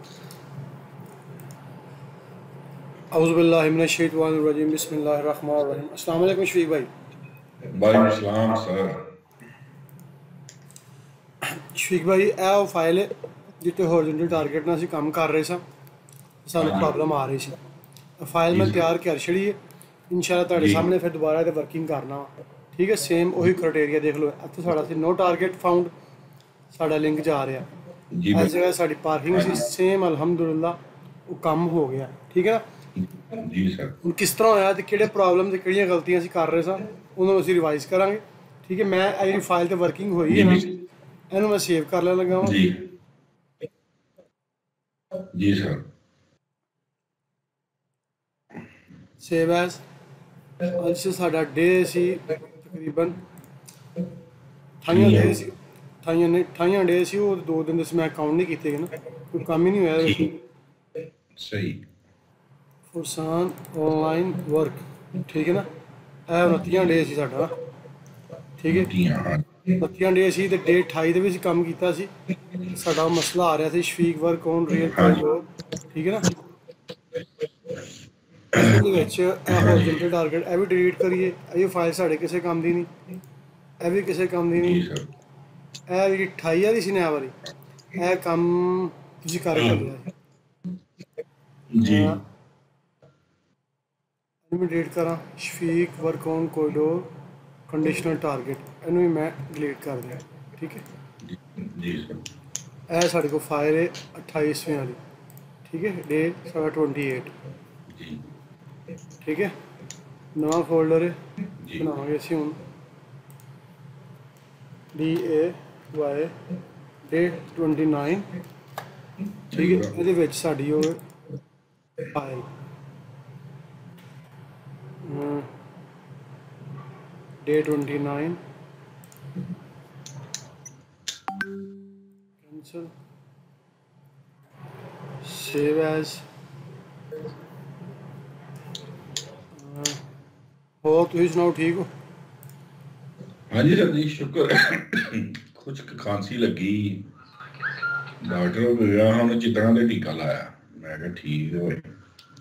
औज़ुबिल्लाहिमिनश्शैतानिर्रजीम बिस्मिल्लाहिर्रहमानिर्रहीम। अस्सलाम वालेकुम शफीक भाई। वालेकुम सलाम सर। शफीक भाई ਇਹ ਉਹ ਫਾਈਲ ਹੈ ਜਿੱਤੇ ਹੌਰੀਜ਼ੌਨਟਲ ਟਾਰਗੇਟ ਨਾਲ ਅਸੀਂ ਕੰਮ ਕਰ ਰਹੇ ਸਾਂ, हाँ ਸਾਨੂੰ जी। ਪ੍ਰੋਬਲਮ ਆ ਰਹੀ ਸੀ। ਫਾਈਲ जी ਮੈਂ सर। ਤਿਆਰ ਕਰ ਛੜੀ ਹੈ, ਇਨਸ਼ਾਅੱਲਾ ਤੁਹਾਡੇ जी ਸਾਹਮਣੇ ਫਿਰ ਦੁਬਾਰਾ ਤੇ ਵਰਕਿੰਗ ਕਰਨਾ ਵਾ। ਠੀਕ ਹੈ, ਸੇਮ ਉਹੀ ਕ੍ਰਾਈਟੇਰੀਆ ਦੇਖ ਲਓ। ਇੱਥੇ ਸਾਡਾ ਸੀ ਨੋ ਟਾਰਗੇਟ ਫਾਊਂਡ, ਸਾਡਾ ਲਿੰਕ ਜਾ ਰਿਹਾ। जी ਇਸ ਜਗ੍ਹਾ बिल्कुल। ਸਾਡੀ ਪਾਰਕਿੰਗ हाँ ਸੀ, जी। ਸੇਮ ਅਲਹਮਦੁਲਿल्लाह ਉਹ ਕੰਮ ਹੋ ਗਿਆ। ਠੀਕ ਹੈ, जी सर। ਹੁਣ ਕਿਸ ਤਰ੍ਹਾਂ ਹੋਇਆ ਤੇ ਕਿਹੜੇ ਪ੍ਰੋਬਲਮ ਤੇ ਕਿਹੜੀਆਂ ਗਲਤੀਆਂ ਅਸੀਂ ਕਰ ਰਹੇ ਸਾਂ ਉਹਨਾਂ ਨੂੰ ਅਸੀਂ ਰਿਵਾਈਜ਼ ਕਰਾਂਗੇ। ਠੀਕ ਹੈ, ਮੈਂ ਇਹ ਜਿਹੜੀ ਫਾਈਲ ਤੇ ਵਰਕਿੰਗ ਹੋਈ ਹੈ जी ਨਾ, बिल्कुल। ਇਹਨੂੰ ਮੈਂ ਸੇਵ ਕਰ ਲੈਣ ਲੱਗਾ ਵਾਂ। जी जी सर। ਸੇਵ ਐਜ਼ ਅੱਜ ਸਾਡਾ ਡੇ ਸੀ ਤਕਰੀਬਨ 28 ठीक है। ਡੇ ਸੀ। 28 ਡੇ ਸੀ, ਉਹ 2 ਦਿਨ ਦੇ ਸੀ, ਮੈਂ ਕਾਊਂਟ ਨਹੀਂ ਕੀਤੇ ਗਏ ਨਾ, ਕੋਈ ਕੰਮ ਹੀ ਨਹੀਂ ਹੋਇਆ ਇਹਦੇ ਵਿੱਚ। ठीक सही। ਫੁਰਸਾਨ ਆਨਲਾਈਨ ਵਰਕ, ਠੀਕ ਹੈ ਨਾ, ਇਹ 29 ਡੇ ਸੀ ਸਾਡਾ। ਠੀਕ ਹੈ, जी हाँ। 29 ਡੇ ਸੀ ਤੇ ਡੇ 28 ਦੇ ਵਿੱਚ ਕੰਮ ਕੀਤਾ ਸੀ। ਸਾਡਾ ਮਸਲਾ ਆ ਰਿਹਾ ਸੀ ਸ਼ਫੀਕ ਵਰਕ ਔਨ ਰੀਅਲ हाँ जी। ਕੋਰੀਡੋਰ। ਠੀਕ ਹੈ ਨਾ, ਅਸਲ ਦੇ ਵਿੱਚ ਇਹ हाँ जी। ਹੌਰੀਜ਼ੌਨਟਲ ਟਾਰਗੇਟ ਇਹ ਵੀ ਡਿਲੀਟ ਕਰੀਏ। ਇਹ ਫਾਈਲ ਸਾਡੇ ਕਿਸੇ ਕੰਮ ਦੀ ਨਹੀਂ, ਇਹ ਵੀ ਕਿਸੇ ਕੰਮ ਦੀ ਨਹੀਂ। जी सर। ਇਹ ਜਿਹੜੀ 28 ਵਾਲੀ ਸੀ ਨਾ, ਇਹ ਵਾਲੀ ਇਹ ਕੰਮ ਤੁਸੀਂ ਕਰਕੇ ਲਿਆ ਸੀ। जी ਇਹਨੂੰ ਡਿਲੀਟ ਕਰਾਂ, ਸ਼ਫੀਕ work on corridor conditional target, ਇਹਨੂੰ ਵੀ ਮੈਂ ਡਿਲੀਟ ਕਰ ਦਿਆਂ। ਠੀਕ ਹੈ, जी सर। ਇਹ ਸਾਡੇ ਕੋਲ ਫਾਈਲ ਹੈ 28ਵੀਂ ਵਾਲੀ। ਠੀਕ ਹੈ, ਡੇ ਸਾਡਾ 28। जी ਠੀਕ ਹੈ, ਨਵਾਂ ਫੋਲਡਰ ਹੈ, जी ਬਣਾਵਾਂਗੇ ਅਸੀਂ ਹੁਣ DAY ਡੇ 29। ਠੀਕ ਹੈ, ਇਹਦੇ ਵਿੱਚ ਸਾਡੀ ਉਹ file day 29 cancel, save as. ਹੋਰ ਤੁਸੀਂ ਸੁਣਾਓ, ਠੀਕ ਹੋ? हाँ जी सर जी शुक्र। कुछ खांसी लगी, डॉक्टर को गया, हमने चित्रा का टीका लाया, मैं कहा ठीक है भाई।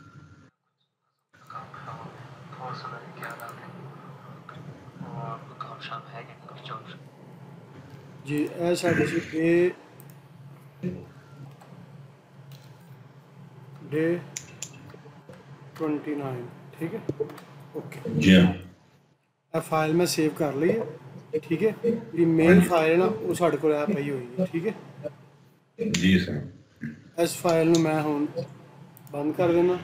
ਜੀ ਇਹ ਸਾਡੇ ਸੀ ਡੇ 29। ਠੀਕ ਹੈ, ਓਕੇ। जी हाँ। ਇਹ ਫਾਈਲ ਮੈਂ ਸੇਵ ਕਰ ਲਈ ਹੈ। ਠੀਕ ਹੈ, ਜਿਹੜੀ ਮੇਨ ਫਾਈਲ ਹੈ ਨਾ ਉਹ ਸਾਡੇ ਕੋਲ ਆ ਪਈ ਹੋਈ ਹੈ। ਠੀਕ ਹੈ, जी सर। ਇਸ ਫਾਈਲ ਨੂੰ ਮੈਂ ਹੁਣ ਬੰਦ ਕਰ ਦੇਣਾ।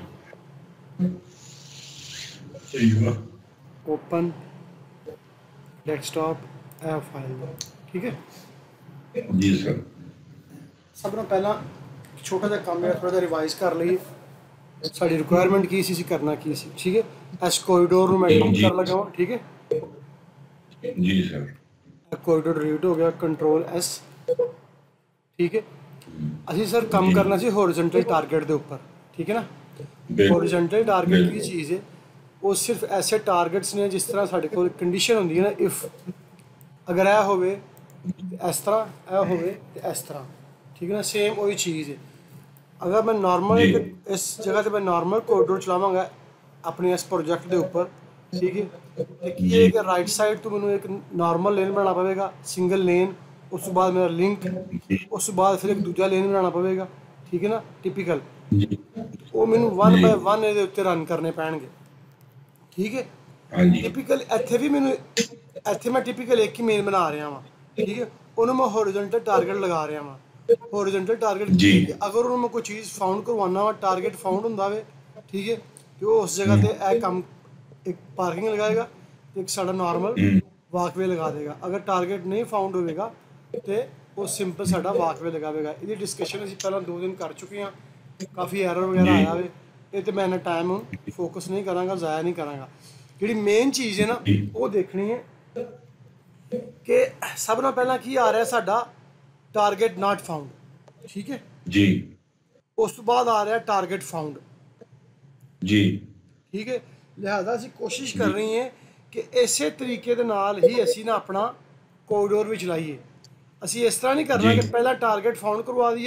सही हुआ। ਓਪਨ ਡੈਸਕਟਾਪ, ਇਹ ਫਾਈਲ। ਠੀਕ ਹੈ, जी सर। ਸਭ ਤੋਂ ਪਹਿਲਾਂ ਛੋਟਾ ਜਿਹਾ ਕੰਮ ਹੈ, ਥੋੜਾ ਜਿਹਾ ਰਿਵਾਈਜ਼ ਕਰ ਲਈਏ। ਸਾਡੀ ਰਿਕੁਆਇਰਮੈਂਟ ਕੀ ਸੀ, ਕਰਨਾ ਕੀ ਸੀ। ਠੀਕ ਹੈ, ਇਸ ਕੋਰੀਡੋਰ ਨੂੰ ਮੈਂ ਡਿਲੀਟ ਕਰ ਲਗਾ ਹਾਂ। ਠੀਕ ਹੈ, जी सर। ਕੋਰੀਡੋਰ ਡਿਲੀਟ ਹੋ ਗਿਆ, ਕੰਟਰੋਲ S। ਠੀਕ ਹੈ, ਅਸੀਂ ਸਰ ਕੰਮ ਕਰਨਾ ਸੀ ਹੌਰੀਜ਼ੌਨਟਲ ਟਾਰਗੇਟ ਦੇ ਉੱਪਰ। ਠੀਕ ਹੈ ਨਾ, ਹੌਰੀਜ਼ੌਨਟਲ ਟਾਰਗੇਟ ਕੀ ਚੀਜ਼ ਹੈ? ਉਹ ਸਿਰਫ ਐਸੇ ਟਾਰਗੇਟਸ ਨੇ ਜਿਸ ਤਰ੍ਹਾਂ ਸਾਡੇ ਕੋਲ ਕੰਡੀਸ਼ਨ ਹੁੰਦੀ ਹੈ ਨਾ, ਇਫ ਅਗਰ ਇਹ ਹੋਵੇ ਤੇ ਇਸ ਤਰ੍ਹਾਂ, ਇਹ ਹੋਵੇ ਤੇ ਇਸ ਤਰ੍ਹਾਂ। ਠੀਕ ਹੈ ਨਾ, ਸੇਮ ਉਹੀ ਚੀਜ਼ ਹੈ। ਅਗਰ ਮੈਂ ਨਾਰਮਲ ਇਸ ਜਗ੍ਹਾ ਤੇ ਮੈਂ ਨਾਰਮਲ ਕੋਰੀਡੋਰ ਚਲਾਵਾਂਗਾ ਆਪਣੇ ਇਸ ਪ੍ਰੋਜੈਕਟ ਦੇ ਉੱਪਰ। ਠੀਕ ਹੈ, ਤੇ ਕੀ ਹੈ ਕਿ ਰਾਈਟ ਸਾਈਡ ਤੋਂ ਮੈਨੂੰ ਇੱਕ ਨਾਰਮਲ ਲੇਨ ਬਣਾਉਣਾ ਪਵੇਗਾ, ਸਿੰਗਲ ਲੇਨ। ਉਸ ਤੋਂ ਬਾਅਦ ਮੇਰਾ ਲਿੰਕ, ਉਸ ਤੋਂ ਬਾਅਦ ਫਿਰ ਇੱਕ ਦੂਜਾ ਲੇਨ ਬਣਾਉਣਾ ਪਵੇਗਾ। ਠੀਕ ਹੈ ਨਾ, ਟਿਪੀਕਲ। ਉਹ ਮੈਨੂੰ 1 ਬਾਏ 1 ਇਹਦੇ ਉੱਤੇ ਰਨ ਕਰਨੇ ਪੈਣਗੇ। ਠੀਕ ਹੈ, हाँ जी। ਟਿਪੀਕਲ ਇੱਥੇ ਵੀ ਮੈਨੂੰ, ਇੱਥੇ ਮੈਂ ਟਿਪੀਕਲ ਇੱਕ ਹੀ ਮੇਨ ਬਣਾ ਰਿਹਾ ਵਾਂ। ਠੀਕ ਹੈ, ਉਹਨੂੰ ਮੈਂ ਹੌਰੀਜ਼ੌਨਟਲ ਟਾਰਗੇਟ ਲਗਾ ਰਿਹਾ ਵਾਂ। ਹੌਰੀਜ਼ੌਨਟਲ ਟਾਰਗੇਟ ਕੀ ਹੈ ਕਿ ਅਗਰ ਉਹਨੂੰ ਮੈਂ ਕੋਈ ਚੀਜ਼ ਫਾਊਂਡ ਕਰਵਾਉਣਾ ਵਾ, ਟਾਰਗੇਟ ਫਾਊਂਡ ਹੁੰਦਾ ਵੇ। ਠੀਕ ਹੈ, ਤੇ ਉਹ ਉਸ ਜਗ੍ਹਾ ਤੇ ਇਹ ਕੰਮ ਇੱਕ ਪਾਰਕਿੰਗ ਲਗਾਏਗਾ ਤੇ ਇੱਕ ਸਾਡਾ ਨਾਰਮਲ ਵਾਕਵੇ ਲਗਾ ਦੇਗਾ। ਅਗਰ ਟਾਰਗੇਟ ਨਹੀਂ ਫਾਊਂਡ ਹੋਵੇਗਾ ਤੇ ਉਹ ਸਿੰਪਲ ਸਾਡਾ ਵਾਕਵੇ ਲਗਾਵੇਗਾ। ਇਹਦੀ ਡਿਸਕਸ਼ਨ ਅਸੀਂ ਪਹਿਲਾਂ 2 ਦਿਨ ਕਰ ਚੁੱਕੇ ਹਾਂ, ਕਾਫੀ ਐਰਰ ਵਗੈਰਾ ਆਇਆ ਵੇ। ਇਹ ਤੇ ਮੈਂ ਇੰਨਾ ਟਾਈਮ ਹੁਣ ਫੋਕਸ ਨਹੀਂ ਕਰਾਂਗਾ, ਜ਼ਾਇਆ ਨਹੀਂ ਕਰਾਂਗਾ। ਜਿਹੜੀ ਮੇਨ ਚੀਜ਼ ਹੈ ਨਾ ਉਹ ਦੇਖਣੀ ਹੈ ਕਿ ਸਭ ਨਾਲ ਪਹਿਲਾਂ ਕੀ ਆ ਰਿਹਾ ਸਾਡਾ, ਟਾਰਗੇਟ ਨਾਟ ਫਾਊਂਡ। ਠੀਕ ਹੈ, जी ਉਸ ਤੋਂ ਬਾਅਦ ਆ ਰਿਹਾ ਟਾਰਗੇਟ ਫਾਊਂਡ। जी ਠੀਕ ਹੈ, ਲਿਹਾਜ਼ਾ ਅਸੀਂ ਕੋਸ਼ਿਸ਼ ਕਰ ਰਹੀ ਹਾਂ ਕਿ ਇਸੇ ਤਰੀਕੇ ਦੇ ਨਾਲ ਹੀ ਅਸੀਂ ਨਾ ਆਪਣਾ ਕੋਰੀਡੋਰ ਵੀ ਚਲਾਈਏ। ਅਸੀਂ ਇਸ ਤਰ੍ਹਾਂ ਨਹੀਂ ਕਰਨਾ ਕਿ ਪਹਿਲਾਂ ਟਾਰਗੇਟ ਫਾਊਂਡ ਕਰਵਾ ਦਈਏ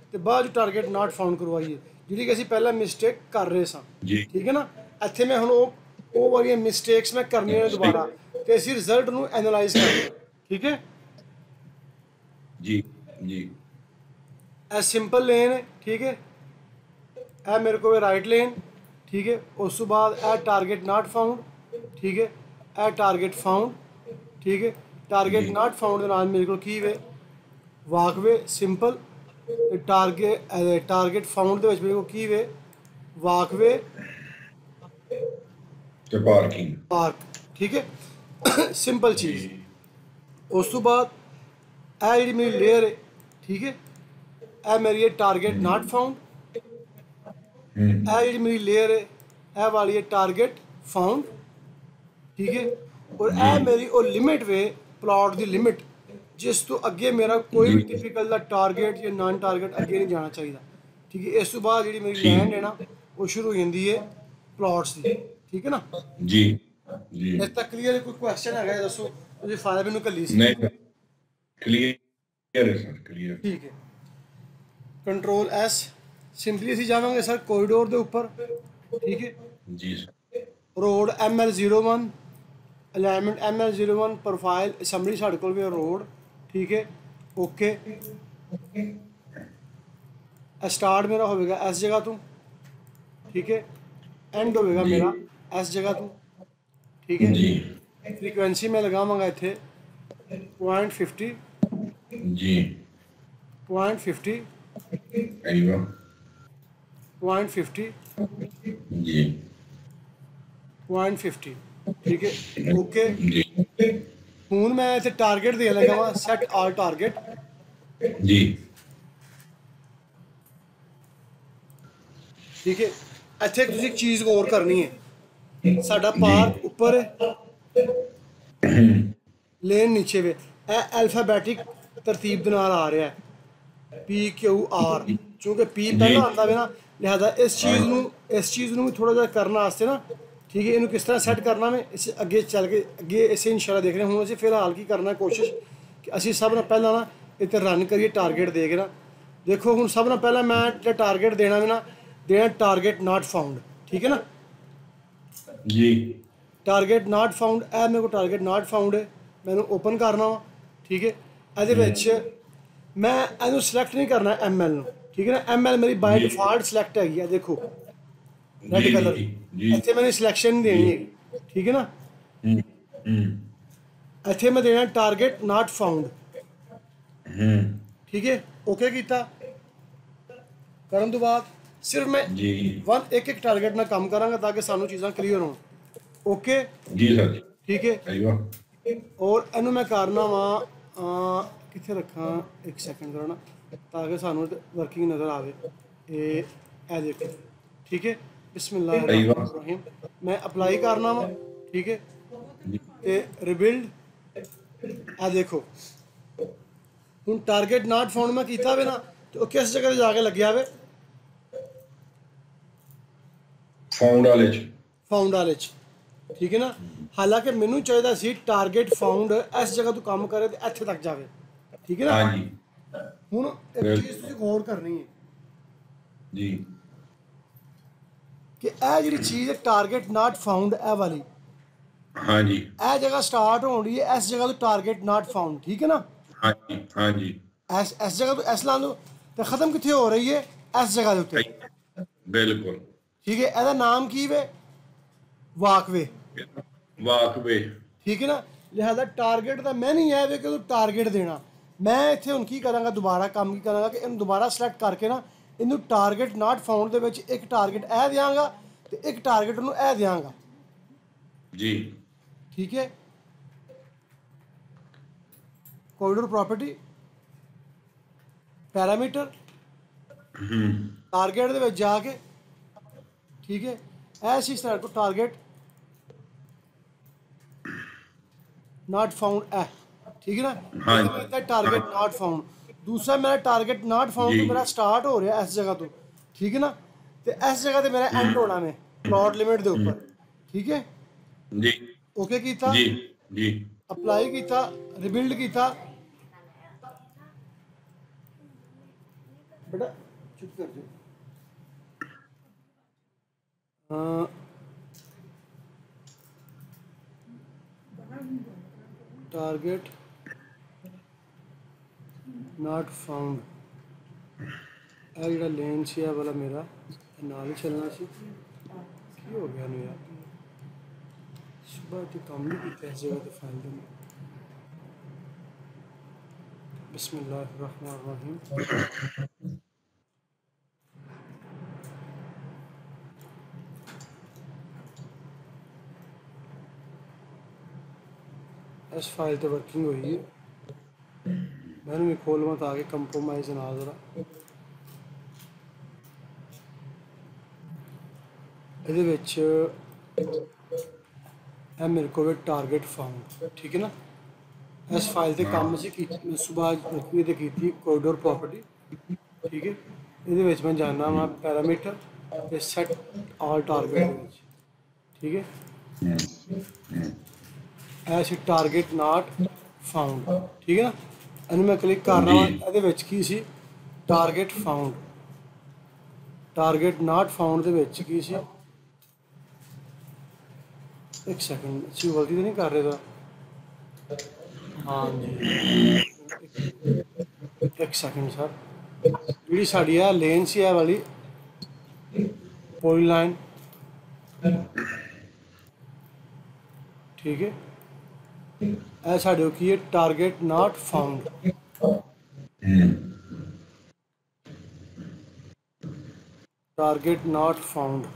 ਤੇ ਬਾਅਦ ਟਾਰਗੇਟ ਨਾਟ ਫਾਊਂਡ ਕਰਵਾਈਏ, ਜਿਹੜੀ ਕਿ ਅਸੀਂ ਪਹਿਲਾਂ ਮਿਸਟੇਕ ਕਰ ਰਹੇ ਸਾਂ। ਜੀ ਠੀਕ ਹੈ ਨਾ। ਇੱਥੇ ਮੈਂ ਹੁਣ ਉਹ ਵਾਲੀਆਂ ਮਿਸਟੇਕਸ ਮੈਂ ਕਰਨੀਆਂ ਨੇ ਦੁਬਾਰਾ, ਤੇ ਅਸੀਂ ਰਿਜ਼ਲਟ ਨੂੰ ਐਨਾਲਾਈਜ਼ ਕਰਨਾ। ਠੀਕ ਹੈ ਜੀ ਜੀ। ਇਹ ਸਿੰਪਲ ਲੇਨ ਹੈ। ਠੀਕ ਹੈ, ਇਹ ਮੇਰੇ ਕੋਲ ਰਾਈਟ ਲੇਨ। ਠੀਕ ਹੈ, ਉਸ ਤੋਂ ਬਾਅਦ ਇਹ ਟਾਰਗੇਟ ਨਾਟ ਫਾਊਂਡ। ਠੀਕ ਹੈ, ਇਹ ਟਾਰਗੇਟ ਫਾਊਂਡ। ਠੀਕ ਹੈ, ਟਾਰਗੇਟ ਨਾਟ ਫਾਊਂਡ ਦੇ ਨਾਲ ਮੇਰੇ ਕੋਲ ਕੀ ਵੇ, ਵਾਕਵੇ ਸਿੰਪਲ। ਤੇ ਟਾਰਗੇਟ ਫਾਊਂਡ ਦੇ ਵਿੱਚ ਮੇਰੇ ਕੋਲ ਕੀ ਵੇ, ਵਾਕਵੇ ਤੇ ਪਾਰਕਿੰਗ ਪਾਰਕ। ਠੀਕ ਹੈ, ਸਿੰਪਲ ਚੀਜ਼। ਉਸ ਤੋਂ ਬਾਅਦ ਇਹ ਜਿਹੜੀ ਮੇਰੀ ਲੇਅਰ ਹੈ, ਠੀਕ ਹੈ, ਇਹ ਮੇਰੀ ਹੈ ਟਾਰਗੇਟ ਨਾਟ ਫਾਊਂਡ। ਇਹ ਜਿਹੜੀ ਮੇਰੀ ਲੇਅਰ ਹੈ, ਇਹ ਵਾਲੀ ਹੈ ਟਾਰਗੇਟ ਫਾਊਂਡ। ਠੀਕ ਹੈ, ਔਰ ਇਹ ਮੇਰੀ ਉਹ ਲਿਮਿਟ ਵੇ, ਪਲਾਟ ਦੀ ਲਿਮਿਟ, ਜਿਸ ਤੋਂ ਅੱਗੇ ਮੇਰਾ ਕੋਈ ਵੀ ਟਿਪੀਕਲ ਦਾ ਟਾਰਗੇਟ ਜਾਂ ਨਾਨ ਟਾਰਗੇਟ ਅੱਗੇ ਨਹੀਂ ਜਾਣਾ ਚਾਹੀਦਾ। ਠੀਕ ਹੈ, ਇਸ ਤੋਂ ਬਾਅਦ ਜਿਹੜੀ ਮੇਰੀ ਲੈਂਡ ਹੈ ਨਾ, ਉਹ ਸ਼ੁਰੂ ਹੋ ਜਾਂਦੀ ਹੈ ਪਲਾਟਸ ਦੀ। ਠੀਕ ਹੈ ਨਾ ਜੀ ਜੀ। ਇਸ ਤੱਕ ਕਲੀਅਰ? ਕੋਈ ਕੁਐਸਚਨ ਹੈਗਾ ਦੱਸੋ? ਤੁਸੀਂ ਫਾਇਲ ਮੈਨੂੰ ਕੱਲੀ ਸੀ। ਨਹੀਂ, ਕਲੀਅਰ ਹੈ ਸਰ, ਕਲੀਅਰ। ਠੀਕ ਹੈ, ਕੰਟਰੋਲ ਐਸ। ਸਿੰਪਲੀ ਅਸੀਂ ਜਾਵਾਂਗੇ ਸਰ ਕੋਰੀਡੋਰ ਦੇ ਉੱਪਰ। ਠੀਕ ਹੈ ਜੀ sir. Road ML01, alignment ML01, profile assembly ਸਾਡੇ ਕੋਲ ਵੀ ਰੋਡ। ਠੀਕ ਹੈ, ਓਕੇ। ਸਟਾਰਟ ਮੇਰਾ ਹੋਵੇਗਾ ਇਸ ਜਗ੍ਹਾ ਤੋਂ। ਠੀਕ ਹੈ, ਐਂਡ ਹੋਵੇਗਾ ਮੇਰਾ ਇਸ ਜਗ੍ਹਾ ਤੋਂ। ਠੀਕ ਹੈ ਜੀ। ਫ੍ਰੀਕੁਐਂਸੀ ਮੈਂ ਲਗਾਵਾਂਗਾ ਇੱਥੇ 0.50 ਜੀ 0.50 ਅਈਵਾ 0.50 ਜੀ 0.50। ਠੀਕ ਹੈ, ਓਕੇ। ਜੀ ਹੁਣ ਮੈਂ ਇੱਥੇ ਟਾਰਗੇਟ ਦੇ ਲੱਗਾ ਵਾ, ਸੈਟ ਆਲ ਟਾਰਗੇਟ। ਜੀ। ਠੀਕ ਹੈ, ਇੱਥੇ ਤੁਸੀਂ ਇੱਕ ਚੀਜ਼ ਗੌਰ ਕਰਨੀ ਹੈ, ਸਾਡਾ ਪਾਰਕ ਉੱਪਰ ਹੈ, ਲੇਨ ਨੀਚੇ ਵੇ। ਇਹ ਐਲਫਾਬੈਟਿਕ ਤਰਤੀਬ ਦੇ ਨਾਲ ਆ ਰਿਹਾ ਹੈ, PQR। ਕਿਉਂਕਿ P ਪਹਿਲਾਂ ਆਉਂਦਾ ਵੇ ਨਾ, ਲਿਹਾਜ਼ਾ ਇਸ ਚੀਜ਼ ਨੂੰ ਵੀ ਥੋੜਾ ਜਿਹਾ ਕਰਨ ਵਾਸਤੇ ਨਾ, ਠੀਕ ਹੈ, ਇਹਨੂੰ ਕਿਸ ਤਰ੍ਹਾਂ ਸੈੱਟ ਕਰਨਾ ਵੇ, ਇਸ ਅੱਗੇ ਚੱਲ ਕੇ ਅੱਗੇ ਇਸੇ ਇਨਸ਼ਾਅੱਲਾ ਦੇਖ ਰਹੇ ਹਾਂ। ਹੁਣ ਅਸੀਂ ਫਿਲਹਾਲ ਕੀ ਕਰਨਾ, ਕੋਸ਼ਿਸ਼ ਕਿ ਅਸੀਂ ਸਭ ਨਾਲ ਪਹਿਲਾਂ ਨਾ ਇੱਥੇ ਰਨ ਕਰੀਏ ਟਾਰਗੇਟ ਦੇ ਕੇ ਨਾ। ਦੇਖੋ ਹੁਣ ਸਭ ਨਾਲ ਪਹਿਲਾਂ ਮੈਂ ਜਿਹੜਾ ਟਾਰਗੇਟ ਦੇਣਾ ਵੇ ਨਾ, ਦੇਣਾ ਟਾਰਗੇਟ ਨਾਟ ਫਾਊਂਡ। ਠੀਕ ਹੈ ਨਾ ਜੀ। ਟਾਰਗੇਟ ਨਾਟ ਫਾਊਂਡ, ਇਹ ਮੇਰੇ ਕੋਲ ਟਾਰਗੇਟ ਨਾਟ ਫਾਊਂਡ ਹੈ, ਮੈਨੂੰ ਓਪਨ ਕਰਨਾ ਵਾ। ਠੀਕ ਹੈ, ਇਹਦੇ ਵਿੱਚ ਮੈਂ ਇਹਨੂੰ ਸਿਲੈਕਟ ਨਹੀਂ ਕਰਨਾ ML ਨੂੰ। ਠੀਕ ਹੈ ਨਾ, ML ਮੇਰੀ ਬਾਈ ਡਿਫਾਲਟ ਸਿਲੈਕਟ ਹੈਗੀ ਆ, ਦੇਖੋ ਰੈਡ ਕਲਰ। ਇੱਥੇ ਮੈंने ਸਿਲੈਕਸ਼ਨ ਨਹੀਂ ਦੇਣੀ ਹੈਗੀ। ਠੀਕ ਹੈ ਨਾ, ਇੱਥੇ ਮੈਂ ਦੇਣਾ ਟਾਰਗੇਟ ਨਾਟ ਫਾਊਂਡ। ਠੀਕ ਹੈ, ਓਕੇ ਕੀਤਾ। ਕਰਨ ਤੋਂ ਬਾਅਦ ਸਿਰਫ ਮੈਂ ਇੱਕ ਟਾਰਗੇਟ ਨਾਲ ਕੰਮ ਕਰਾਂਗਾ ਤਾਂ ਕਿ ਸਾਨੂੰ ਚੀਜ਼ਾਂ ਕਲੀਅਰ ਹੋਣ। ਓਕੇ ਜੀ ਸਰ। ਠੀਕ ਹੈ, ਅਈਵਾ। ਔਰ ਇਹਨੂੰ ਮੈਂ ਕਰਨਾ ਵਾ ਕਿੱਥੇ ਰੱਖਾਂ, ਇੱਕ ਸੈਕਿੰਡ ਕਰਨਾ ਤਾਂ ਕਿ ਸਾਨੂੰ ਵਰਕਿੰਗ ਨਜ਼ਰ ਆਵੇ। ਇਹ ਦੇਖੋ। ਠੀਕ ਹੈ, ਬਿਸਮਿल्लाह रहमान रहीम। मैं अप्लाई करना वा। ठीक है, ਤੇ ਰਿਬਿਲਡ। ਆ ਦੇਖੋ ਹੁਣ ਟਾਰਗੇਟ ਨਾਟ ਫਾਊਂਡ ਮੈਂ ਕੀਤਾ ਵੇ ਨਾ, ਤੇ ਉਹ ਕਿਸ ਜਗ੍ਹਾ ਤੇ ਜਾ ਕੇ ਲੱਗਿਆ ਵੇ, ਫਾਊਂਡ ਵਾਲੇ ਚ। ਠੀਕ ਹੈ ਨਾ, ਹਾਲਾਂਕਿ ਮੈਨੂੰ ਚਾਹੀਦਾ ਸੀ ਟਾਰਗੇਟ ਫਾਊਂਡ ਇਸ ਜਗ੍ਹਾ ਤੋਂ ਕੰਮ ਕਰੇ ਤੇ ਇੱਥੇ ਤੱਕ ਜਾਵੇ। ਠੀਕ ਹੈ ਨਾ। ਹਾਂਜੀ। ਹੁਣ ਇੱਕ ਚੀਜ਼ ਤੁਸੀਂ ਗੌਰ ਕਰਨੀ ਹੈ ਜੀ, ਕਿ ਇਹ ਜਿਹੜੀ ਚੀਜ਼ ਹੈ ਟਾਰਗੇਟ ਨਾਟ ਫਾਊਂਡ, ਇਹ ਵਾਲੀ ਹਾਂਜੀ, ਇਹ ਜਗ੍ਹਾ ਸਟਾਰਟ ਹੋਣ ਰਹੀ ਹੈ ਇਸ ਜਗ੍ਹਾ ਤੋਂ ਟਾਰਗੇਟ ਨਾਟ ਫਾਊਂਡ। ਠੀਕ ਹੈ ਨਾ, ਹਾਂਜੀ ਹਾਂਜੀ। ਇਸ ਜਗ੍ਹਾ ਤੋਂ ਇਸ ਲਾਂ ਤੋਂ ਤੇ ਖਤਮ ਕਿੱਥੇ ਹੋ ਰਹੀ ਹੈ, ਇਸ ਜਗ੍ਹਾ ਦੇ ਉੱਤੇ। ਬਿਲਕੁਲ। ਠੀਕ ਹੈ, ਇਹਦਾ ਨਾਮ ਕੀ ਵੇ, ਵਾਕਵੇ। ਠੀਕ ਹੈ ਨਾ, ਲਿਹਾਜ਼ਾ ਟਾਰਗੇਟ ਦਾ ਮੈਂ ਨਹੀਂ ਹੈ ਵੇ ਕਿ ਟਾਰਗੇਟ ਦੇਣਾ। ਮੈਂ ਇੱਥੇ ਹੁਣ ਕੀ ਕਰਾਂਗਾ, ਦੁਬਾਰਾ ਕੰਮ ਕੀ ਕਰਾਂਗਾ ਕਿ ਇਹਨੂੰ ਦੁਬਾਰਾ ਸਿਲੈਕਟ ਕਰਕੇ ਨਾ, ਇਹਨੂੰ ਟਾਰਗੇਟ ਨਾਟ ਫਾਊਂਡ ਦੇ ਵਿੱਚ ਇੱਕ ਟਾਰਗੇਟ ਇਹ ਦਿਆਂਗਾ ਤੇ ਇੱਕ ਟਾਰਗੇਟ ਨੂੰ ਇਹ ਦਿਆਂਗਾ। ਜੀ। ਠੀਕ ਹੈ, ਕੋਰੀਡੋਰ ਪ੍ਰੋਪਰਟੀ ਪੈਰਾਮੀਟਰ ਟਾਰਗੇਟ ਦੇ ਵਿੱਚ ਜਾ ਕੇ। ਠੀਕ ਹੈ, ऐसे ही तरह को टारगेट नॉट फाउंड है। ठीक है ना, हाँ। Target not found. दूसरा मेरा टारगेट नॉट फाउंड तो मेरा स्टार्ट हो रहा है इस जगह तो। ठीक है ना, तो इस जगह तो मेरा एंड होना में प्लॉट लिमिट के ऊपर। ठीक है जी, ओके कीता जी जी, अप्लाई कीता, रिबिल्ड कीता, बेटा चुप कर जाओ। टारगेट नॉट फाउंड, ਇਹ ਜਿਹੜਾ ਲੇਨ ਸੀ ਇਹ ਵਾਲਾ ਮੇਰਾ ਨਾਲ ਹੀ ਚੱਲਣਾ ਸੀ, ਕੀ ਹੋ ਗਿਆ ਨੂੰ ਯਾਰ, ਸੁਬਾਹ ਤੇ ਕੰਮ ਨਹੀਂ ਕੀਤਾ ਇਸ ਜਗ੍ਹਾ ਤੇ ਫਾਈਲ ਦੇ। बिस्मिल्लाहिर्रहमानिर्रहीम। इस फाइल तो वर्किंग हुई है, मैंने भी खोल मत आगे कंप्रोमाइज ना जरा। ਇਹਦੇ ਵਿੱਚ ਇਹ ਮੇਰੇ ਕੋਲ टारगेट फाउंड, ठीक है ना। इस फाइल से काम ਅਸੀਂ ਕੀਤੀ ਸੁਬਾਹ ਰੁਕੀ ਤੇ ਕੀਤੀ ਕੋਰੀਡੋਰ ਪ੍ਰੋਪਰਟੀ, ठीक है। ਇਹਦੇ ਵਿੱਚ मैं ਜਾਣਨਾ ਵਾ ਪੈਰਾਮੀਟਰ ਤੇ ਸੈਟ ਆਲ ਟਾਰਗੇਟ ਦੇ ਵਿੱਚ, ठीक है। ਐਸ टारगेट नॉट फाउंड, ठीक है ना। ਇਹਨੂੰ ਮੈਂ ਕਲਿੱਕ ਕਰਨਾ ਵਾ, ਇਹਦੇ ਵਿੱਚ ਕੀ ਸੀ target found, target not found ਦੇ ਵਿੱਚ ਕੀ ਸੀ, एक सेकंड अच्छी गलती तो नहीं कर रहे था, हाँ जी एक सेकंड सर। जी साड़ी है लेन सी है वाली पॉलीलाइन, ठीक है। यह साड़ी की है target not found, target not found.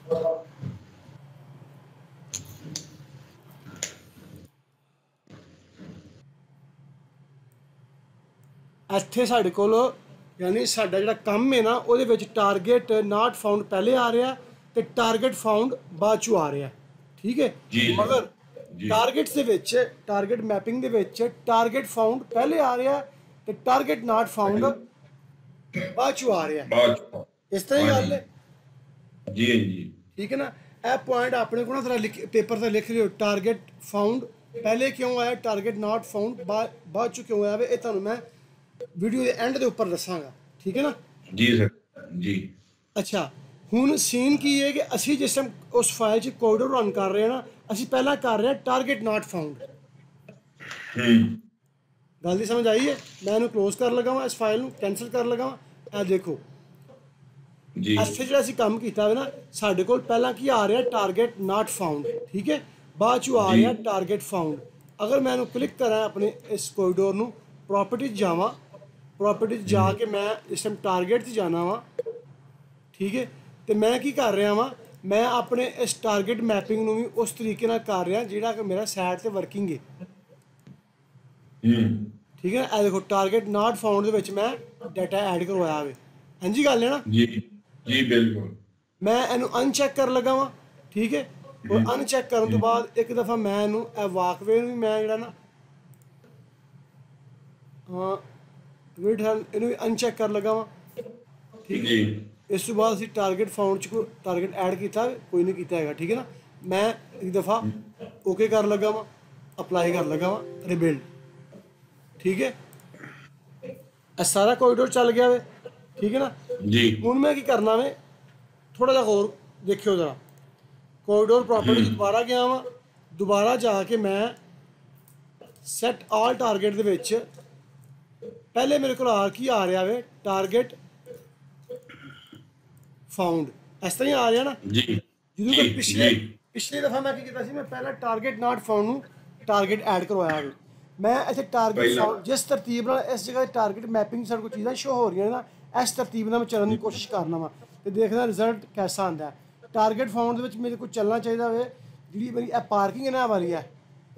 ਇੱਥੇ ਸਾਡੇ ਕੋਲ ਯਾਨੀ ਸਾਡਾ ਜਿਹੜਾ ਕੰਮ ਹੈ ਨਾ ਉਹਦੇ ਵਿੱਚ ਟਾਰਗੇਟ ਨਾਟ ਫਾਊਂਡ ਪਹਿਲੇ ਆ ਰਿਹਾ ਤੇ ਟਾਰਗੇਟ ਫਾਊਂਡ ਬਾਅਦ ਚੋਂ ਆ ਰਿਹਾ, ਠੀਕ ਹੈ। ਮਗਰ ਟਾਰਗੇਟਸ ਦੇ ਵਿੱਚ ਟਾਰਗੇਟ ਮੈਪਿੰਗ ਦੇ ਵਿੱਚ ਟਾਰਗੇਟ ਫਾਊਂਡ ਪਹਿਲੇ ਆ ਰਿਹਾ ਤੇ ਟਾਰਗੇਟ ਨਾਟ ਫਾਊਂਡ ਬਾਅਦ ਚੋਂ ਆ ਰਿਹਾ, ਇਸ ਤਰ੍ਹਾਂ ਹੀ ਗੱਲ ਹੈ ਜੀ ਜੀ, ਠੀਕ ਹੈ ਨਾ। ਇਹ ਪੁਆਇੰਟ ਆਪਣੇ ਕੋਲ ਨਾ ਜ਼ਰਾ ਪੇਪਰ ਤੇ ਲਿਖ ਲਿਓ, ਟਾਰਗੇਟ ਫਾਊਂਡ ਪਹਿਲੇ ਕਿਉਂ ਆਇਆ, ਟਾਰਗੇਟ ਨਾਟ ਫਾਊਂਡ ਬਾਅਦ ਚੋਂ ਕਿਉਂ ਆਇਆ, ਇਹ ਤੁਹਾਨੂੰ ਮੈਂ ਵੀਡੀਓ ਦੇ ਐਂਡ ਦੇ ਉੱਪਰ ਦੱਸਾਂਗਾ, ਠੀਕ ਹੈ ਨਾ ਜੀ ਸਰ ਜੀ। ਅੱਛਾ ਹੁਣ ਸੀਨ ਕੀ ਹੈ ਕਿ ਅਸੀਂ ਜਿਸ ਟਾਈਮ ਉਸ ਫਾਈਲ 'ਚ ਕੋਰੀਡੋਰ ਰਨ ਕਰ ਰਹੇ ਹਾਂ ਨਾ, ਅਸੀਂ ਪਹਿਲਾਂ ਕਰ ਰਹੇ ਹਾਂ ਟਾਰਗੇਟ ਨਾਟ ਫਾਊਂਡ। ਗੱਲ ਦੀ ਸਮਝ ਆਈ ਹੈ। ਮੈਂ ਇਹਨੂੰ ਕਲੋਜ਼ ਕਰ ਲਗਾ ਵਾਂ, ਇਸ ਫਾਈਲ ਨੂੰ ਕੈਂਸਲ ਕਰ ਲਗਾ ਵਾਂ। ਇਹ ਦੇਖੋ ਜੀ ਇੱਥੇ ਜਿਹੜਾ ਅਸੀਂ ਕੰਮ ਕੀਤਾ ਹੋਇਆ ਨਾ, ਸਾਡੇ ਕੋਲ ਪਹਿਲਾਂ ਕੀ ਆ ਰਿਹਾ ਟਾਰਗੇਟ ਨਾਟ ਫਾਊਂਡ, ਠੀਕ ਹੈ। ਬਾਅਦ 'ਚ ਆ ਰਿਹਾ ਟਾਰਗੇਟ ਫਾਊਂਡ। ਅਗਰ ਮੈਂ ਇਹਨੂੰ ਕਲਿੱਕ ਕਰਾਂ ਆਪਣੇ ਇਸ ਕੋਰੀਡੋਰ ਨੂੰ, प्रॉपर्टी जावा, प्रॉपर्टी जाके मैं इस टाइम टारगेट 'ਚ जाना वा, ठीक है। तो मैं की कर रहा वा, मैं अपने इस टारगेट मैपिंग ਨੂੰ ਵੀ ਉਸ ਤਰੀਕੇ ਨਾਲ ਕਰ ਰਿਹਾ ਜਿਹੜਾ ਕਿ ਮੇਰਾ ਸਾਈਡ ਤੇ ਵਰਕਿੰਗ ਹੈ, ठीक है। ਇਹ ਦੇਖੋ टारगेट नॉट फाउंड ਦੇ ਵਿੱਚ ਮੈਂ ਡਾਟਾ ਐਡ ਕਰਵਾਇਆ ਹੋਵੇ, ਹਾਂਜੀ ਗੱਲ ਹੈ ਨਾ ਜੀ ਜੀ ਬਿਲਕੁਲ। ਮੈਂ ਇਹਨੂੰ ਅਨਚੈੱਕ ਕਰ ਲਗਾ ਵਾ, ठीक है। और ਅਨਚੈੱਕ ਕਰਨ ਤੋਂ ਬਾਅਦ ਇੱਕ ਦਫਾ ਮੈਂ ਇਹਨੂੰ ਇਹ ਵਾਕਵੇ ਨੂੰ ਵੀ ਮੈਂ ਜਿਹੜਾ ਨਾ हाँ वेट है इन्हें भी अनचेक कर लगा वा, ठीक है। इस तो बाद असी टारगेट फाउंड च टारगेट ऐड किया कोई नहीं किया है, ठीक है ना। मैं एक दफ़ा ओके कर लगा वा, अप्लाई कर लगा वा, रिबिल्ड, ठीक है। सारा कोरिडोर चल गया वे, ठीक है ना जी। हुण मैं की करना वे थोड़ा जा होर देखियो जरा, कोरिडोर प्रॉपर्टी दोबारा गया वा, दोबारा जाके मैं सैट आल टारगेट दे विच पहले मेरे को आ रहा है टारगेट फाउंड, इस तरह आ रहा ना जी। जो पिछले दफा मैं किया मैं पहला target not found target add करवाया है। मैं इतने टारगेट फाउंड जिस तरतीब इस जगह टारगेट मैपिंग सारे को चीज़ां शो हो रही हैं ना, इस तरतीब मैं चलने की कोशिश करना वा तो देखना रिजल्ट कैसा आता है। टारगेट फाउंड के मेरे को चलना चाहिए वे जी मेरी पार्किंग है ना वाली है,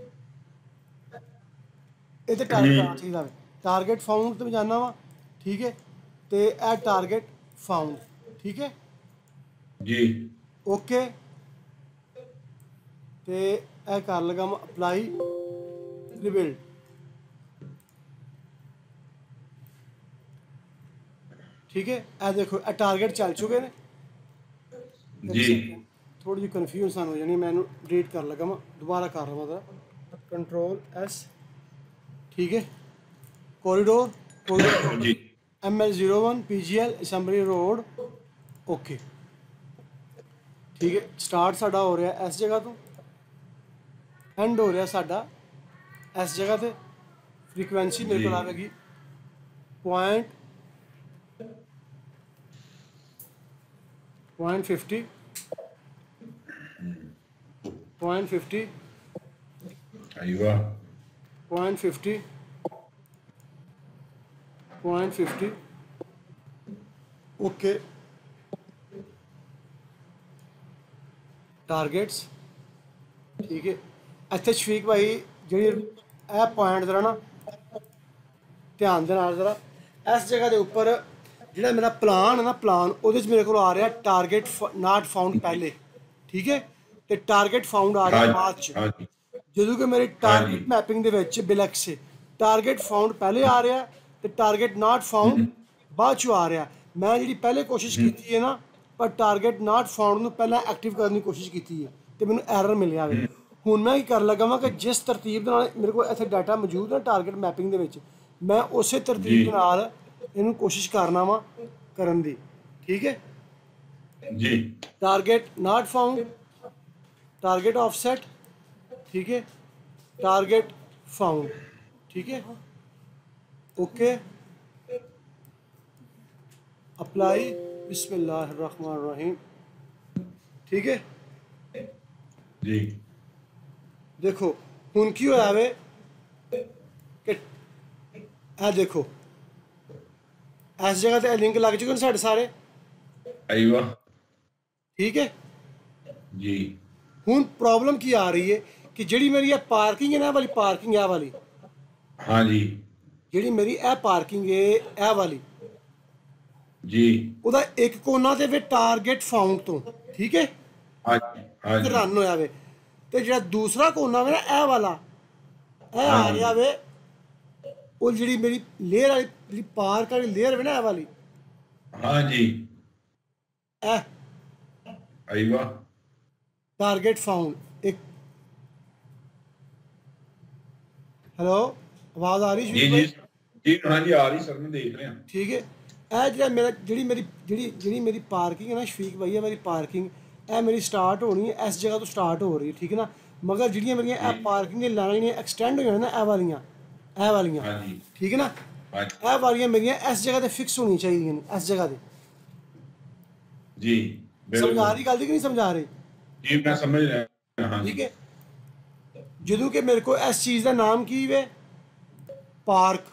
ये टारगेट आना चाहिए वे टारगेट फाउंड तो जाना वा, ठीक है। तो यह टारगेट फाउंड, ठीक है जी ओके। तो यह कर लगा मैं अप्लाई रिबिल्ड, ठीक है। यह देखो यह टारगेट चल चुके हैं जी। थोड़ी जी कन्फ्यूजन हो जानी, मैं डिलीट कर लगा मैं दोबारा कर रहा था कंट्रोल S, ठीक है। कोरिडोर जी ML01 PGL assembly road okay. ਠੀਕ ਹੈ, ਸਟਾਰਟ ਸਾਡਾ ਹੋ ਰਿਹਾ ਇਸ ਜਗ੍ਹਾ ਤੋਂ, ਐਂਡ ਹੋ ਰਿਹਾ ਸਾਡਾ ਇਸ ਜਗ੍ਹਾ ਤੇ। ਫ੍ਰੀਕੁਐਂਸੀ ਮੇਰੇ ਕੋਲ ਆਵੇਗੀ 0.50 ايوه 0.50 ਓਕੇ। ਟਾਰਗੇਟਸ ਠੀਕ ਹੈ। ਇੱਥੇ ਸ਼ਫੀਕ ਭਾਈ ਜਿਹੜੀ ਇਹ ਪੁਆਇੰਟ ਜ਼ਰਾ ਨਾ ਧਿਆਨ ਦੇ ਨਾਲ ਜ਼ਰਾ, ਇਸ ਜਗ੍ਹਾ ਦੇ ਉੱਪਰ ਜਿਹੜਾ ਮੇਰਾ ਪਲਾਨ ਹੈ ਨਾ, ਪਲਾਨ ਉਹਦੇ 'ਚ ਮੇਰੇ ਕੋਲ ਆ ਰਿਹਾ ਟਾਰਗੇਟ ਨਾਟ ਫਾਊਂਡ ਪਹਿਲੇ, ਠੀਕ ਹੈ, ਤੇ ਟਾਰਗੇਟ ਫਾਊਂਡ ਆ ਰਿਹਾ ਬਾਅਦ 'ਚ। ਜਦੋਂ ਕਿ ਮੇਰੀ ਟਾਰਗੇਟ ਮੈਪਿੰਗ ਦੇ ਵਿੱਚ ਬਿਲੈਕਸ ਟਾਰਗੇਟ ਫਾਊਂਡ ਪਹਿਲੇ ਆ ਰਿਹਾ ਤੇ ਟਾਰਗੇਟ ਨਾਟ ਫਾਊਂਡ ਬਾਅਦ 'ਚੋਂ ਆ ਰਿਹਾ। ਮੈਂ ਜਿਹੜੀ ਪਹਿਲੇ ਕੋਸ਼ਿਸ਼ ਕੀਤੀ ਹੈ ਨਾ, ਪਰ ਟਾਰਗੇਟ ਨਾਟ ਫਾਊਂਡ ਨੂੰ ਪਹਿਲਾਂ ਐਕਟਿਵ ਕਰਨ ਦੀ ਕੋਸ਼ਿਸ਼ ਕੀਤੀ ਹੈ ਤੇ ਮੈਨੂੰ ਐਰਰ ਮਿਲਿਆ ਵੇ। ਹੁਣ ਮੈਂ ਕੀ ਕਰਨ ਲੱਗਾ ਵਾਂ ਕਿ ਜਿਸ ਤਰਤੀਬ ਦੇ ਨਾਲ ਮੇਰੇ ਕੋਲ ਇੱਥੇ ਡਾਟਾ ਮੌਜੂਦ ਹੈ ਟਾਰਗੇਟ ਮੈਪਿੰਗ ਦੇ ਵਿੱਚ, ਮੈਂ ਉਸੇ ਤਰਤੀਬ ਦੇ ਨਾਲ ਇਹਨੂੰ ਕੋਸ਼ਿਸ਼ ਕਰਨਾ ਵਾ ਕਰਨ ਦੀ। ਠੀਕ ਹੈ ਜੀ। Target not found, target offset, ठीक है, टारगेट फाउंड, ठीक है, ओके, अप्लाई, बिस्मिल्लाहिर्रहमानिर्रहीम, ठीक है जी। देखो हुण की होया वे कि आ देखो इस जगह ते लिंक लग चुके हैं साढ़े सारे, अय्वा, ठीक है जी। ਹੁਣ ਪ੍ਰੋਬਲਮ ਕੀ ਆ ਰਹੀ ਹੈ ਕਿ ਜਿਹੜੀ ਮੇਰੀ ਇਹ ਪਾਰਕਿੰਗ ਹੈ ਨਾ, ਇਹ ਵਾਲੀ ਪਾਰਕਿੰਗ, ਇਹ ਵਾਲੀ, ਹਾਂ ਜੀ, ਜਿਹੜੀ ਮੇਰੀ ਇਹ ਪਾਰਕਿੰਗ ਹੈ ਇਹ ਵਾਲੀ ਜੀ, ਉਹਦਾ ਇੱਕ ਕੋਨਾ ਤੇ ਵੇ ਟਾਰਗੇਟ ਫਾਊਂਡ ਤੋਂ, ਠੀਕ ਹੈ, ਹਾਂ ਜੀ, ਰਨ ਹੋਇਆ ਵੇ, ਤੇ ਜਿਹੜਾ ਦੂਸਰਾ ਕੋਨਾ ਵੇ ਨਾ ਇਹ ਵਾਲਾ, ਇਹ ਆ ਰਿਹਾ ਵੇ ਉਹ ਜਿਹੜੀ ਮੇਰੀ ਲੇਅਰ ਵਾਲੀ, ਜਿਹੜੀ ਪਾਰਕ ਵਾਲੀ ਲੇਅਰ ਵੇ ਨਾ ਇਹ ਵਾਲੀ, ਹਾਂ ਜੀ, ਇਹ ਅਈਵਾ टारगेट फाउंड। एक हेलो आवाज आ रही जी? जी जी हाँ जी आ रही सर, मैं देख रहा। ठीक है, ਇਹ ਜਿਹੜਾ ਮੇਰਾ ਜਿਹੜੀ ਮੇਰੀ ਪਾਰਕਿੰਗ ਹੈ ਨਾ ਸ਼ਫੀਕ ਭਾਈ, ਮੇਰੀ ਪਾਰਕਿੰਗ ਇਹ ਮੇਰੀ ਸਟਾਰਟ ਹੋਣੀ ਹੈ ਇਸ ਜਗ੍ਹਾ ਤੋਂ ਸਟਾਰਟ ਹੋ ਰਹੀ ਹੈ, ਠੀਕ ਹੈ ਨਾ, ਮਗਰ ਜਿਹੜੀਆਂ ਮੇਰੀਆਂ ਇਹ ਪਾਰਕਿੰਗ ਦੀਆਂ ਲਾਈਨਾਂ ਜਿਹੜੀਆਂ ਐਕਸਟੈਂਡ ਹੋ ਜਾਣੀਆਂ ਨਾ ਇਹ ਵਾਲੀਆਂ, ਠੀਕ ਹੈ ਨਾ, ਇਹ ਵਾਲੀਆਂ ਮੇਰੀਆਂ ਇਸ ਜਗ੍ਹਾ ਤੇ ਫਿਕਸ ਹੋਣੀਆਂ ਚਾਹੀਦੀਆਂ ਨੇ, ਇਸ ਜਗ੍ਹਾ ਤੇ। ਜੀ ਸਮਝ ਆ ਰਹੀ ਗੱਲ ਦੀ ਕਿ ਨਹੀਂ ਸਮਝ ਆ ਰਹੀ? जी मैं समझ रहा हूं। ठीक है, ਜਦੋਂ ਕਿ ਮੇਰੇ ਕੋਲ ਇਸ ਚੀਜ਼ ਦਾ ਨਾਮ ਕੀ ਵੇ, ਪਾਰਕ,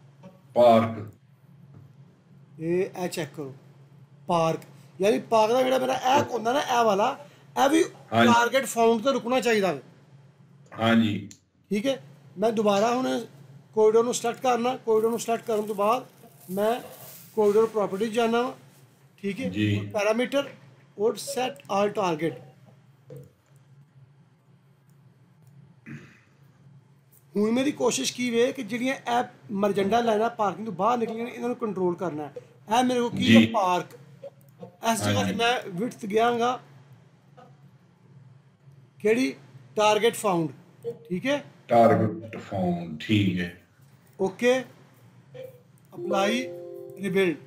ਇਹ ਚੈੱਕ ਕਰੋ, ਪਾਰਕ ਯਾਨੀ ਪਾਰਕ ਦਾ ਜਿਹੜਾ ਮੇਰਾ ਇਹ ਹੁੰਦਾ ਨਾ ਇਹ ਵਾਲਾ, ਇਹ ਵੀ ਟਾਰਗੇਟ ਫਾਊਂਡ ਤੇ ਰੁਕਣਾ ਚਾਹੀਦਾ ਵੇ। ਹਾਂ ਜੀ, ਠੀਕ ਹੈ, ਮੈਂ ਦੁਬਾਰਾ ਹੁਣ ਕੋਰੀਡੋਰ ਨੂੰ ਸਿਲੈਕਟ ਕਰਨਾ, ਕੋਰੀਡੋਰ ਨੂੰ ਸਿਲੈਕਟ ਕਰਨ ਤੋਂ ਬਾਅਦ ਮੈਂ ਕੋਰੀਡੋਰ ਪ੍ਰੋਪਰਟੀ ਜਾਣਾ ਵਾ, ਠੀਕ ਹੈ, ਪੈਰਾਮੀਟਰ ਔਰ ਸੈਟ ਆਲ ਟਾਰਗੇਟ। ਹੁਣ ਮੇਰੀ ਕੋਸ਼ਿਸ਼ ਕੀ ਵੇ ਕਿ ਜਿਹੜੀਆਂ ਇਹ ਮਰਜੰਡਾ ਲਾਈਨਾਂ ਪਾਰਕਿੰਗ ਤੋਂ ਬਾਹਰ ਨਿਕਲੀਆਂ ਨੇ ਇਹਨਾਂ ਨੂੰ ਕੰਟਰੋਲ ਕਰਨਾ ਹੈ। ਇਹ ਮੇਰੇ ਕੋਲ ਕੀ ਹੈ ਪਾਰਕ, ਇਸ ਜਗ੍ਹਾ ਤੇ ਮੈਂ ਵਿਡਥ ਗਿਆਂਗਾ ਕਿਹੜੀ ਟਾਰਗੇਟ ਫਾਊਂਡ, ਠੀਕ ਹੈ, टारगेट फाउंड, ठीक है, ओके, अप्लाई, रिबिल्ड,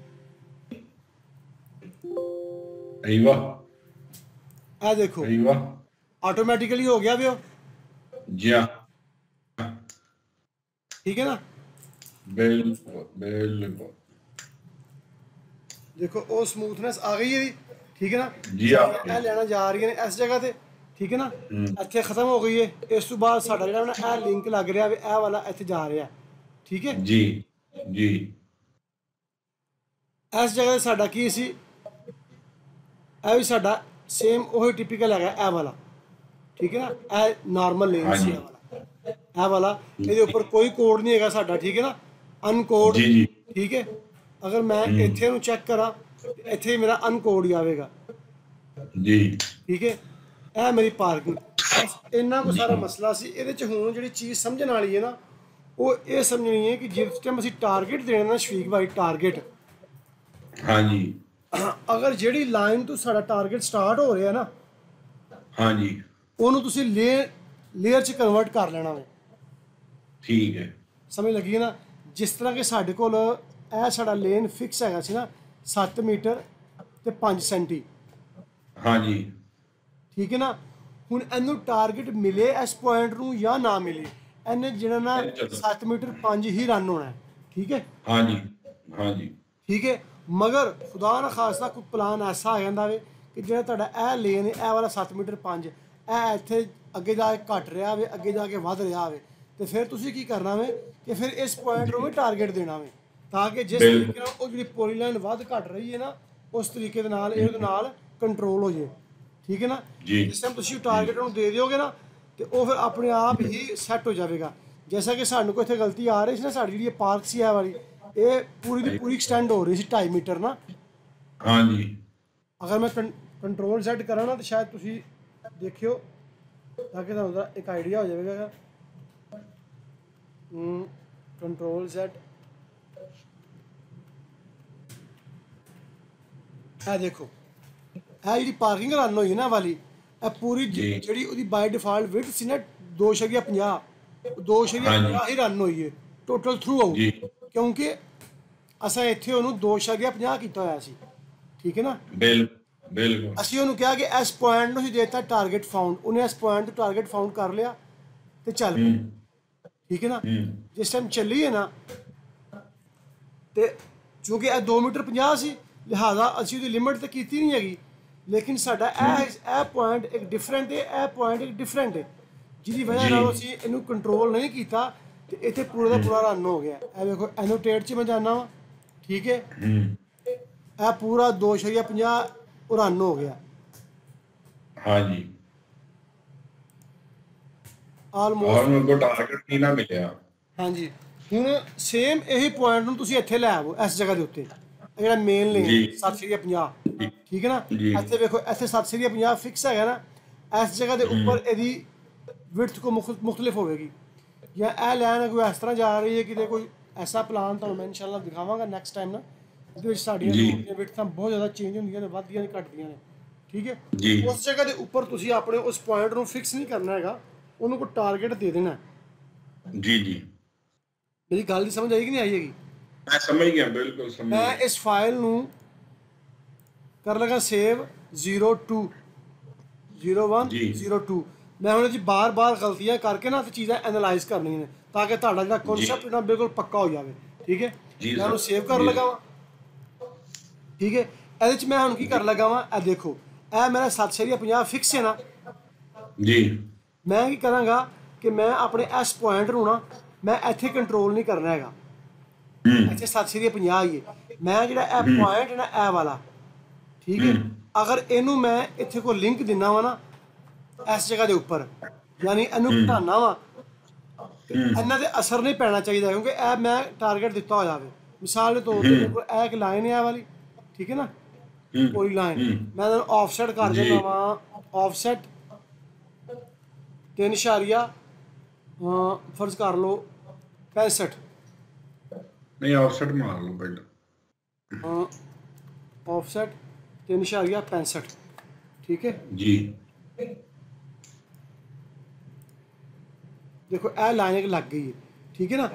अय्वा, आ देखो अय्वा ऑटोमेटिकली हो गया वो, जी हाँ, ठीक है ना, बिल्कुल देखो वो स्मूथनेस आ गई है, ठीक है ना जी। आप लेना जा रही है इस जगह ते, ठीक है ना, ਇੱਥੇ ਖਤਮ ਹੋ ਗਈ ਹੈ। ਇਸ ਤੋਂ ਬਾਅਦ ਸਾਡਾ ਜਿਹੜਾ ਨਾ ਇਹ ਲਿੰਕ ਲੱਗ ਰਿਹਾ ਵੀ ਇਹ ਵਾਲਾ ਇੱਥੇ ਜਾ ਰਿਹਾ, ਠੀਕ ਹੈ ਜੀ ਜੀ। ਇਸ ਜਗ੍ਹਾ ਤੇ ਸਾਡਾ ਕੀ ਸੀ, ਇਹ ਵੀ ਸਾਡਾ ਸੇਮ ਉਹੀ ਟਿਪੀਕਲ ਹੈਗਾ ਇਹ ਵਾਲਾ, ਠੀਕ ਹੈ ਨਾ, ਇਹ ਨਾਰਮਲ ਲੇਨ ਸੀ ਇਹ ਵਾਲਾ, ਇਹਦੇ ਉੱਪਰ ਕੋਈ ਕੋਡ ਨਹੀਂ ਹੈਗਾ ਸਾਡਾ, ਠੀਕ ਹੈ ਨਾ, ਅਨਕੋਡ, ਠੀਕ ਹੈ। ਅਗਰ ਮੈਂ ਇੱਥੇ ਨੂੰ ਚੈੱਕ ਕਰਾਂ ਇੱਥੇ ਮੇਰਾ ਅਨਕੋਡ ਹੀ ਆਵੇਗਾ ਜੀ, ਠੀਕ ਹੈ। ਇਹ ਮੇਰੀ ਪਾਰਕਿੰਗ, ਇੰਨਾ ਕੁ ਸਾਰਾ ਮਸਲਾ ਸੀ ਇਹਦੇ 'ਚ। ਹੁਣ ਜਿਹੜੀ ਚੀਜ਼ ਸਮਝਣ ਵਾਲੀ ਹੈ ਨਾ ਉਹ ਇਹ ਸਮਝਣੀ ਹੈ ਕਿ ਜਿਸ ਟਾਈਮ ਅਸੀਂ ਟਾਰਗੇਟ ਦੇਣਾ ਨਾ ਸ਼ਫੀਕ ਭਾਈ, ਟਾਰਗੇਟ, ਹਾਂਜੀ, ਅਗਰ ਜਿਹੜੀ ਲਾਈਨ ਤੋਂ ਸਾਡਾ ਟਾਰਗੇਟ ਸਟਾਰਟ ਹੋ ਰਿਹਾ ਨਾ, ਹਾਂਜੀ, ਉਹਨੂੰ ਤੁਸੀਂ ਲੇਅਰ 'ਚ ਕਨਵਰਟ ਕਰ ਲੈਣਾ ਵੇ, ਠੀਕ ਹੈ, ਸਮਝ ਲੱਗੀ ਨਾ। ਜਿਸ ਤਰ੍ਹਾਂ ਕਿ ਸਾਡੇ ਕੋਲ ਇਹ ਸਾਡਾ ਲੇਨ ਫਿਕਸ ਹੈਗਾ ਸੀ ਨਾ 7 ਮੀਟਰ ਤੇ 5 ਸੈਂਟੀ। ਹਾਂਜੀ ਠੀਕ ਹੈ ਨਾ। ਹੁਣ ਇਹਨੂੰ ਟਾਰਗੇਟ ਮਿਲੇ ਇਸ ਪੁਆਇੰਟ ਨੂੰ ਜਾਂ ਨਾ ਮਿਲੇ, ਇਹਨੇ ਜਿਹੜਾ ਨਾ 7 ਮੀਟਰ 5 ਹੀ ਰਨ ਹੋਣਾ ਹੈ। ਠੀਕ ਹੈ। ਹਾਂਜੀ ਹਾਂਜੀ ਠੀਕ ਹੈ। ਮਗਰ ਖੁਦਾ ਨਾ ਖਾਸਤਾ ਕੋਈ ਪਲਾਨ ਐਸਾ ਆ ਜਾਂਦਾ ਵੇ ਕਿ ਜਿਹੜਾ ਤੁਹਾਡਾ ਇਹ ਲੇਨ ਇਹ ਵਾਲਾ 7 ਮੀਟਰ 5 ਇਹ ਇੱਥੇ ਅੱਗੇ ਜਾ ਕੇ ਘਟ ਰਿਹਾ ਵੇ, ਅੱਗੇ ਜਾ ਕੇ ਵੱਧ ਰਿਹਾ ਵੇ, ਤੇ ਫਿਰ ਤੁਸੀਂ ਕੀ ਕਰਨਾ ਵੇ ਕਿ ਫਿਰ ਇਸ ਪੁਆਇੰਟ ਨੂੰ ਵੀ ਟਾਰਗੇਟ ਦੇਣਾ ਵੇ, ਤਾਂ ਕਿ ਜਿਸ ਤਰੀਕੇ ਨਾਲ ਉਹ ਜਿਹੜੀ ਪੋਲੀ ਲਾਈਨ ਵੱਧ ਘਟ ਰਹੀ ਹੈ ਨਾ ਉਸ ਤਰੀਕੇ ਦੇ ਨਾਲ ਇਹਦੇ ਨਾਲ ਕੰਟਰੋਲ ਹੋ ਜੇ। ਠੀਕ ਹੈ ਨਾ। ਜਿਸ ਟਾਈਮ ਤੁਸੀਂ ਟਾਰਗੇਟ ਨੂੰ ਦੇ ਦਿਓਗੇ ਨਾ ਤੇ ਉਹ ਫਿਰ ਆਪਣੇ ਆਪ ਹੀ ਸੈੱਟ ਹੋ ਜਾਵੇਗਾ। ਜੈਸਾ ਕਿ ਸਾਨੂੰ ਕੋਈ ਇੱਥੇ ਗਲਤੀ ਆ ਰਹੀ ਸੀ ਨਾ, ਸਾਡੀ ਜਿਹੜੀ ਪਾਰਕ ਸੀ ਇਹ ਵਾਲੀ, ਇਹ ਪੂਰੀ ਦੀ ਪੂਰੀ ਐਕਸਟੈਂਡ ਹੋ ਰਹੀ ਸੀ 2.5 ਮੀਟਰ ਨਾ। ਹਾਂਜੀ ਅਗਰ ਮੈਂ ਕੰਟਰੋਲ Z ਕਰਾਂ ਨਾ ਤਾਂ ਸ਼ਾਇਦ ਤੁਸੀਂ ਦੇਖਿਓ ਤਾਂ ਕਿ ਤੁਹਾਨੂੰ ਇੱਕ ਆਈਡੀਆ ਹੋ ਜਾਵੇਗਾ। ਕੰਟਰੋਲ Z ਇਹ ਦੇਖੋ, ਇਹ ਜਿਹੜੀ ਪਾਰਕਿੰਗ ਰਨ ਹੋਈ ਨਾ ਵਾਲੀ, ਇਹ ਪੂਰੀ ਜਿਹੜੀ ਉਹਦੀ ਬਾਈ ਡਿਫਾਲਟ ਵਿਡਥ ਸੀ ਨਾ 2.50 2.50 ਹੀ ਰਨ ਹੋਈ ਹੈ ਟੋਟਲ ਥਰੂ ਆਊਟ, ਕਿਉਂਕਿ ਅਸਾਂ ਇੱਥੇ ਉਹਨੂੰ 2.50 ਕੀਤਾ ਹੋਇਆ ਸੀ। ਠੀਕ ਹੈ ਨਾ। ਬਿਲਕੁਲ ਅਸੀਂ ਉਹਨੂੰ ਕਿਹਾ ਕਿ ਇਸ ਪੁਆਇੰਟ ਨੂੰ ਹੀ ਦੇਤਾ ਟਾਰਗੇਟ ਫਾਊਂਡ, ਉਹਨੇ ਇਸ ਪੁਆਇੰਟ ਤੋਂ ਟਾਰਗੇਟ ਫਾਊਂਡ ਕਰ ਲਿਆ ਤੇ ਚੱਲ ਪਈ। ਠੀਕ ਹੈ ਨਾ। ਜਿਸ ਟਾਈਮ ਚੱਲੀ ਹੈ ਨਾ ਤੇ ਚੂੰਕਿ ਇਹ 2 ਮੀਟਰ 50 ਸੀ, ਲਿਹਾਜ਼ਾ ਅਸੀਂ ਉਹਦੀ ਲਿਮਿਟ ਤਾਂ ਕੀਤੀ ਨਹੀਂ ਹੈਗੀ, ਲੇਕਿਨ ਸਾਡਾ ਇਹ ਪੁਆਇੰਟ ਇੱਕ ਡਿਫਰੈਂਟ ਹੈ, ਇਹ ਪੁਆਇੰਟ ਇੱਕ ਡਿਫਰੈਂਟ ਹੈ, ਜਿਹਦੀ ਵਜ੍ਹਾ ਨਾਲ ਅਸੀਂ ਇਹਨੂੰ ਕੰਟਰੋਲ ਨਹੀਂ ਕੀਤਾ ਤੇ ਇੱਥੇ ਪੂਰਾ ਦਾ ਪੂਰਾ ਰਨ ਹੋ ਗਿਆ। ਇਹ ਵੇਖੋ ਐਨੋਟੇਟ 'ਚ ਮੈਂ ਜਾਣਾ ਵਾ। ਠੀਕ ਹੈ। ਇਹ ਪੂਰਾ 2.50 ਰਨ ਹੋ ਗਿਆ। ਹਾਂਜੀ ਆਲਮੋਸਟ ਕੋ ਟਾਰਗੇਟ ਨਹੀਂ ਨਾ ਮਿਲਿਆ। ਹਾਂਜੀ। ਹੁਣ ਸੇਮ ਇਹੀ ਪੁਆਇੰਟ ਨੂੰ ਤੁਸੀਂ ਇੱਥੇ ਲੈ ਆਵੋ ਇਸ ਜਗ੍ਹਾ ਦੇ ਉੱਤੇ, ਜਿਹੜਾ ਮੇਨ ਲੇਨ 7.50। ਠੀਕ ਹੈ ਨਾ। ਇੱਥੇ ਵੇਖੋ, ਇੱਥੇ 7.50 ਫਿਕਸ ਹੈਗਾ ਨਾ, ਇਸ ਜਗ੍ਹਾ ਦੇ ਉੱਪਰ ਇਹਦੀ ਵਿਡਥ ਕੋ ਮੁਖਤਲਿਫ ਹੋਵੇਗੀ, ਜਾਂ ਇਹ ਲਾਈਨ ਕੋਈ ਇਸ ਤਰ੍ਹਾਂ ਜਾ ਰਹੀ ਹੈ ਕਿਤੇ ਕੋਈ ਐਸਾ ਪਲਾਨ ਤੁਹਾਨੂੰ ਮੈਂ ਇਨਸ਼ਾਅੱਲਾ ਦਿਖਾਵਾਂਗਾ ਨੈਕਸਟ ਟਾਈਮ ਨਾ, ਜਿਹਦੇ ਵਿੱਚ ਸਾਡੀਆਂ ਵਿਡਥਾਂ ਬਹੁਤ ਜ਼ਿਆਦਾ ਚੇਂਜ ਹੁੰਦੀਆਂ ਨੇ, ਵੱਧਦੀਆਂ ਨੇ, ਘਟਦੀਆਂ ਨੇ। ਠੀਕ ਹੈ। ਉਸ ਜਗ੍ਹਾ ਦੇ ਉੱਪਰ ਤੁਸੀਂ ਆਪਣੇ ਉਸ ਪੁਆਇੰਟ ਨੂੰ ਫਿਕਸ ਨਹੀਂ ਕਰਨਾ ਹੈਗਾ, ਉਹਨੂੰ ਕੋਈ ਟਾਰਗੇਟ ਦੇ ਦੇਣਾ। ਜੀ ਮੇਰੀ ਗੱਲ ਦੀ ਸਮਝ ਆਈ ਕਿ ਨਹੀਂ ਆਈ ਹੈਗੀ? ਮੈਂ ਸਮਝ ਗਿਆ, ਬਿਲਕੁਲ ਸਮਝ ਗਿਆ। ਮੈਂ ਇਸ ਫਾਈਲ ਨੂੰ ਕਰ ਲਗਾ ਸੇਵ 02 0102। ਮੈਂ ਹੁਣ ਜੀ ਬਾਰ-ਬਾਰ ਗਲਤੀਆਂ ਕਰਕੇ ਨਾ ਤੇ ਚੀਜ਼ਾਂ ਐਨਾਲਾਈਜ਼ ਕਰਨੀਆਂ ਨੇ, ਤਾਂ ਕਿ ਤੁਹਾਡਾ ਜਿਹੜਾ ਕਨਸੈਪਟ ਨਾ ਬਿਲਕੁਲ ਪੱਕਾ ਹੋ ਜਾਵੇ। ਠੀਕ ਹੈ। ਮੈਂ ਉਹਨੂੰ ਸੇਵ ਕਰ ਲਗਾ ਵਾ। ਠੀਕ ਹੈ। ਇਹਦੇ 'ਚ ਮੈਂ ਹੁਣ ਕੀ ਕਰ ਲਗਾ ਵਾ, ਇਹ ਦੇਖੋ, ਇਹ ਮੇਰਾ 7.50 ਫਿਕਸ ਹੈ ਨਾ ਜੀ। ਮੈਂ ਕੀ ਕਰਾਂਗਾ ਕਿ ਮੈਂ ਆਪਣੇ ਇਸ ਪੁਆਇੰਟ ਨੂੰ ਨਾ ਮੈਂ ਇੱਥੇ ਕੰਟਰੋਲ ਨਹੀਂ ਕਰਨਾ ਹੈਗਾ, ਇੱਥੇ 7.50 ਹੀ ਹੈ। ਮੈਂ ਜਿਹੜਾ ਇਹ ਪੁਆਇੰਟ ਹੈ ਨਾ ਇਹ ਵਾਲਾ, ਠੀਕ ਹੈ, ਅਗਰ ਇਹਨੂੰ ਮੈਂ ਇੱਥੇ ਕੋਈ ਲਿੰਕ ਦਿੰਦਾ ਵਾ ਨਾ ਇਸ ਜਗ੍ਹਾ ਦੇ ਉੱਪਰ, ਯਾਨੀ ਇਹਨੂੰ ਘਟਾਉਣਾ ਵਾ, ਇਹਨਾਂ ਦੇ ਅਸਰ ਨਹੀਂ ਪੈਣਾ ਚਾਹੀਦਾ, ਕਿਉਂਕਿ ਇਹ ਮੈਂ ਟਾਰਗੇਟ ਦਿੱਤਾ ਹੋਇਆ ਵੇ। ਮਿਸਾਲ ਦੇ ਤੌਰ ਤੇ ਇਹ ਇੱਕ ਲਾਈਨ ਹੈ ਇਹ ਵਾਲੀ। ਠੀਕ ਹੈ ਨਾ। ਕੋਈ ਲਾਈਨ ਮੈਂ ਇਹਨਾਂ ਨੂੰ ਆਫਸੈਟ ਕਰ ਦਿੰਦਾ ਵਾ, ਆਫਸੈਟ 3 ਫਰਜ਼ ਕਰ ਲਓ 65। ਨਹੀਂ ਆਫਸੈਟ ਮਾਰ ਲਓ ਪਹਿਲਾਂ। ਆਫਸੈਟ 3.65। ਠੀਕ ਹੈ ਜੀ। ਦੇਖੋ ਇਹ ਲਾਈਨ ਇੱਕ ਲੱਗ ਗਈ ਹੈ। ਠੀਕ ਹੈ ਨਾ।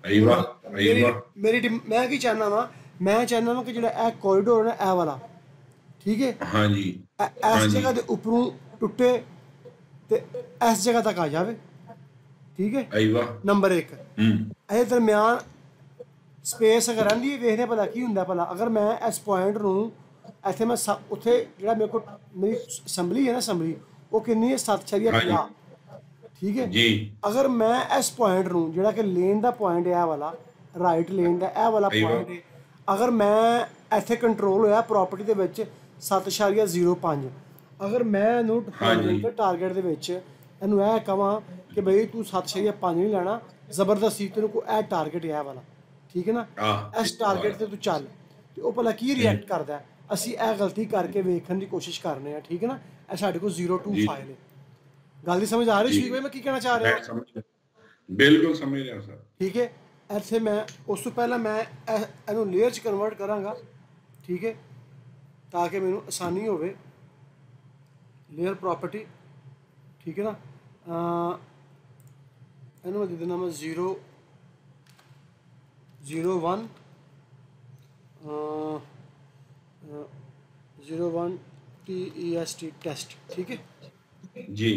ਮੇਰੀ ਮੈਂ ਕੀ ਚਾਹੁੰਦਾ ਵਾ, ਮੈਂ ਚਾਹੁੰਦਾ ਵਾ ਕਿ ਜਿਹੜਾ ਇਹ ਕੋਰੀਡੋਰ ਹੈ ਇਹ ਵਾਲਾ, ਠੀਕ ਹੈ, ਹਾਂਜੀ, ਇਸ ਜਗ੍ਹਾ ਦੇ ਉੱਪਰੋਂ ਟੁੱਟੇ ਤੇ ਇਸ ਜਗ੍ਹਾ ਤੱਕ ਆ ਜਾਵੇ। ਠੀਕ ਹੈ। ਨੰਬਰ 1। ਇਹ ਦਰਮਿਆਨ ਸਪੇਸ ਅਗਰ ਰਹਿੰਦੀ ਹੈ, ਵੇਖਦੇ ਭਲਾ ਕੀ ਹੁੰਦਾ ਭਲਾ। ਅਗਰ ਮੈਂ ਇਸ ਪੁਆਇੰਟ ਨੂੰ ਇੱਥੇ ਮੈਂ ਉੱਥੇ ਜਿਹੜਾ ਮੇਰੇ ਕੋਲ ਮੇਰੀ ਅਸੈਂਬਲੀ ਹੈ ਨਾ, ਅਸੈਂਬਲੀ ਉਹ ਕਿੰਨੀ ਹੈ 7.50। ਠੀਕ ਹੈ ਜੀ। ਅਗਰ ਮੈਂ ਇਸ ਪੁਆਇੰਟ ਨੂੰ ਜਿਹੜਾ ਕਿ ਲੇਨ ਦਾ ਪੁਆਇੰਟ ਹੈ ਇਹ ਵਾਲਾ, ਰਾਈਟ ਲੇਨ ਦਾ ਇਹ ਵਾਲਾ ਪੁਆਇੰਟ ਹੈ, ਅਗਰ ਮੈਂ ਇੱਥੇ ਕੰਟਰੋਲ ਹੋਇਆ ਪ੍ਰੋਪਰਟੀ ਦੇ ਵਿੱਚ 7.05, ਅਗਰ ਮੈਂ ਇਹਨੂੰ ਟਾਰਗੇਟ ਦੇ ਵਿੱਚ ਇਹਨੂੰ ਇਹ ਕਹਾਂ ਕਿ ਬਈ ਤੂੰ 7.5 ਨਹੀਂ ਲੈਣਾ, ਜ਼ਬਰਦਸਤੀ ਤੈਨੂੰ ਕੋਈ ਇਹ ਟਾਰਗੇਟ ਹੈ ਵਾਲਾ, ਠੀਕ ਹੈ ਨਾ, ਇਸ ਟਾਰਗੇਟ ਤੇ ਤੂੰ ਚੱਲ, ਤੇ ਉਹ ਭਲਾ ਕੀ ਰਿਐਕਟ ਕਰਦਾ। ਅਸੀਂ ਇਹ ਗਲਤੀ ਕਰਕੇ ਵੇਖਣ ਦੀ ਕੋਸ਼ਿਸ਼ ਕਰਨੇ ਆ। ਠੀਕ ਹੈ ਨਾ। ਇਹ ਸਾਡੇ ਕੋਲ 02 ਫਾਈਲ ਹੈ। ਗੱਲ ਦੀ ਸਮਝ ਆ ਰਹੀ ਸੀ ਮੈਂ ਕੀ ਕਹਿਣਾ ਚਾਹ ਰਿਹਾ? ਬਿਲਕੁਲ ਸਮਝ ਰਿਹਾ ਸਰ। ਠੀਕ ਹੈ। ਇੱਥੇ ਮੈਂ ਉਸ ਤੋਂ ਪਹਿਲਾਂ ਮੈਂ ਇਹਨੂੰ ਲੇਅਰ 'ਚ ਕਨਵਰਟ ਕਰਾਂਗਾ। ਠੀਕ ਹੈ, ਤਾਂ ਕਿ ਮੈਨੂੰ ਆਸਾਨੀ ਹੋਵੇ। ਲੇਅਰ ਪ੍ਰੋਪਰਟੀ, ਠੀਕ ਹੈ ਨਾ, ਇਹਨੂੰ ਮੈਂ ਦੇ ਦੇਣਾ ਮੈਂ 001 01 TEST टेस्ट, ठीक है जी।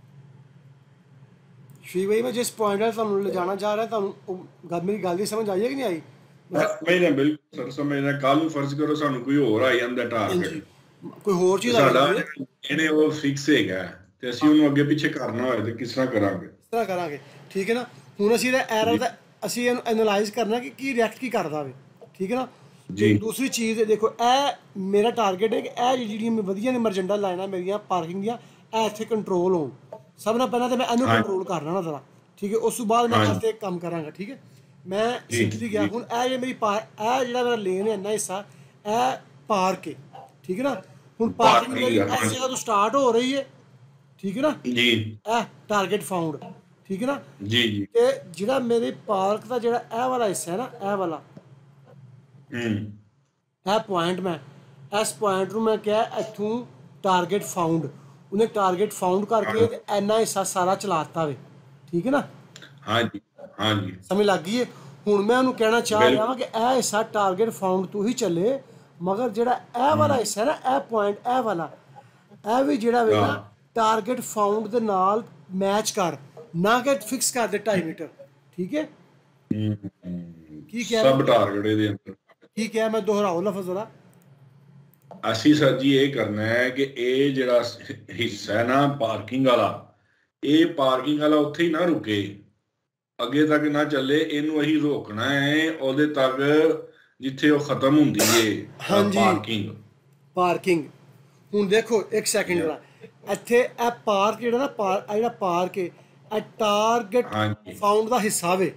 ਸ਼ੀ भाई मैं जिस पॉइंट है ਤੁਹਾਨੂੰ ਲਿਜਾਣਾ ਜਾ ਰਿਹਾ ਤੁਹਾਨੂੰ ਮੇਰੀ ਗੱਲ ਦੀ ਸਮਝ ਆਈ ਹੈ ਕਿ ਨਹੀਂ ਆਈ? ਨਹੀਂ ਨਹੀਂ ਬਿਲਕੁਲ ਸਰ ਸਮਝ ਰਿਹਾ। ਕੱਲ ਨੂੰ ਫਰਜ਼ ਕਰੋ ਸਾਨੂੰ ਕੋਈ ਹੋਰ ਆ ਜਾਂਦਾ ਟਾਰਗੇਟ, ਹਾਂਜੀ ਕੋਈ ਹੋਰ ਤੇ ਚੀਜ਼ ਆ ਸਾਡਾ ਜਾਂਦੀ ਹੈ, ਇਹਨੇ ਉਹ ਫਿਕਸ ਹੈਗਾ ਤੇ ਅਸੀਂ ਉਹਨੂੰ ਅੱਗੇ ਪਿੱਛੇ ਕਰਨਾ ਹੋਏ ਤੇ ਕਿਸ ਤਰ੍ਹਾਂ ਕਰਾਂਗੇ? ਇਸ ਤਰ੍ਹਾਂ ਕਰਾਂਗੇ, ਠੀਕ ਹੈ ਨਾ। ਹੁਣ ਅਸੀਂ ਇਹਦਾ ਐਰਰ ਦਾ ਅਸੀਂ ਇਹਨੂੰ ਐਨਾਲਾਈਜ਼ ਕਰਨਾ ਕਿ ਕੀ ਰਿਐਕਟ ਕੀ ਕਰਦਾ ਵੇ, ਠੀਕ ਹੈ ਨਾ। ਤੇ ਜੀ ਦੂਸਰੀ ਚੀਜ਼ ਦੇਖੋ, ਇਹ ਮੇਰਾ ਟਾਰਗੇਟ ਹੈ ਕਿ ਇਹ ਜਿਹੜੀਆਂ ਵਧੀਆ ਨੇ ਮਰਜੈਂਡਾ ਲਾਈਨਾਂ ਮੇਰੀਆਂ ਪਾਰਕਿੰਗ ਦੀਆਂ, ਇਹ ਇੱਥੇ ਕੰਟਰੋਲ ਹੋਣ। ਸਭ ਨਾਲ ਪਹਿਲਾਂ ਤਾਂ ਮੈਂ ਇਹਨੂੰ ਹਾਂ ਕੰਟਰੋਲ ਕਰਨਾ ਨਾ ਜ਼ਰਾ, ਠੀਕ ਹੈ। ਉਸ ਤੋਂ ਬਾਅਦ ਮੈਂ ਹਾਂ ਇੱਥੇ ਕੰਮ ਕਰਾਂਗਾ, ਠੀਕ ਹੈ। ਮੈਂ ਜੀ ਸਿੰਪਲੀ ਗਿਆ, ਜੀ ਹੁਣ ਇਹ ਜਿਹੜੀ ਮੇਰੀ ਇਹ ਜਿਹੜਾ ਮੇਰਾ ਲੇਨ ਹੈ ਇੰਨਾ ਹਿੱਸਾ, ਇਹ ਪਾਰਕ ਹੈ, ਠੀਕ ਹੈ ਨਾ। ਹੁਣ ਪਾਰਕਿੰਗ ਮੇਰੀ ਪਾਰਕਿੰਗ ਇਸ ਜਗ੍ਹਾ ਤੋਂ ਸਟਾਰਟ ਹੋ ਰਹੀ ਹੈ, ਠੀਕ ਹੈ ਨਾ। ਜੀ ਇਹ ਟਾਰਗੇਟ ਫਾਊਂਡ, ਠੀਕ ਹੈ ਨਾ। ਜੀ ਜੀ ਤੇ ਜਿਹੜਾ ਮੇਰੇ ਪਾਰਕ ਦਾ ਜਿਹੜਾ ਇਹ ਵਾਲਾ ਹਿੱਸਾ ਹੈ ਨਾ, ਇਹ ਵਾਲਾ ਇਹ ਪੁਆਇੰਟ, ਮੈਂ ਇਸ ਪੁਆਇੰਟ ਨੂੰ ਮੈਂ ਕਿਹਾ ਇੱਥੋਂ ਟਾਰਗੇਟ ਫਾਊਂਡ, ਉਹਨੇ ਟਾਰਗੇਟ ਫਾਊਂਡ ਕਰਕੇ ਤੇ ਇੰਨਾ ਹਿੱਸਾ ਸਾਰਾ ਚਲਾਤਾ ਵੇ, ਠੀਕ ਹੈ ਨਾ। ਹਾਂਜੀ ਹਾਂਜੀ ਸਮਝ ਲੱਗ ਗਈ ਹੈ। ਹੁਣ ਮੈਂ ਉਹਨੂੰ ਕਹਿਣਾ ਚਾਹ ਰਿਹਾ ਵਾਂ ਬਿਲਕੁਲ ਕਿ ਇਹ ਹਿੱਸਾ ਟਾਰਗੇਟ ਫਾਊਂਡ ਤੋਂ ਹੀ ਚੱਲੇ, ਮਗਰ ਜਿਹੜਾ ਇਹ ਵਾਲਾ ਹਿੱਸਾ ਨਾ, ਇਹ ਪੁਆਇੰਟ ਇਹ ਵਾਲਾ, ਇਹ ਵੀ ਜਿਹੜਾ ਵੇ ਨਾ ਟਾਰਗੇਟ ਫਾਊਂਡ ਦੇ ਨਾਲ ਮੈਚ ਕਰ, ਨਾ ਕਿ ਫਿਕਸ ਕਰ ਦੇ 2.5 ਮੀਟਰ, ਠੀਕ ਹੈ। ਕੀ ਕਿਹਾ ਸਬ ਟਾਰਗੇਟ ਇਹਦੇ ਅੰਦਰ। ਕੀ ਕਿਹਾ ਮੈਂ ਦੁਹਰਾਓ ਲਫ਼ਜ਼ ਜ਼ਰਾ। ਅਸੀਂ ਸਰ ਜੀ ਇਹ ਕਰਨਾ ਹੈ ਕਿ ਇਹ ਜਿਹੜਾ ਹਿੱਸਾ ਹੈ ਨਾ ਪਾਰਕਿੰਗ ਵਾਲਾ, ਇਹ ਪਾਰਕਿੰਗ ਵਾਲਾ ਉੱਥੇ ਹੀ ਨਾ ਰੁਕੇ, ਅੱਗੇ ਤੱਕ ਨਾ ਚੱਲੇ। ਇਹਨੂੰ ਅਸੀਂ ਰੋਕਣਾ ਹੈ ਉਹਦੇ ਤੱਕ ਜਿੱਥੇ ਉਹ ਖਤਮ ਹੁੰਦੀ ਹੈ ਹਾਂਜੀ ਪਾਰਕਿੰਗ। ਪਾਰਕਿੰਗ ਹੁਣ ਦੇਖੋ ਇੱਕ ਸੈਕਿੰਡ ਜਰਾ, ਇੱਥੇ ਇਹ ਪਾਰਕ ਜਿਹੜਾ ਨਾ ਇਹ ਜਿਹੜਾ ਪਾਰਕ ਹੈ, ਇਹ ਟਾਰਗੇਟ ਹਾਂਜੀ ਫਾਊਂਡ ਦਾ ਹਿੱਸਾ ਵੇ।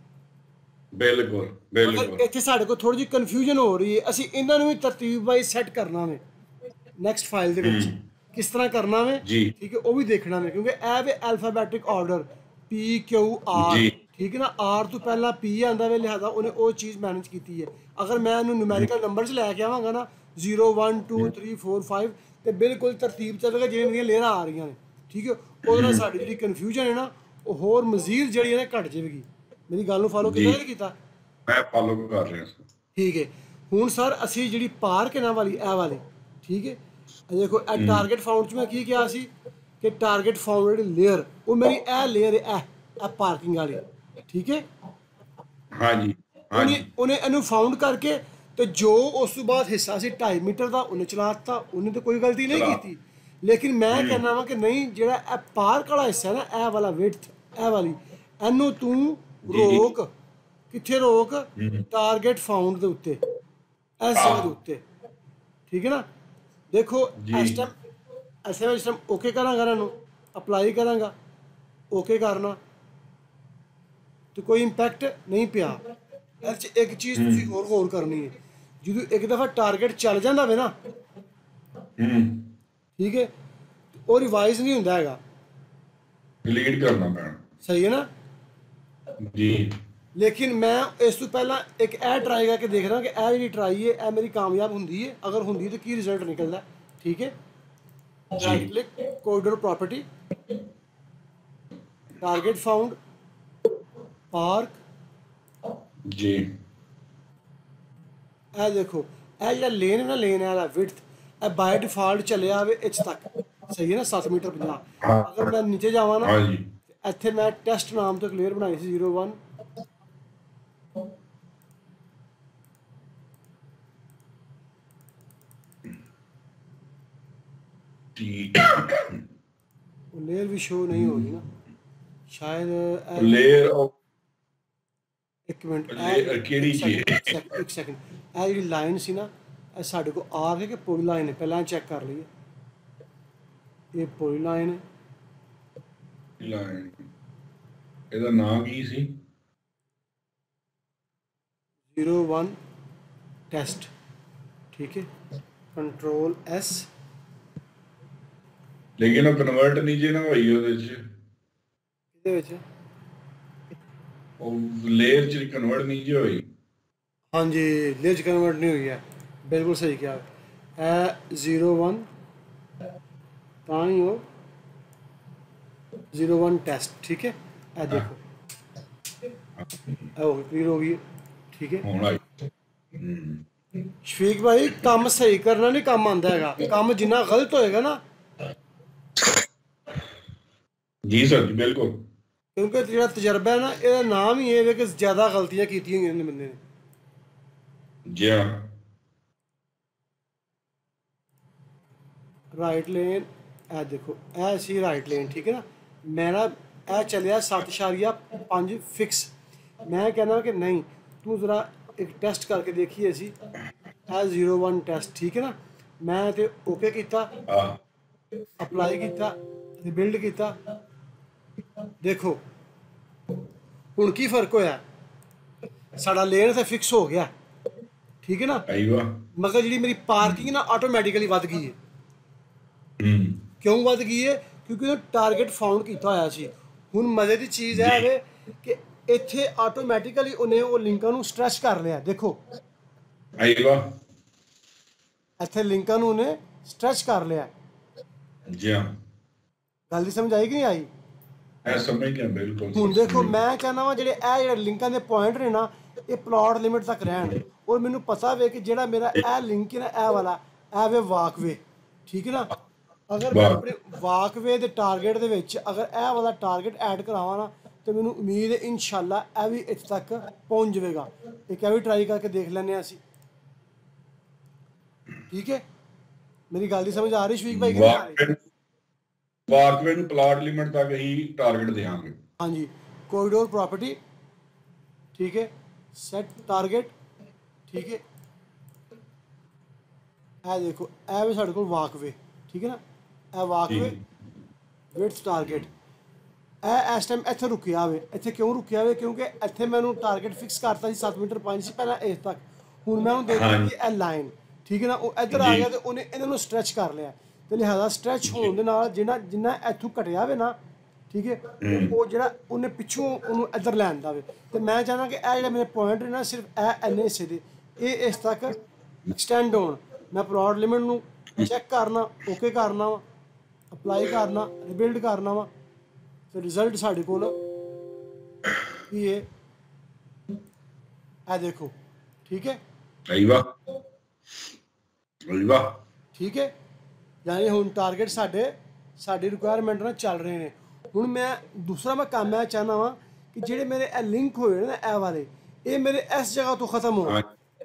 ਬਿਲਕੁਲ ਮਗਰ ਬਿਲਕੁਲ ਇੱਥੇ ਸਾਡੇ ਕੋਲ ਥੋੜੀ ਜਿਹੀ ਕਨਫਿਊਜ਼ਨ ਹੋ ਰਹੀ ਹੈ, ਅਸੀਂ ਇਹਨਾਂ ਨੂੰ ਵੀ ਤਰਤੀਬ ਵਾਈਜ਼ ਸੈੱਟ ਕਰਨਾ ਵੇ ਨੈਕਸਟ ਫਾਈਲ ਦੇ ਵਿੱਚ, ਕਿਸ ਤਰ੍ਹਾਂ ਕਰਨਾ ਵੇ, ਜੀ ਠੀਕ ਹੈ। ਉਹ ਵੀ ਦੇਖਣਾ ਵੇ, ਕਿਉਂਕਿ ਇਹ ਵੇ ਐਲਫਾਬੈਟਿਕ ਆਰਡਰ PQR, ਜੀ ਠੀਕ ਹੈ ਨਾ। R ਤੋਂ ਪਹਿਲਾਂ P ਆਉਂਦਾ ਵੇ, ਲਿਹਾਜ਼ਾ ਉਹਨੇ ਉਹ ਚੀਜ਼ ਮੈਨੇਜ ਕੀਤੀ ਹੈ। ਅਗਰ ਮੈਂ ਇਹਨੂੰ ਨਿਊਮੈਰੀਕਲ ਨੰਬਰ 'ਚ ਲੈ ਕੇ ਆਵਾਂਗਾ ਨਾ 0 1 2 3 4 5 ਤੇ ਬਿਲਕੁਲ ਤਰਤੀਬ ਚੱਲੇਗਾ ਜਿਵੇਂ ਮੇਰੀਆਂ ਲੇਅਰਾਂ ਆ ਰਹੀਆਂ ਨੇ, ਠੀਕ ਹੈ। ਉਹਦੇ ਨਾਲ ਸਾਡੀ ਜਿਹੜੀ ਕਨਫਿਊਜ਼ਨ ਹੈ ਨਾ, ਉਹ ਹੋਰ ਮਜ਼ੀਦ ਜਿਹੜੀ ਹੈ ਨਾ ਘਟ ਜਾਵੇਗੀ। ਮੇਰੀ ਗੱਲ ਨੂੰ ਫਾਲੋ ਜੀ ਕਿੱਦਾਂ ਕੀਤਾ? ਮੈਂ ਫਾਲੋ ਕਰ ਰਿਹਾ ਸਰ। ਠੀਕ ਹੈ। ਹੁਣ ਸਰ ਅਸੀਂ ਜਿਹੜੀ ਪਾਰਕ ਹੈ ਨਾ ਵਾਲੀ, ਇਹ ਵਾਲੀ, ਠੀਕ ਹੈ। ਇਹ ਦੇਖੋ, ਇਹ ਟਾਰਗੇਟ ਫਾਊਂਡ 'ਚ ਮੈਂ ਕੀ ਕਿਹਾ ਸੀ ਕਿ ਟਾਰਗੇਟ ਫਾਊਂਡ ਜਿਹੜੀ ਲੇਅਰ, ਉਹ ਮੇਰੀ ਇਹ ਲੇਅਰ ਹੈ, ਇਹ ਪਾਰਕਿੰਗ ਵਾਲੀ, ਠੀਕ ਹੈ। ਹਾਂਜੀ ਹਾਂਜੀ ਉਹਨੇ ਇਹਨੂੰ ਫਾਊਂਡ ਕਰਕੇ ਤੇ ਜੋ ਉਸ ਤੋਂ ਬਾਅਦ ਹਿੱਸਾ ਸੀ 2.5 ਮੀਟਰ ਦਾ, ਉਹਨੇ ਚਲਾ ਦਿੱਤਾ, ਉਹਨੇ ਤਾਂ ਕੋਈ ਗਲਤੀ ਨਹੀਂ ਕੀਤੀ। ਲੇਕਿਨ ਮੈਂ ਕਹਿਣਾ ਵਾ ਕਿ ਨਹੀਂ, ਜਿਹੜਾ ਇਹ ਪਾਰਕ ਵਾਲਾ ਹਿੱਸਾ ਨਾ, ਇਹ ਵਾਲਾ ਵਿਡਥ, ਇਹ ਵਾਲੀ, ਇਹਨੂੰ ਤੂੰ ਰੋਕ। ਕਿੱਥੇ ਰੋਕ? ਟਾਰਗੇਟ ਫਾਊਂਡ ਦੇ ਉੱਤੇ, ਇਸ ਜਗ੍ਹਾ ਦੇ ਉੱਤੇ, ਠੀਕ ਹੈ ਨਾ। ਦੇਖੋ ਇਸ ਟਾਈਮ ਐਸੇ ਵਿੱਚ ਟਾਈਮ ਓਕੇ ਕਰਾਂਗਾ, ਇਹਨਾਂ ਨੂੰ ਅਪਲਾਈ ਕਰਾਂਗਾ, ਓਕੇ ਕਰਨਾ ਤੇ ਕੋਈ ਇੰਪੈਕਟ ਨਹੀਂ ਪਿਆ। ਇਹ 'ਚ ਇੱਕ ਚੀਜ਼ ਤੁਸੀਂ ਹੋਰ ਕਰਨੀ ਹੈ, ਜਦੋਂ ਇੱਕ ਦਫਾ ਟਾਰਗੇਟ ਚੱਲ ਜਾਂਦਾ ਵੇ ਨਾ, ਠੀਕ ਹੈ, ਉਹ ਰਿਵਾਈਜ਼ ਨਹੀਂ ਹੁੰਦਾ ਹੈਗਾ, ਡਿਲੀਟ ਕਰਨਾ ਪੈਣਾ। ਸਹੀ ਹੈ ਨਾ ਜੀ। ਲੇਕਿਨ ਮੈਂ ਇਸ ਤੋਂ ਪਹਿਲਾਂ ਇੱਕ ਇਹ ਟਰਾਈ ਕਰਕੇ ਦੇਖ ਰਿਹਾ ਕਿ ਇਹ ਜਿਹੜੀ ਟਰਾਈ ਹੈ ਇਹ ਮੇਰੀ ਕਾਮਯਾਬ ਹੁੰਦੀ ਹੈ, ਅਗਰ ਹੁੰਦੀ ਹੈ ਤਾਂ ਕੀ ਰਿਜ਼ਲਟ ਨਿਕਲਦਾ, ਠੀਕ ਹੈ। Right click, corridor property, target found, park ਜੀ। ਇਹ ਦੇਖੋ, ਇਹ ਜਿਹੜਾ ਲੇਨ ਹੈ ਨਾ, ਲੇਨ ਹੈ ਇਹਦਾ ਵਿਡਥ, ਇਹ ਬਾਈ ਡਿਫਾਲਟ ਚੱਲਿਆ ਆਵੇ ਇੱਥੇ ਤੱਕ, ਸਹੀ ਹੈ ਨਾ, 7 ਮੀਟਰ 50। ਅਗਰ ਮੈਂ ਨੀਚੇ ਜਾਵਾਂ ਨਾ, ਹਾਂਜੀ ਇੱਥੇ ਮੈਂ ਟੈਸਟ ਨਾਮ ਤੋਂ ਕਲੀਅਰ ਬਣਾਈ ਸੀ 01 ਠੀਕ। ਉਹ ਲੇਅਰ ਵੀ ਸ਼ੋ ਨਹੀਂ ਹੋ ਰਹੀ ਨਾ ਸ਼ਾਇਦ। ਲੇਅਰ ਇੱਕ ਮਿੰਟ, ਕਿਹੜੀ ਚੀਜ਼? ਇੱਕ ਸੈਕਿੰਡ, ਇਹ ਜਿਹੜੀ ਲਾਈਨ ਸੀ ਨਾ, ਇਹ ਸਾਡੇ ਕੋਲ ਆ ਕੇ ਕਿ ਪੋਲੀ ਲਾਈਨ ਹੈ, ਪਹਿਲਾਂ ਚੈੱਕ ਕਰ ਲਈਏ। ਇਹ ਪੋਲੀ ਲਾਈਨ ਹੈ, ਲਾਈਨ, ਇਹਦਾ ਨਾਮ ਕੀ ਸੀ? 01 ਟੈਸਟ, ਠੀਕ ਹੈ। ਕੰਟਰੋਲ S, ਲੇਕਿਨ ਉਹ ਕਨਵਰਟ ਨਹੀਂ ਜੇ ਨਾ ਹੋਈ ਉਹਦੇ ਚ, ਇਹਦੇ ਵਿੱਚ ਉਹ ਲੇਅਰ ਚ ਕਨਵਰਟ ਨਹੀਂ ਜੇ ਹੋਈ। ਹਾਂਜੀ, ਲੇਅਰ 'ਚ ਕਨਵਰਟ ਨਹੀਂ ਹੋਈ ਹੈ, ਬਿਲਕੁਲ ਸਹੀ ਕਿਹਾ। ਇਹ 01 ਤਾਂ ਹੀ ਉਹ 01 ਟੈਸਟ, ਠੀਕ ਹੈ। ਇਹ ਦੇਖੋ, ਇਹ ਹੋ ਗਈ, ਕਲੀਅਰ ਹੋ ਗਈ, ਠੀਕ ਹੈ। ਹੁਣ ਆਈ। ਸ਼ਫੀਕ ਭਾਈ ਕੰਮ ਸਹੀ ਕਰਨਾ ਨਹੀਂ ਕੰਮ ਆਉਂਦਾ ਹੈਗਾ, ਕੰਮ ਜਿੰਨਾ ਗਲਤ ਹੋਏਗਾ ਨਾ, ਜੀ ਸਰ ਜੀ ਬਿਲਕੁਲ, ਕਿਉਂਕਿ ਜਿਹੜਾ ਤਜਰਬਾ ਹੈ ਨਾ ਇਹਦਾ ਨਾਮ ਹੀ ਇਹ ਹੈ ਕਿ ਜ਼ਿਆਦਾ ਗਲਤੀਆਂ ਕੀਤੀਆਂ ਹੋਈਆਂ ਨੇ ਬੰਦੇ ਨੇ। ਜੀ ਹਾਂ, ਰਾਈਟ ਲੇਨ, ਇਹ ਦੇਖੋ ਇਹ ਸੀ ਰਾਈਟ ਲੇਨ, ਠੀਕ ਹੈ ਨਾ। ਮੇਰਾ ਇਹ ਚੱਲਿਆ 7.5 ਫਿਕਸ। ਮੈਂ ਕਹਿੰਦਾ ਕਿ ਨਹੀਂ ਤੂੰ ਜ਼ਰਾ ਇੱਕ ਟੈਸਟ ਕਰਕੇ ਦੇਖੀਏ ਅਸੀਂ, ਇਹ 01 ਟੈਸਟ, ਠੀਕ ਹੈ ਨਾ। ਮੈਂ ਤੇ ਓਕੇ ਕੀਤਾ, ਅਪਲਾਈ ਕੀਤਾ, ਰਿਬਿਲਡ ਕੀਤਾ। ਦੇਖੋ ਹੁਣ ਕੀ ਫਰਕ ਹੋਇਆ, ਸਾਡਾ ਲੇਨ ਤੇ ਫਿਕਸ ਹੋ ਗਿਆ, ਠੀਕ ਹੈ ਨਾ। ਮਗਰ ਜਿਹੜੀ ਮੇਰੀ ਪਾਰਕਿੰਗ ਨਾ ਆਟੋਮੈਟਿਕਲੀ ਵੱਧ ਗਈ ਹੈ। ਕਿਉਂ ਵੱਧ ਗਈ ਹੈ? ਕਿਉਂਕਿ ਉਹ ਟਾਰਗੇਟ ਫਾਊਂਡ ਕੀਤਾ ਹੋਇਆ ਸੀ। ਹੁਣ ਮਜ਼ੇ ਦੀ ਚੀਜ਼ ਹੈ ਵੇ ਕਿ ਇੱਥੇ ਆਟੋਮੈਟਿਕਲੀ ਉਹਨੇ ਉਹ ਲਿੰਕਾਂ ਨੂੰ ਸਟ੍ਰੈਚ ਕਰ ਲਿਆ। ਦੇਖੋ ਇੱਥੇ ਲਿੰਕਾਂ ਨੂੰ ਉਹਨੇ ਸਟ੍ਰੈਚ ਕਰ ਲਿਆ। ਜੀ ਹਾਂ, ਗੱਲ ਦੀ ਸਮਝ ਆਈ ਕਿ ਨਹੀਂ ਆਈ? ਸਮਝ ਗਿਆ ਬਿਲਕੁਲ। ਹੁਣ ਦੇਖੋ ਮੈਂ ਕਹਿੰਦਾ ਵਾ ਜਿਹੜੇ ਲਿੰਕਾਂ ਦੇ ਪੁਆਇੰਟ ਨੇ ਨਾ, ਇਹ ਪਲਾਟ ਲਿਮਿਟ ਤੱਕ ਰਹਿਣ। ਔਰ ਮੈਨੂੰ ਪਤਾ ਵੇ ਕਿ ਜਿਹੜਾ ਮੇਰਾ ਇਹ ਲਿੰਕ ਹੈ ਨਾ, ਇਹ ਵਾਲਾ ਇਹ ਵੇ ਵਾਕਵੇ, ਠੀਕ ਹੈ ਨਾ। ਅਗਰ ਮੈਂ ਆਪਣੇ ਵਾਕਵੇ ਦੇ ਟਾਰਗੇਟ ਦੇ ਵਿੱਚ ਅਗਰ ਇਹ ਵਾਲਾ ਟਾਰਗੇਟ ਐਡ ਕਰਾਵਾਂ ਨਾ, ਤਾਂ ਮੈਨੂੰ ਉਮੀਦ ਹੈ ਇਨਸ਼ਾਅੱਲਾ ਇਹ ਵੀ ਇੱਥੇ ਤੱਕ ਪਹੁੰਚ ਜਾਵੇਗਾ। ਇੱਕ ਇਹ ਵੀ ਟਰਾਈ ਕਰਕੇ ਦੇਖ ਲੈਂਦੇ ਹਾਂ ਅਸੀਂ, ਠੀਕ ਹੈ। ਮੇਰੀ ਗੱਲ ਦੀ ਸਮਝ ਆ ਰਹੀ ਸ਼ਵੀਕ ਭਾਈ? ਵਾਕਵੇ ਨੂੰ ਪਲਾਟ ਲਿਮਿਟ ਤੱਕ ਹੀ ਟਾਰਗੇਟ ਦੇਵਾਂਗੇ। ਹਾਂਜੀ, ਕੋਰੀਡੋਰ ਪ੍ਰੋਪਰਟੀ, ਠੀਕ ਹੈ, ਸੈਟ ਟਾਰਗੇਟ, ਠੀਕ ਹੈ। ਇਹ ਦੇਖੋ ਇਹ ਵੀ ਸਾਡੇ ਕੋਲ ਵਾਕਵੇ, ਠੀਕ ਹੈ ਨਾ। ਇਹ ਵਾਕਵੇ ਵਿਡਥ ਟਾਰਗੇਟ, ਇਹ ਇਸ ਟਾਈਮ ਇੱਥੇ ਰੁਕਿਆ ਹੋਵੇ। ਇੱਥੇ ਕਿਉਂ ਰੁਕਿਆ ਹੋਵੇ? ਕਿਉਂਕਿ ਇੱਥੇ ਮੈਨੂੰ ਟਾਰਗੇਟ ਫਿਕਸ ਕਰਤਾ ਸੀ 7 ਮੀਟਰ 5 ਸੀ ਪਹਿਲਾਂ ਇਸ ਤੱਕ। ਹੁਣ ਮੈਂ ਉਹਨੂੰ ਦੇਖਦਾ ਕਿ ਇਹ ਲਾਈਨ, ਠੀਕ ਹੈ ਨਾ, ਉਹ ਇੱਧਰ ਆ ਗਿਆ ਤੇ ਉਹਨੇ ਇਹਨਾਂ ਨੂੰ ਸਟ੍ਰੈਚ ਕਰ ਲਿਆ। ਤੇ ਲਿਹਾਜ਼ਾ ਸਟ੍ਰੈਚ ਹੋਣ ਦੇ ਨਾਲ ਜਿੰਨਾ ਇੱਥੋਂ ਘਟਿਆ ਹੋਵੇ ਨਾ, ਠੀਕ ਹੈ, ਉਹ ਜਿਹੜਾ ਉਹਨੇ ਪਿੱਛੋਂ ਉਹਨੂੰ ਇੱਧਰ ਲੈ ਆਂਦਾ ਵੇ। ਤੇ ਮੈਂ ਚਾਹੁੰਦਾ ਕਿ ਇਹ ਜਿਹੜੇ ਮੇਰੇ ਪੁਆਇੰਟ ਨੇ ਨਾ, ਸਿਰਫ ਇਹ ਇੰਨੇ ਹਿੱਸੇ ਦੇ ਇਹ ਇਸ ਤੱਕ ਐਕਸਟੈਂਡ ਹੋਣ। ਮੈਂ ਪਲਾਟ ਲਿਮਿਟ ਨੂੰ ਚੈੱਕ ਕਰਨਾ, ਓਕੇ ਕਰਨਾ ਵਾ, ਅਪਲਾਈ ਕਰਨਾ, ਰਿਬਿਲਡ ਕਰਨਾ ਵਾ, ਤੇ ਰਿਜ਼ਲਟ ਸਾਡੇ ਕੋਲ ਕੀ ਹੈ ਇਹ ਦੇਖੋ, ਠੀਕ ਹੈ। ਠੀਕ ਹੈ, ਯਾਨੀ ਹੁਣ ਟਾਰਗੇਟ ਸਾਡੀ ਰਿਕੁਆਇਰਮੈਂਟ ਨਾਲ ਚੱਲ ਰਹੇ ਨੇ। ਹੁਣ ਮੈਂ ਦੂਸਰਾ ਮੈਂ ਕੰਮ ਇਹ ਚਾਹੁੰਦਾ ਵਾਂ ਕਿ ਜਿਹੜੇ ਮੇਰੇ ਇਹ ਲਿੰਕ ਹੋਏ ਨੇ ਨਾ, ਇਹ ਵਾਲੇ, ਇਹ ਮੇਰੇ ਇਸ ਜਗ੍ਹਾ ਤੋਂ ਖਤਮ ਹੋਣ।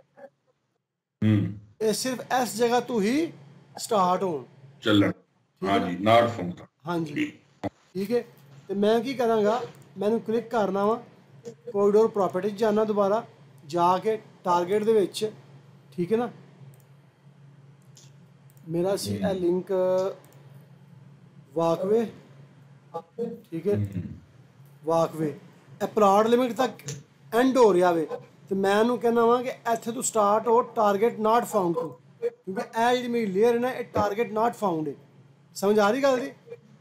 ਇਹ ਸਿਰਫ ਇਸ ਜਗ੍ਹਾ ਤੋਂ ਹੀ ਸਟਾਰਟ ਹੋਣ ਚੱਲਣ। ਹਾਂਜੀ, ਨਾਟ ਫੋਨ ਦਾ। ਹਾਂਜੀ, ਠੀਕ ਹੈ। ਤੇ ਮੈਂ ਕੀ ਕਰਾਂਗਾ, ਮੈਨੂੰ ਕਲਿੱਕ ਕਰਨਾ ਵਾ, ਕੋਰੀਡੋਰ ਪ੍ਰੋਪਰਟੀ ਜਾਣਾ, ਦੁਬਾਰਾ ਜਾ ਕੇ ਟਾਰਗੇਟ ਦੇ ਵਿੱਚ, ਠੀਕ ਹੈ ਨਾ। ਮੇਰਾ ਸੀ ਇਹ ਲਿੰਕ ਵਾਕਵੇ, ਠੀਕ ਹੈ, ਵਾਕਵੇ ਇਹ ਪਲਾਟ ਲਿਮਿਟ ਤੱਕ ਐਂਡ ਹੋ ਰਿਹਾ ਵੇ। ਤੇ ਮੈਂ ਉਹਨੂੰ ਕਹਿੰਦਾ ਵਾਂ ਕਿ ਇੱਥੇ ਤੋਂ ਸਟਾਰਟ ਹੋ, ਟਾਰਗੇਟ ਨਾਟ ਫਾਊਂਡ ਟੂ, ਕਿਉਂਕਿ ਇਹ ਜਿਹੜੀ ਮੇਰੀ ਲੇਅਰ ਹੈ ਨਾ, ਇਹ ਟਾਰਗੇਟ ਨਾਟ ਫਾਊਂਡ ਹੈ। ਸਮਝ ਆ ਰਹੀ ਗੱਲ ਦੀ?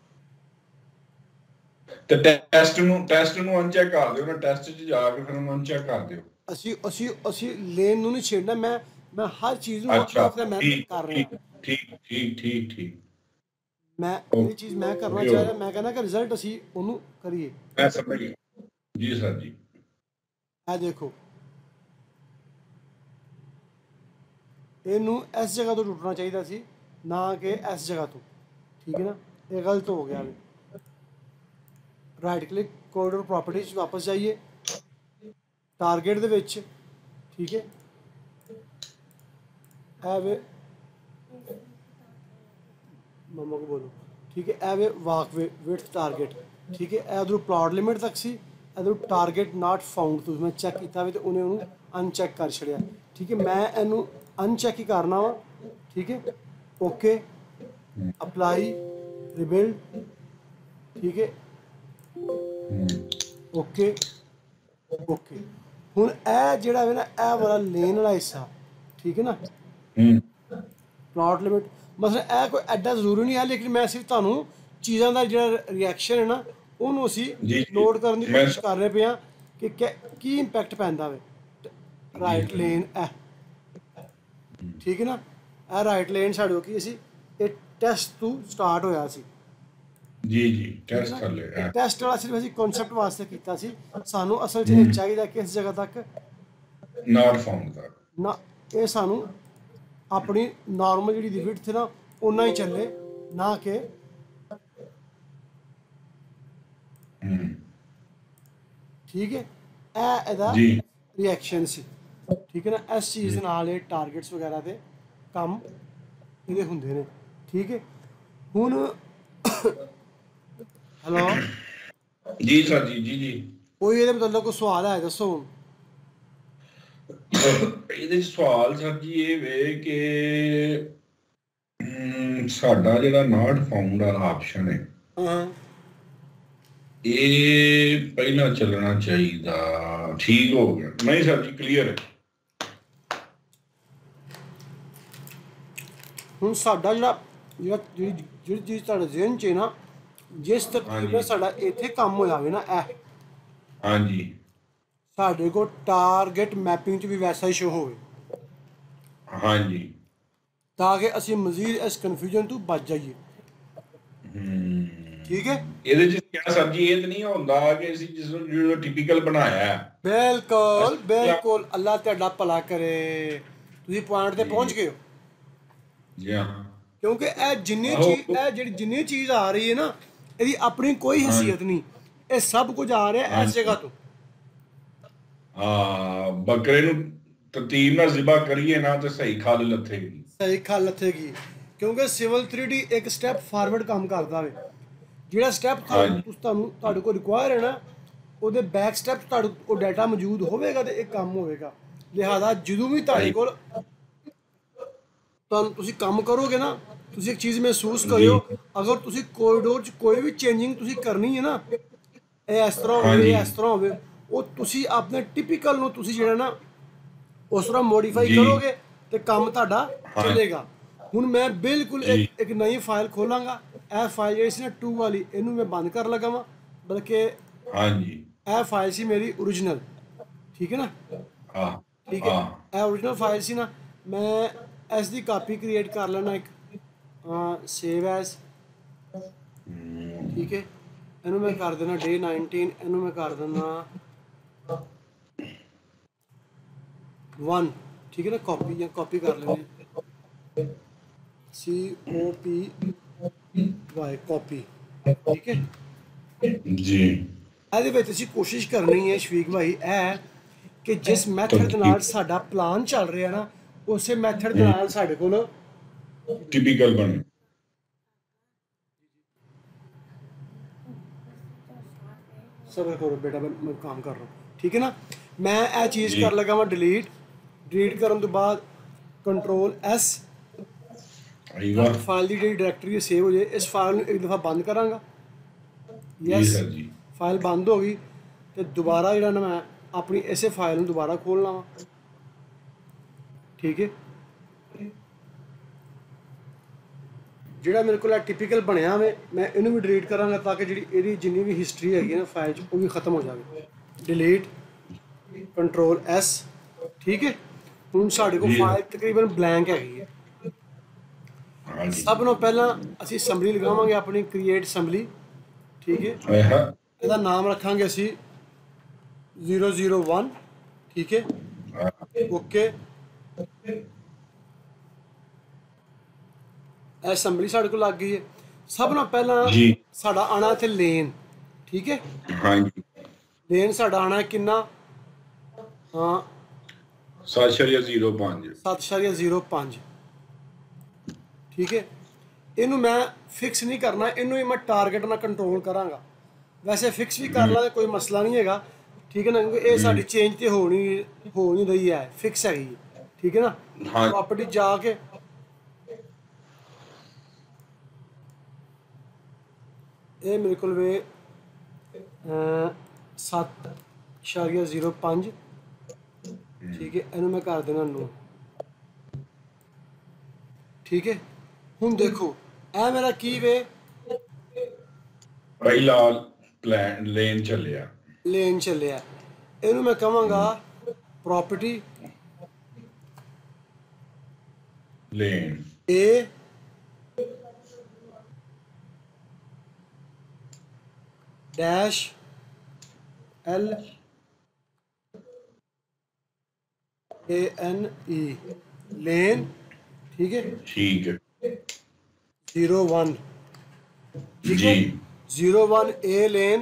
ਤੇ ਟੈਸਟ ਨੂੰ ਅਨਚੈੱਕ ਕਰ ਦਿਓ ਨਾ, ਟੈਸਟ 'ਚ ਜਾ ਕੇ ਫਿਰ ਉਹਨੂੰ ਅਨਚੈੱਕ ਕਰ ਦਿਓ। ਅਸੀਂ ਲੇਨ ਨੂੰ ਨਹੀਂ ਛੇੜਨਾ। ਮੈਂ ਹਰ ਚੀਜ਼ ਨੂੰ ਮੈਂ ਕਰ ਰਿਹਾ। ਠੀਕ। ਮੈਂ ਇਹ ਚੀਜ਼ ਮੈਂ ਕਰਨਾ ਚਾਹ ਰਿਹਾ। ਮੈਂ ਕਹਿੰਦਾ ਕਿ ਰਿਜ਼ਲਟ ਅਸੀਂ ਉਹਨੂੰ ਕਰੀਏ। ਮੈਂ ਸਮਝ ਗਿਆ ਜੀ ਸਰ ਜੀ। ਇਹ ਦੇਖੋ, ਇਹਨੂੰ ਇਸ ਜਗ੍ਹਾ ਤੋਂ ਟੁੱਟਣਾ ਚਾਹੀਦਾ ਸੀ, ਨਾ ਕਿ ਇਸ ਜਗ੍ਹਾ ਤੋਂ, ਠੀਕ ਹੈ ਨਾ। ਇਹ ਗਲਤ ਹੋ ਗਿਆ। ਰਾਈਟ ਕਲਿੱਕ, ਕੋਰੀਡੋਰ ਪ੍ਰੋਪਰਟੀ 'ਚ ਵਾਪਸ ਜਾਈਏ, ਟਾਰਗੇਟ ਦੇ ਵਿੱਚ, ਠੀਕ ਹੈ। ਇਹ ਵੇ ਮਮਾ को बोलो, ठीक है। ਇਹ ਵੇ ਵਾਕਵੇ ਵਿਡਥ ਟਾਰਗੇਟ, ਠੀਕ ਹੈ। ਇਹ ਉਧਰੋਂ ਪਲਾਟ ਲਿਮਿਟ ਤੱਕ ਸੀ, ਇਧਰੋਂ ਟਾਰਗੇਟ ਨਾਟ ਫਾਊਂਡ ਤੋਂ ਮੈਂ ਚੈੱਕ ਕੀਤਾ ਵੇ ਤੇ ਉਹਨੇ ਉਹਨੂੰ ਅਨਚੈੱਕ ਕਰ ਛੜਿਆ, ਠੀਕ ਹੈ। ਮੈਂ ਇਹਨੂੰ ਅਨਚੈੱਕ ਹੀ ਕਰਨਾ ਵਾ, ਠੀਕ ਹੈ। ਓਕੇ, ਅਪਲਾਈ, ਰਿਬਿਲਡ, ਠੀਕ ਹੈ। ਓਕੇ। ਹੁਣ ਇਹ ਜਿਹੜਾ ਵੇ ਨਾ, ਇਹ ਵਾਲਾ ਲੇਨ ਵਾਲਾ ਹਿੱਸਾ, ਠੀਕ ਹੈ ਨਾ, ਪਲਾਟ ਲਿਮਿਟ ਮਤਲਬ ਇਹ ਕੋਈ ਐਡਾ ਜ਼ਰੂਰੀ ਨਹੀਂ ਹੈ, ਲੇਕਿਨ ਮੈਂ ਸਿਰਫ ਤੁਹਾਨੂੰ ਚੀਜ਼ਾਂ ਦਾ ਜਿਹੜਾ ਰਿਐਕਸ਼ਨ ਹੈ ਨਾ, ਉਹਨੂੰ ਅਸੀਂ ਨੋਟ ਕਰਨ ਦੀ ਕੋਸ਼ਿਸ਼ ਕਰ ਰਹੇ ਪਏ ਹਾਂ ਕਿ ਕੀ ਇੰਪੈਕਟ ਪੈਂਦਾ ਵੇ। ਰਾਈਟ ਲੇਨ ਠੀਕ ਹੈ ਨਾ, ਇਹ ਰਾਈਟ ਲੇਨ ਸਾਡੇ ਕੋਲ ਕੀ ਸੀ, ਇਹ ਟੈਸਟ ਤੋਂ ਸਟਾਰਟ ਹੋਇਆ ਸੀ। ਜੀ ਟੈਸਟ ਕਰ ਲਿਆ। ਟੈਸਟ ਵਾਲਾ ਸਿਰਫ ਅਸੀਂ ਕਨਸੈਪਟ ਵਾਸਤੇ ਕੀਤਾ ਸੀ। ਸਾਨੂੰ ਅਸਲ 'ਚ ਇਹ ਚਾਹੀਦਾ ਕਿਸ ਜਗ੍ਹਾ ਤੱਕ, ਨਾਟ ਫਾਊਂਡ ਤੱਕ, ਇਹ ਸਾਨੂੰ ਆਪਣੀ ਨਾਰਮਲ ਜਿਹੜੀ ਦੀ ਵਿਡਥ ਨਾ ਉਨਾ ਹੀ ਚੱਲੇ, ਨਾ ਕਿ ਠੀਕ ਹੈ। ਇਹ ਇਹਦਾ ਜੀ ਰਿਐਕਸ਼ਨ ਸੀ, ਠੀਕ ਹੈ ਨਾ। ਇਸ ਚੀਜ਼ ਦੇ ਨਾਲ ਇਹ ਟਾਰਗੇਟਸ ਵਗੈਰਾ ਦੇ ਕੰਮ ਇਹਦੇ ਹੁੰਦੇ ਨੇ, ਠੀਕ ਹੈ। ਹੁਣ ਹੈਲੋ ਜੀ ਸਰ ਜੀ ਜੀ ਜੀ ਕੋਈ ਇਹਦੇ ਮਤਲਬ ਕੋਈ ਸਵਾਲ ਹੈ ਦੱਸੋ ਹੁਣ। ਇਹਦੇ 'ਚ ਸਵਾਲ ਸਰ ਜੀ ਇਹ ਵੇ ਕਿ ਸਾਡਾ ਜਿਹੜਾ ਨਾਟ ਫਾਊਂਡ ਵਾਲਾ ਆਪਸ਼ਨ ਹੈ ਹਾਂ ਇਹ ਪਹਿਲਾਂ ਚੱਲਣਾ ਚਾਹੀਦਾ, ਠੀਕ ਹੋ ਗਿਆ। ਨਹੀਂ ਸਰ ਜੀ ਕਲੀਅਰ ਹੈ। ਹੁਣ ਸਾਡਾ ਜਿਹੜੀ ਚੀਜ਼ ਤੁਹਾਡੇ ਜ਼ਿਹਨ 'ਚ ਹੈ ਨਾ, ਜਿਸ ਤਰਤੀਬ ਨਾਲ ਸਾਡਾ ਇੱਥੇ ਕੰਮ ਹੋ ਜਾਵੇ ਨਾ, ਇਹ ਹਾਂਜੀ ਸਾਡੇ ਕੋਲ ਟਾਰਗੇਟ ਮੈਪਿੰਗ 'ਚ ਵੀ ਵੈਸਾ ਹੀ ਸ਼ੋ ਹੋਵੇ, ਹਾਂਜੀ ਤਾਂ ਕਿ ਅਸੀਂ ਮਜ਼ੀਦ ਇਸ ਕਨਫਿਊਜ਼ਨ ਤੋਂ ਬਚ ਜਾਈਏ। ਠੀਕ ਹੈ। ਇਹਦੇ 'ਚ ਕਿਆ ਸਰ ਜੀ ਇਹ ਤਾਂ ਨਹੀਂ ਹੁੰਦਾ ਕਿ ਅਸੀਂ ਜਿਸ ਨੂੰ ਜਿਹੜਾ ਟਿਪੀਕਲ ਬਣਾਇਆ ਹੈ। ਬਿਲਕੁਲ ਬਿਲਕੁਲ, ਅੱਲਾ ਤੁਹਾਡਾ ਭਲਾ ਕਰੇ, ਤੁਸੀਂ ਪੁਆਇੰਟ ਤੇ ਪਹੁੰਚ ਗਏ ਹੋ। ਜੀ ਹਾਂ, ਕਿਉਂਕਿ ਇਹ ਜਿੰਨੀ ਚੀਜ਼ ਆ ਰਹੀ ਹੈ ਨਾ, ਇਹਦੀ ਆਪਣੀ ਕੋਈ ਹਸੀਅਤ ਨਹੀਂ, ਇਹ ਸਭ ਕੁਝ ਆ ਰਿਹਾ ਇਸ ਜਗ੍ਹਾ ਤੋਂ। ਹਾਂ, ਬੱਕਰੇ ਨੂੰ ਤਰਤੀਬ ਨਾਲ ਜ਼ਿਬਾ ਕਰੀਏ ਨਾ ਤੇ ਸਹੀ ਖੱਲ ਲੱਥੇਗੀ, ਸਹੀ ਖੱਲ ਲੱਥੇਗੀ। ਕਿਉਂਕਿ ਸਿਵਲ 3D ਇੱਕ ਸਟੈਪ ਫਾਰਵਰਡ ਕੰਮ ਕਰਦਾ ਵੇ। ਜਿਹੜਾ ਸਟੈਪ ਤੁਹਾਡੇ ਕੋਲ ਰਿਕੁਆਇਰ ਹੈ ਨਾ, ਉਹਦੇ ਬੈਕ ਸਟੈਪ ਤੁਹਾਡੇ ਉਹ ਡਾਟਾ ਮੌਜੂਦ ਹੋਵੇਗਾ ਤੇ ਇਹ ਕੰਮ ਹੋਵੇਗਾ। ਲਿਹਾਜ਼ਾ ਜਦੋਂ ਵੀ ਤੁਹਾਡੇ ਕੋਲ ਤੁਸੀਂ ਕੰਮ ਕਰੋਗੇ ਨਾ, ਤੁਸੀਂ ਇੱਕ ਚੀਜ਼ ਮਹਿਸੂਸ ਕਰਿਓ, ਅਗਰ ਤੁਸੀਂ ਕੋਰੀਡੋਰ 'ਚ ਕੋਈ ਵੀ ਚੇਂਜਿੰਗ ਤੁਸੀਂ ਕਰਨੀ ਹੈ ਨਾ, ਇਹ ਇਸ ਤਰ੍ਹਾਂ ਹੋਵੇ, ਇਸ ਤਰ੍ਹਾਂ ਹੋਵੇ, ਉਹ ਤੁਸੀਂ ਆਪਣੇ ਟਿਪੀਕਲ ਨੂੰ ਤੁਸੀਂ ਜਿਹੜਾ ਨਾ ਉਸ ਤਰ੍ਹਾਂ ਮੋਡੀਫਾਈ ਕਰੋਗੇ ਤੇ ਕੰਮ ਤੁਹਾਡਾ ਚੱਲੇਗਾ। ਹੁਣ ਮੈਂ ਬਿਲਕੁਲ ਇੱਕ ਨਈ ਫਾਈਲ ਖੋਲਾਂਗਾ। ਇਹ ਫਾਈਲ ਜਿਹੜੀ ਸੀ ਨਾ 2 ਵਾਲੀ, ਇਹਨੂੰ ਮੈਂ ਬੰਦ ਕਰ ਲਗਾ ਵਾਂ, ਬਲਕਿ ਇਹ ਫਾਈਲ ਸੀ ਮੇਰੀ ਓਰੀਜਨਲ, ਠੀਕ ਹੈ ਨਾ। ਠੀਕ ਹੈ, ਇਹ ਓਰੀਜਨਲ ਫਾਈਲ ਸੀ ਨਾ, ਮੈਂ ਇਸ ਦੀ ਕਾਪੀ ਕ੍ਰੀਏਟ ਕਰ ਲੈਣਾ ਇੱਕ, ਸੇਵ ਐਸ, ਠੀਕ ਹੈ। ਇਹਨੂੰ ਮੈਂ ਕਰ ਦੇਣਾ day 19, ਇਹਨੂੰ ਮੈਂ ਕਰ ਦੇਣਾ 1, ਠੀਕ ਹੈ ਨਾ। ਕਾਪੀ ਕਰ ਲੈਣੀ, COPY ਕਾਪੀ, ਠੀਕ ਹੈ ਜੀ। ਇਹਦੇ ਵਿੱਚ ਅਸੀਂ ਕੋਸ਼ਿਸ਼ ਕਰਨੀ ਹੈ ਸ਼ਫੀਕ ਭਾਈ, ਇਹ ਕਿ ਜਿਸ ਮੈਥਡ ਦੇ ਨਾਲ ਸਾਡਾ ਪਲਾਨ ਚੱਲ ਰਿਹਾ ਨਾ, ਉਸੇ ਮੈਥਡ ਦੇ ਨਾਲ ਸਾਡੇ ਕੋਲ ਟਿਪੀਕਲ ਬਣੇ। ਸਬਰ ਕਰੋ ਬੇਟਾ, ਮੈਂ ਕੰਮ ਕਰ ਰਿਹਾ, ਠੀਕ ਹੈ ਨਾ। ਮੈਂ ਇਹ ਚੀਜ਼ ਕਰ ਲਗਾ ਵਾਂ ਡਿਲੀਟ ਕਰਨ ਤੋਂ ਬਾਅਦ Ctrl S, ਫਾਈਲ ਦੀ ਜਿਹੜੀ ਡਾਇਰੈਕਟਰੀ ਸੇਵ ਹੋ ਜਾਏ। ਇਸ ਫਾਈਲ ਨੂੰ ਇੱਕ ਦਫਾ ਬੰਦ ਕਰਾਂਗਾ, ਯੈਸ, ਫਾਈਲ ਬੰਦ ਹੋ ਗਈ। ਤੇ ਦੁਬਾਰਾ ਜਿਹੜਾ ਨਾ ਮੈਂ ਆਪਣੀ ਇਸੇ ਫਾਈਲ ਨੂੰ ਦੁਬਾਰਾ ਖੋਲਣਾ ਵਾ, ਠੀਕ ਹੈ। ਜਿਹੜਾ ਮੇਰੇ ਕੋਲ ਟਿਪੀਕਲ ਬਣਿਆ ਵੇ, ਮੈਂ ਇਹਨੂੰ ਵੀ ਡਿਲੀਟ ਕਰਾਂਗਾ ਤਾਂ ਕਿ ਜਿਹੜੀ ਇਹਦੀ ਜਿੰਨੀ ਵੀ ਹਿਸਟਰੀ ਹੈਗੀ ਨਾ ਫਾਈਲ 'ਚ, ਉਹ ਵੀ ਖਤਮ ਹੋ ਜਾਵੇ। ਡਿਲੀਟ, Ctrl S, ਠੀਕ ਹੈ। ਹੁਣ ਸਾਡੇ ਕੋਲ ਫਾਈਲ ਤਕਰੀਬਨ ਬਲੈਂਕ ਹੈਗੀ ਹੈ। ਸਭ ਨੂੰ ਪਹਿਲਾਂ ਅਸੀਂ ਅਸੈਂਬਲੀ ਲਗਾਵਾਂਗੇ, ਆਪਣੀ ਕ੍ਰੀਏਟ ਅਸੈਂਬਲੀ, ਠੀਕ ਹੈ। ਇਹਦਾ ਨਾਮ ਰੱਖਾਂਗੇ ਅਸੀਂ 001, ਠੀਕ ਹੈ, ਓਕੇ। ਅਸੈਂਬਲੀ ਸਾਡੇ ਕੋਲ ਲੱਗ ਗਈ ਹੈ। ਸਭ ਤੋਂ ਪਹਿਲਾਂ ਸਾਡਾ ਆਣਾ ਇੱਥੇ ਲੇਨ, ਠੀਕ ਹੈ। ਲੇਨ ਸਾਡਾ ਆਣਾ ਕਿੰਨਾ, 7.05, ਠੀਕ ਹੈ। ਇਹਨੂੰ ਮੈਂ ਫਿਕਸ ਨਹੀਂ ਕਰਨਾ, ਇਹਨੂੰ ਹੀ ਮੈਂ ਟਾਰਗੇਟ ਨਾਲ ਕੰਟਰੋਲ ਕਰਾਂਗਾ। ਵੈਸੇ ਫਿਕਸ ਵੀ ਕਰ ਲਾਂ ਕੋਈ ਮਸਲਾ ਨਹੀਂ ਹੈਗਾ, ਠੀਕ ਹੈ ਨਾ, ਕਿਉਂਕਿ ਇਹ ਸਾਡੀ ਚੇਂਜ ਤੇ ਹੋ ਨਹੀਂ ਰਹੀ ਹੈ, ਫਿਕਸ ਹੈਗੀ, ਠੀਕ ਹੈ ਨਾ। ਪ੍ਰੋਪਰਟੀ ਜਾ ਕੇ ਇਹ ਮੇਰੇ ਕੋਲ ਵੇ 7.05, ਠੀਕ ਹੈ। ਇਹਨੂੰ ਮੈਂ ਕਰ ਦੇਣਾ 9, ਠੀਕ ਹੈ। ਹੁਣ ਦੇਖੋ ਇਹ ਮੇਰਾ ਕੀ ਵੇ, ਪਹਿਲਾ ਲੇਨ ਚੱਲਿਆ, ਇਹਨੂੰ ਮੈਂ ਕਹਾਂਗਾ property lane A -L LANE lane, ठीक है, ठीक है 01, ठीक है, जी 01 A लेन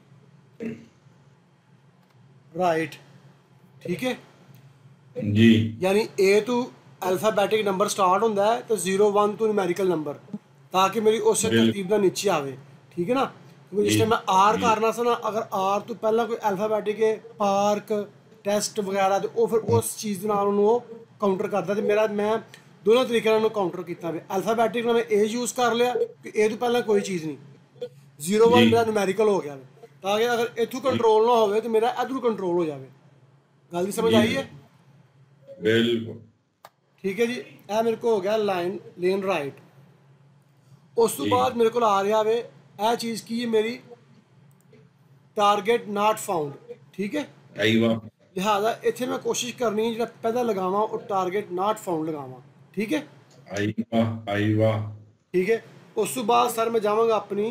राइट, ठीक है, जी यानी ए तो अल्फाबैटिक नंबर स्टार्ट होंदा है तो 01 तो न्यूमेरिकल नंबर, ताकि मेरी उस बिल्कुल तरतीब का नीचे आवे, ठीक है ना। क्योंकि जिस जी टाइम मैं आर जी करना सा ना, अगर आर तो पहला कोई अल्फाबैटिक है पार्क टेस्ट वगैरह, तो वो फिर उस चीज़ नाल ਉਹਨੂੰ काउंटर करता, तो मेरा मैं दोनों तरीके ਨਾਲ काउंटर किया वे। अल्फाबैटिक ਨਾਲ मैं ए यूज़ कर लिया कि ए तो पहला कोई चीज़ नहीं, 01 जी मेरा न्यूमेरिकल हो गया, ताकि अगर इथों जी कंट्रोल ना होवे तो मेरा इधरों कंट्रोल हो जाए। गल दी समझ जी आई है? सर बिल्कुल ठीक है जी, यह मेरे को हो गया लाइन लेन राइट। उस तो जी बाद मेरे को आ रहा वे यह चीज़ की है मेरी टारगेट नॉट फाउंड, ठीक है। आईवा लिहाजा इतने मैं कोशिश करनी है जो पहला लगावा और टारगेट नॉट फाउंड लगावा, ठीक है। आईवा आईवा ठीक है, उस तो बाद सर मैं जावांगा अपनी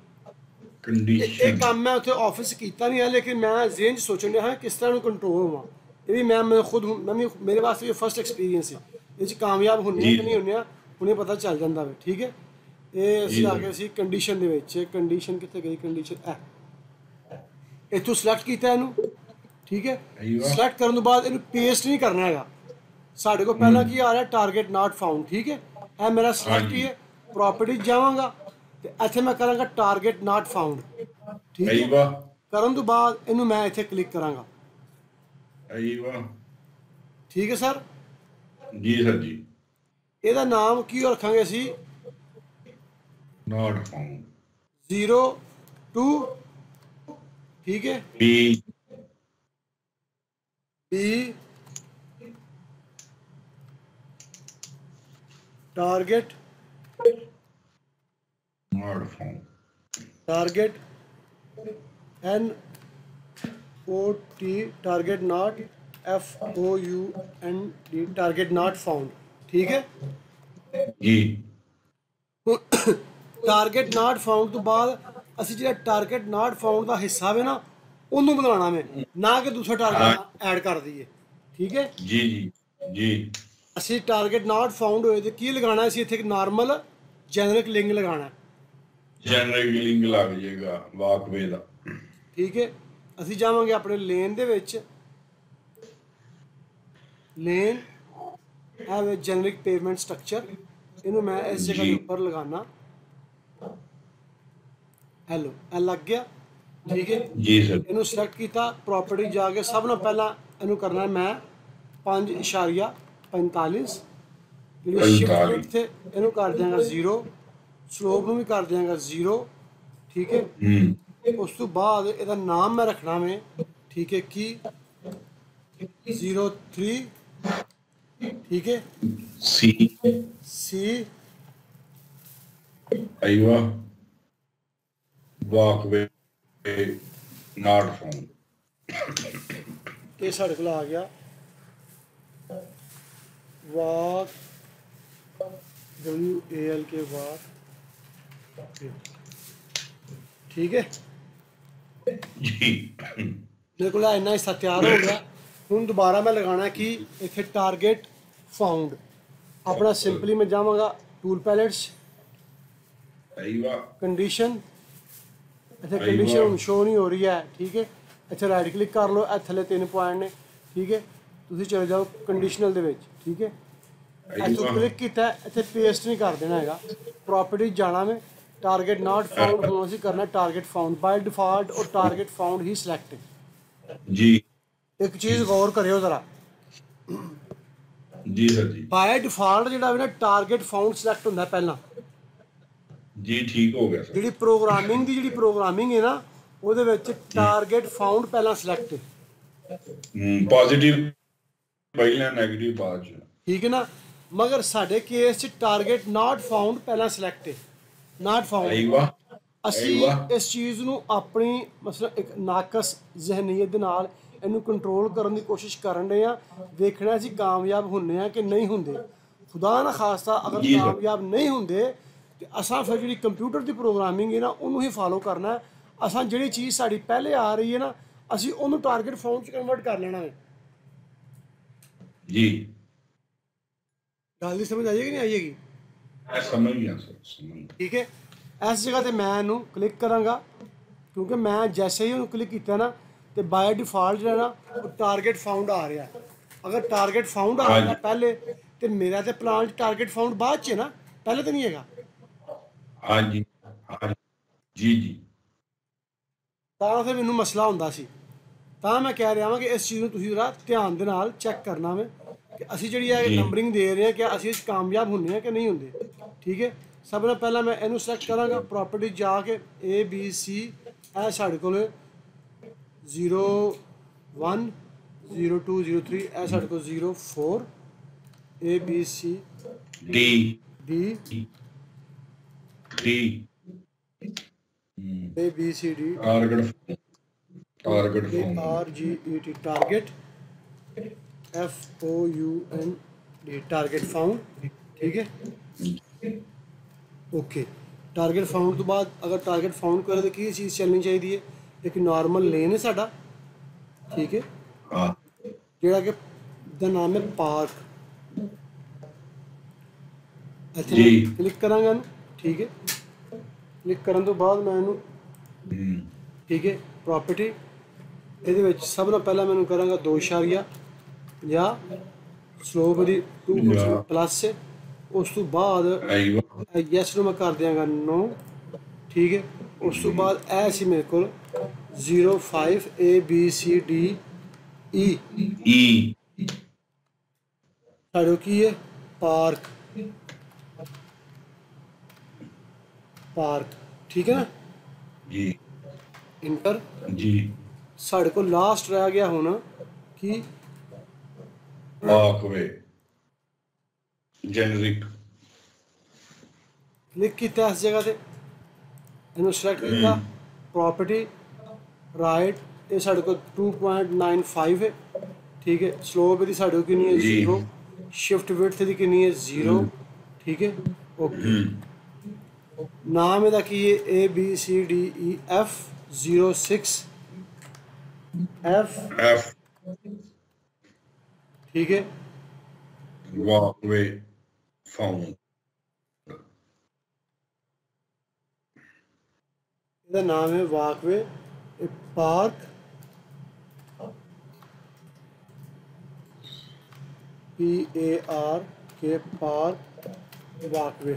एक कंडीशन काम मैं उत्थे ऑफिस किया नहीं है, लेकिन मैं जेन सोचन रहा किस तरह कंट्रोल होवा। ये भी मैं खुद हूँ, मैं भी मेरे वास्ते ये फर्स्ट एक्सपीरियंस है, ये कामयाब होने जी कि नहीं होने उन्हें पता चल जाता है, ठीक है। ये जी ਅਸੀਂ ਆ सर ਗਏ ਸੀ ਕੰਡੀਸ਼ਨ ਦੇ ਵਿੱਚ, ਕੰਡੀਸ਼ਨ ਕਿੱਥੇ ਗਈ, ਕੰਡੀਸ਼ਨ ਇੱਥੋਂ ਸਿਲੈਕਟ ਕੀਤਾ ਇਹਨੂੰ, ਠੀਕ ਹੈ। आईवा ਸਿਲੈਕਟ ਕਰਨ ਤੋਂ ਬਾਅਦ ਇਹਨੂੰ ਪੇਸਟ ਨਹੀਂ ਕਰਨਾ ਹੈਗਾ, ਸਾਡੇ ਕੋਲ ਪਹਿਲਾਂ ਕੀ ਆ ਰਿਹਾ ਟਾਰਗੇਟ ਨਾਟ ਫਾਊਂਡ, ਠੀਕ ਹੈ। ਇਹ ਮੇਰਾ हाँ ਸਿਲੈਕਟ ਹੀ जी ਹੈ, ਪ੍ਰੋਪਰਟੀ ਜਾਵਾਂਗਾ ਤੇ ਇੱਥੇ ਮੈਂ ਕਰਾਂਗਾ ਟਾਰਗੇਟ ਨਾਟ ਫਾਊਂਡ, ਠੀਕ ਹੈ। आईवा ਕਰਨ ਤੋਂ ਬਾਅਦ ਇਹਨੂੰ ਮੈਂ ਇੱਥੇ ਕਲਿੱਕ ਕਰਾਂਗਾ, आईवा ਠੀਕ ਹੈ ਸਰ। जी सर जी ਇਹਦਾ ਨਾਮ ਕੀ ਰੱਖਾਂਗੇ ਅਸੀਂ, नॉट फाउंड 02, ठीक है, B B target not found target NOT target not FOUND target not found, ठीक है। जी टारगेट नॉट फाउंड तो बाद ਅਸੀਂ ਜਿਹੜਾ ਟਾਰਗੇਟ ਨਾਟ ਫਾਊਂਡ ਦਾ ਹਿੱਸਾ ਵੇ ਨਾ ਉਹਨੂੰ ਬਣਾਉਣਾ ਵੇ, ਨਾ ਕਿ ਦੂਸਰਾ ਟਾਰਗੇਟ ਐਡ ਕਰ ਦਈਏ, ਠੀਕ ਹੈ। जी जी जी ਅਸੀਂ ਟਾਰਗੇਟ ਨਾਟ ਫਾਊਂਡ ਹੋਏ ਤੇ ਕੀ ਲਗਾਉਣਾ, ਅਸੀਂ ਇੱਥੇ ਇੱਕ ਨਾਰਮਲ ਜੈਨਰਿਕ ਲਿੰਕ ਲਗਾਉਣਾ, जनरल लिंक लग जाएगा वाकवे दा ਠੀਕ ਹੈ। ਅਸੀਂ ਜਾਵਾਂਗੇ ਆਪਣੇ ਲੇਨ ਦੇ ਵਿੱਚ, ਲੇਨ ਹੈ ਵੇ ਜੈਨਰਿਕ ਪੇਮੈਂਟ ਸਟਰਕਚਰ, ਇਹਨੂੰ ਮੈਂ ਇਸ ਜਗ੍ਹਾ ਦੇ जी ਉੱਪਰ ਲਗਾਉਣਾ, ਹੈਲੋ ਇਹ ਲੱਗ ਗਿਆ, ਠੀਕ ਹੈ। जी सर ਇਹਨੂੰ ਸਿਲੈਕਟ ਕੀਤਾ, ਪ੍ਰੋਪਰਟੀ ਜਾ ਕੇ ਸਭ ਤੋਂ ਪਹਿਲਾਂ ਇਹਨੂੰ ਕਰਨਾ ਮੈਂ 5.45, ਜਿਹੜੀ ਸ਼ਿਫਟ 45 ਵਿਡਥ ਹੈ ਇਹਨੂੰ ਕਰ ਦਿਆਂਗਾ 0, ਸਲੋਪ ਨੂੰ ਵੀ ਕਰ ਦਿਆਂਗਾ 0, ਠੀਕ ਹੈ। ਉਸ ਤੋਂ ਬਾਅਦ ਇਹਦਾ ਨਾਮ ਮੈਂ ਰੱਖਣਾ ਵੇ, ਠੀਕ ਹੈ, ਕੀ 03, ठीक है, सी सी आईवा वाकवे नॉट फाउंड ये साढ़े को आ गया वाक WAL के वाक, ठीक है। जी मेरे को इन्ना हिस्सा तैयार हो गया, हूँ दोबारा मैं लगाना कि इतने टारगेट फाउंड अपना सिंपली मैं जावांगा टूल पैलेट्स आईवा कंडीशन, इतने कंडीशन हूँ शो नहीं हो रही है, ठीक है। इतने राइट क्लिक कर लो, थले 3 पॉइंट ने, ठीक है। तुम चले जाओ कंडीशनल दे विच, ठीक है। इतों क्लिक किया, इतने पेस्ट नहीं कर देना है, प्रॉपर्टी जाना में टारगेट नॉट फाउंड हूँ असी करना टारगेट फाउंड बाय डिफॉल्ट, और टारगेट फाउंड ही सिलेक्ट है। जी एक चीज़ गौर करियो ज़रा, जी सर जी बाय डिफॉल्ट जो ना टारगेट फाउंड सिलेक्ट होंदा पहला, जी ठीक हो गया सर जी प्रोग्रामिंग की जी प्रोग्रामिंग है ना ਉਹਦੇ ਵਿੱਚ टारगेट फाउंड पहला सिलेक्ट है, पॉजिटिव पहला नेगेटिव बाद च ठीक है ना। मगर साडे केस च टारगेट नॉट फाउंड पहला सिलेक्ट है, नॉट फाउंड। आईवा ਅਸੀਂ ਇਸ ਚੀਜ਼ ਨੂੰ ਆਪਣੀ ਮਤਲਬ ਇੱਕ ਨਾਕਸ ਜ਼ਹਿਨੀਅਤ ਦੇ ਨਾਲ ਇਹਨੂੰ ਕੰਟਰੋਲ ਕਰਨ ਦੀ ਕੋਸ਼ਿਸ਼ ਕਰਨ ਰਹੇ ਆ, ਵੇਖਣਾ ਅਸੀਂ ਕਾਮਯਾਬ ਹੁੰਨੇ ਆ ਕਿ ਨਹੀਂ ਹੁੰਦੇ। ਖੁਦਾ ਨਾ ਖਾਸਤਾ ਅਗਰ ਕਾਮਯਾਬ ਨਹੀਂ ਹੁੰਦੇ ਤੇ ਅਸਾਂ ਫਿਰ ਜਿਹੜੀ ਕੰਪਿਊਟਰ ਦੀ ਪ੍ਰੋਗਰਾਮਿੰਗ ਹੈ ਨਾ ਉਹਨੂੰ ਹੀ ਫਾਲੋ ਕਰਨਾ। ਅਸਾਂ ਜਿਹੜੀ ਚੀਜ਼ ਸਾਡੀ ਪਹਿਲੇ ਆ ਰਹੀ ਹੈ ਨਾ ਅਸੀਂ ਉਹਨੂੰ ਟਾਰਗੇਟ ਫਾਊਂਡ 'ਚ ਕਨਵਰਟ ਕਰ ਲੈਣਾ ਹੈ, जी गल समझ आएगी नहीं आएगी? मैं समझ गया सर, समझ गया। ठीक है, इस जगह ਤੇ मैं ਇਹਨੂੰ क्लिक करांगा क्योंकि मैं जैसे ही ਉਹਨੂੰ क्लिक ਕੀਤਾ ना तो बाय डिफॉल्ट ਜਿਹੜਾ ना वो टारगेट फाउंड आ रहा है। अगर टारगेट फाउंड आ हाँ रहा जी, पहले तो मेरा तो प्लान टारगेट फाउंड बाद च है ना, पहले तो नहीं हैगा। हाँ जी, हाँ जी जी ਤਾਂ ਫਿਰ ਮੈਨੂੰ ਮਸਲਾ ਹੁੰਦਾ ਸੀ। ਤਾਂ ਮੈਂ ਕਹਿ ਰਿਹਾ ਹਾਂ ਕਿ ਇਸ ਚੀਜ਼ ਨੂੰ ਤੁਸੀਂ ਜਰਾ ਧਿਆਨ ਦੇ ਨਾਲ ਚੈੱਕ ਕਰਨਾ ਵੇ ਕਿ ਅਸੀਂ ਜਿਹੜੀ ਇਹ जी ਨੰਬਰਿੰਗ ਦੇ ਰਹੇ ਹਾਂ ਕਿ ਅਸੀਂ ਇਸ 'ਚ ਕਾਮਯਾਬ ਹੁੰਦੇ ਹਾਂ ਕਿ ਨਹੀਂ ਹੁੰਦੇ। ਠੀਕ ਹੈ, ਸਭ ਤੋਂ ਪਹਿਲਾਂ ਮੈਂ ਇਹਨੂੰ ਸਿਲੈਕਟ ਕਰਾਂਗਾ, ਪ੍ਰੋਪਰਟੀ ਜਾ ਕੇ ABC, ਇਹ ਸਾਡੇ ਕੋਲ 01 02 03, ਇਹ ਸਾਡੇ ਕੋਲ 04 ABC D D D ABCD target target phone TARGET target FOUND target found. ठीक है, ओके। टारगेट फाउंड तो बाद अगर टारगेट फाउंड करे तो की चीज़ चलनी चाहिए? एक नॉर्मल लेन है साडा, ठीक है, हाँ ਜਿਹੜਾ ਕਿ ਦਾ ਨਾਮ ਹੈ ਪਾਰਕ। ਇੱਥੇ ਜੀ। ਮੈਂ ਕਲਿੱਕ ਕਰਾਂਗਾ ਇਹਨੂੰ। ਠੀਕ ਹੈ, ਕਲਿੱਕ ਕਰਨ ਤੋਂ ਬਾਅਦ ਮੈਂ ਇਹਨੂੰ ਠੀਕ ਹੈ ਪ੍ਰੋਪਰਟੀ ਇਹਦੇ ਵਿੱਚ ਸਭ ਤੋਂ ਪਹਿਲਾਂ ਮੈਨੂੰ ਕਰਾਂਗਾ 2.50 ਸਲੋਪ ਦੀ 2% ਪਲੱਸ ਹੈ। ਉਸ ਤੋਂ ਬਾਅਦ अयवा ਯੈਸ ਨੂੰ ਮੈਂ ਕਰ ਦਿਆਂਗਾ 9। ਠੀਕ ਹੈ, ਉਸ ਤੋਂ ਬਾਅਦ ਇਹ ਸੀ ਮੇਰੇ ਕੋਲ 05 ABCDE ई ਸਾਡੇ ਕੋਲ ਕੀ ਹੈ ਪਾਰਕ, ਪਾਰਕ। ਠੀਕ ਹੈ ਨਾ, जी ਇੰਟਰ। जी ਸਾਡੇ ਕੋਲ ਲਾਸਟ ਰਹਿ ਗਿਆ ਹੁਣ ਕੀ वॉकवे जेनरिक ਕਲਿੱਕ ਕੀਤਾ ਇਸ ਜਗ੍ਹਾ ਤੇ, ਇਹਨੂੰ ਸਿਲੈਕਟ ਕੀਤਾ, ਪ੍ਰੋਪਰਟੀ ਰਾਈਟ, ਇਹ ਸਾਡੇ ਕੋਲ 2.95 ਹੈ। ਠੀਕ ਹੈ, ਸਲੋਪ ਇਹਦੀ ਸਾਡੇ ਕੋਲ ਕਿੰਨੀ ਹੈ ਜੀ। 0, ਸ਼ਿਫਟ ਵਿਡਥ ਇਹਦੀ ਕਿੰਨੀ ਹੈ 0। ਠੀਕ ਹੈ, ਓਕੇ। ਨਾਮ ਇਹਦਾ ਕੀ ਹੈ ABCDEF 06 F। एफ ठीक है, वॉकवे फाउंड ਇਹਦਾ ਨਾਮ ਹੈ walkway park PARK park walkway.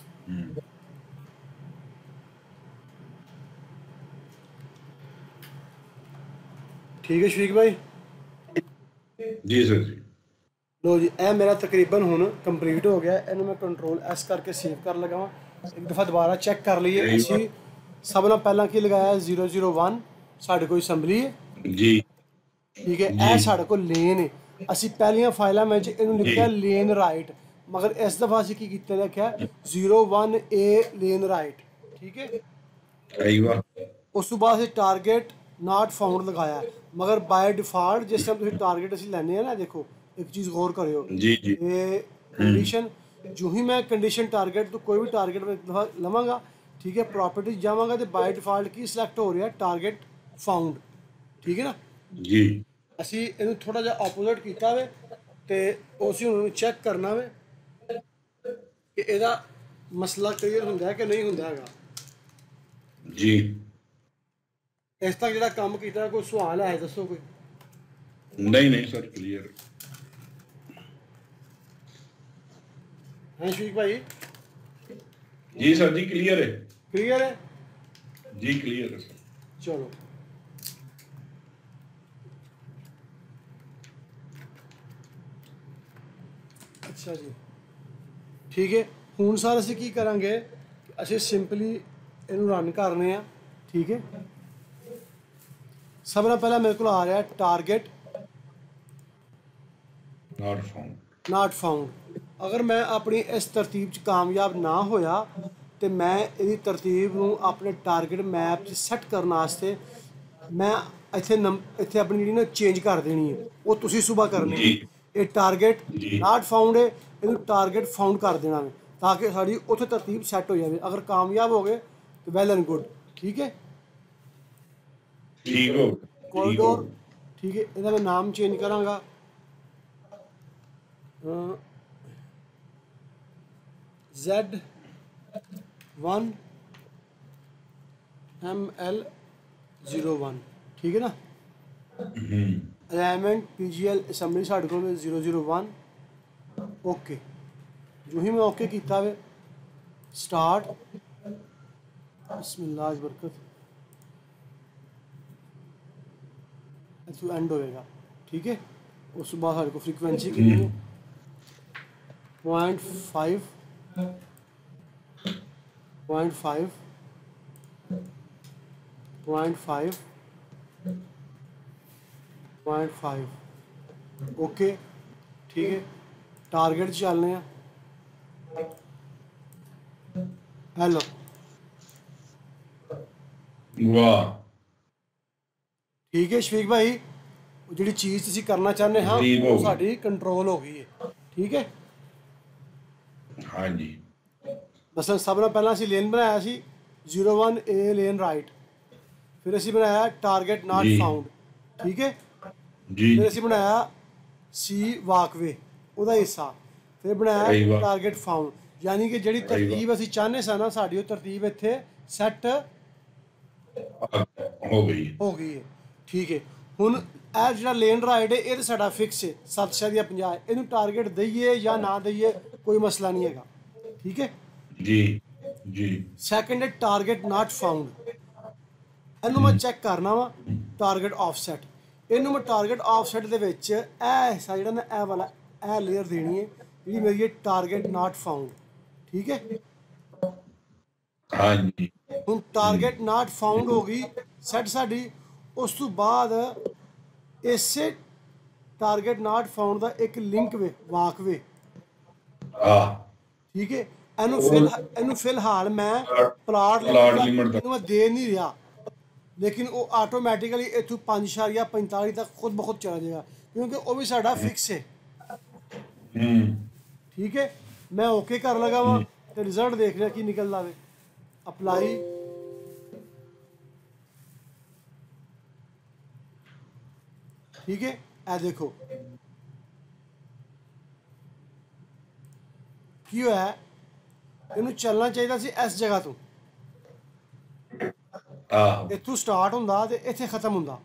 ठीक है शफीक भाई, जी सर जी लो जी ਇਹ ਮੇਰਾ ਤਕਰੀਬਨ ਹੁਣ ਕੰਪਲੀਟ ਹੋ ਗਿਆ। ਇਹਨੂੰ ਮੈਂ ਕੰਟਰੋਲ S ਕਰਕੇ ਸੇਵ ਕਰ ਲਗਾਵਾਂ। ਇੱਕ ਦਫਾ ਦੁਬਾਰਾ ਚੈੱਕ ਕਰ ਲਈਏ। ਅਸੀਂ ਸਭ ਨਾਲ ਪਹਿਲਾਂ ਕੀ ਲਗਾਇਆ 001 ਸਾਡੇ ਕੋਲ ਅਸੈਂਬਲੀ ਹੈ। जी ਠੀਕ ਹੈ, ਇਹ ਸਾਡੇ ਕੋਲ ਲੇਨ ਹੈ। ਅਸੀਂ ਪਹਿਲੀਆਂ ਫਾਈਲਾਂ ਵਿੱਚ ਇਹਨੂੰ ਲਿਖਿਆ ਲੇਨ ਰਾਈਟ, ਮਗਰ ਇਸ ਦਫਾ ਅਸੀਂ ਕੀ ਕੀਤਾ ਲਿਖਿਆ 01A ਲੇਨ ਰਾਈਟ। ਠੀਕ ਹੈ, अयवा ਉਸ ਤੋਂ ਬਾਅਦ ਅਸੀਂ ਟਾਰਗੇਟ ਨਾਟ ਫਾਊਂਡ ਲਗਾਇਆ, ਮਗਰ ਬਾਏ ਡਿਫਾਲਟ ਜਿਸ ਟਾਈਮ ਤੁਸੀਂ ਟਾਰਗੇਟ ਅਸੀਂ ਲੈਣੇ ਆ ਨਾ, ਦੇਖੋ ਇੱਕ ਚੀਜ਼ ਗੌਰ ਕਰਿਓ, जी जी ਇਹ ਕੰਡੀਸ਼ਨ ਜੋ ਹੀ ਮੈਂ ਕੰਡੀਸ਼ਨ ਟਾਰਗੇਟ ਤੋਂ ਕੋਈ ਵੀ ਟਾਰਗੇਟ ਲਵਾਂਗਾ, ਠੀਕ ਹੈ, ਪ੍ਰੋਪਰਟੀ ਜਾਵਾਂਗਾ ਤੇ ਬਾਏ ਡਿਫਾਲਟ ਕੀ ਸਿਲੈਕਟ ਹੋ ਰਿਹਾ ਟਾਰਗੇਟ ਫਾਊਂਡ। ਠੀਕ ਹੈ ਨਾ, जी ਅਸੀਂ ਇਹਨੂੰ ਥੋੜਾ ਜਿਹਾ ਆਪੋਜ਼ਿਟ ਕੀਤਾ ਵੇ ਤੇ ਅਸੀਂ ਹੁਣ ਚੈੱਕ ਕਰਨਾ ਵੇ ਕਿ ਇਹਦਾ ਮਸਲਾ ਕਲੀਅਰ ਹੁੰਦਾ ਹੈ ਕਿ ਨਹੀਂ ਹੁੰਦਾ ਹੈਗਾ। जी ਇਸ ਤੱਕ ਜਿਹੜਾ ਕੰਮ ਕੀਤਾ ਕੋਈ ਸਵਾਲ ਹੈ ਦੱਸੋ ਕੋਈ? नहीं नहीं सर क्लियर ਹਾਂ ਸ਼ੀਕ ਭਾਈ, जी सर जी क्लियर है ਕਲੀਅਰ ਹੈ? जी क्लियर है सर ਚਲੋ ਅੱਛਾ ਜੀ, ਠੀਕ ਹੈ। ਹੁਣ ਸਰ ਅਸੀਂ ਕੀ ਕਰਾਂਗੇ, ਅਸੀਂ ਸਿੰਪਲੀ ਇਹਨੂੰ ਰਨ ਕਰਨੇ ਆ। ਠੀਕ ਹੈ, ਸਭ ਤੋਂ ਪਹਿਲਾਂ ਮੇਰੇ ਕੋਲ ਆ ਰਿਹਾ target not found not found. ਅਗਰ ਮੈਂ ਆਪਣੀ ਇਸ ਤਰਤੀਬ 'ਚ ਕਾਮਯਾਬ ਨਾ ਹੋਇਆ ਤੇ ਮੈਂ ਇਹਦੀ ਤਰਤੀਬ ਨੂੰ ਆਪਣੇ ਟਾਰਗੇਟ ਮੈਪ 'ਚ ਸੈੱਟ ਕਰਨ ਵਾਸਤੇ ਮੈਂ ਇੱਥੇ ਆਪਣੀ ਜਿਹੜੀ ਨਾ ਚੇਂਜ ਕਰ ਦੇਣੀ ਹੈ, ਉਹ ਤੁਸੀਂ ਸੁਬਾ ਕਰਨੀ ਹੈ। ਇਹ ਟਾਰਗੇਟ ਨਾਟ ਫਾਊਂਡ ਹੈ, ਇਹਨੂੰ ਟਾਰਗੇਟ ਫਾਊਂਡ ਕਰ ਦੇਣਾ ਹੈ ਤਾਂ ਕਿ ਸਾਡੀ ਉੱਥੇ ਤਰਤੀਬ ਸੈੱਟ ਹੋ ਜਾਵੇ। ਅਗਰ ਕਾਮਯਾਬ ਹੋ ਗਏ ਤਾਂ ਵੈਲ ਐਂਡ ਗੁੱਡ। ਠੀਕ ਹੈ, ठीक हो ਕੋਰੀਡੋਰ। ਠੀਕ ਹੈ, ਇਹਦਾ ਮੈਂ ਨਾਮ ਚੇਂਜ ਕਰਾਂਗਾ Z1ML01, ठीक है ना। अलाइनमेंट PGL असैम्बली साढ़े को 001। ओके, जो ही मैं ओके किया वे स्टार्ट, बिस्मिल्लाह बरकत, इथों एंड होएगा, ठीक है। उस बाद साढ़े को फ्रीक्वेंसी कितनी है 0.5 0.5 0.5 0.5। ओके, ठीक है। टारगेट चलने हैं, हेलो वाह, ठीक है शफीक भाई, जी चीज़ तुम करना चाहते हाँ ठीक हो वो गई। साड़ी कंट्रोल हो गई है, ठीक है। हाँ जी, बस सब ने पहला असी लेन बनाया सी 01A लेन राइट, फिर असी बनाया टारगेट नॉट जी फाउंड, ठीक है। जी फिर असी बनाया C वाकवे ਉਹਦਾ हिस्सा, फिर बनाया सही बात, टारगेट फाउंड, यानी कि ਜਿਹੜੀ सही बात तरतीब ਅਸੀਂ ਚਾਹੁੰਦੇ ਸਾਂ ਨਾ ਸਾਡੀ ਉਹ ਤਰਤੀਬ ਇੱਥੇ ਸੈੱਟ हो गई। ਹੋ ਗਈ ਹੈ, ਠੀਕ ਹੈ। ਹੁਣ ਇਹ ਜਿਹੜਾ ਲੇਨ ਰਾਈਟ ਹੈ ਇਹ ਤਾਂ ਸਾਡਾ ਫਿਕਸ ਹੈ 750, ਇਹਨੂੰ ਟਾਰਗੇਟ ਦਈਏ ਜਾਂ ਨਾ ਦਈਏ ਕੋਈ ਮਸਲਾ ਨਹੀਂ ਹੈਗਾ, ਠੀਕ ਹੈ। जी जी ਸੈਕੰਡ ਹੈ ਟਾਰਗੇਟ ਨਾਟ ਫਾਊਂਡ, ਇਹਨੂੰ ਮੈਂ ਚੈੱਕ ਕਰਨਾ ਵਾ ਟਾਰਗੇਟ ਆਫਸੈਟ, ਇਹਨੂੰ ਮੈਂ ਟਾਰਗੇਟ ਆਫਸੈਟ ਦੇ ਵਿੱਚ ਇਹ ਹਿੱਸਾ ਜਿਹੜਾ ਨਾ ਇਹ ਵਾਲਾ ਇਹ ਲੇਅਰ ਦੇਣੀ ਹੈ ਜਿਹੜੀ ਮੇਰੀ ਹੈ ਟਾਰਗੇਟ ਨਾਟ ਫਾਊਂਡ, ਠੀਕ ਹੈ। हाँ जी ਹੁਣ ਟਾਰਗੇਟ ਨਾਟ ਫਾਊਂਡ ਹੋ ਗਈ ਸੈੱਟ ਸਾਡੀ। ਉਸ ਤੋਂ ਬਾਅਦ ਇਸੇ ਟਾਰਗੇਟ ਨਾਟ ਫਾਊਂਡ ਦਾ ਇੱਕ ਲਿੰਕ ਵੇ ਵਾਕਵੇ, हाँ ਠੀਕ ਹੈ। ਇਹਨੂੰ ਫਿਲਹਾਲ ਮੈਂ प्लाट ਪਲਾਟ लिमिट ਇਹਨੂੰ मैं दे नहीं रहा, लेकिन वो आटोमैटिकली इतों 5.45 तक खुद ब खुद चला जाएगा क्योंकि वो भी साडा फिक्स है, ठीक है। मैं ओके कर लगा वहाँ तो रिजल्ट देख लिया कि निकल रहा है। अप्लाई, ठीक है। ए देखो की होया, इनू चलना चाहिए सी इस जगह तो, हाँ इतों स्टार्ट होंदा ते इत्थे खत्म होंदा,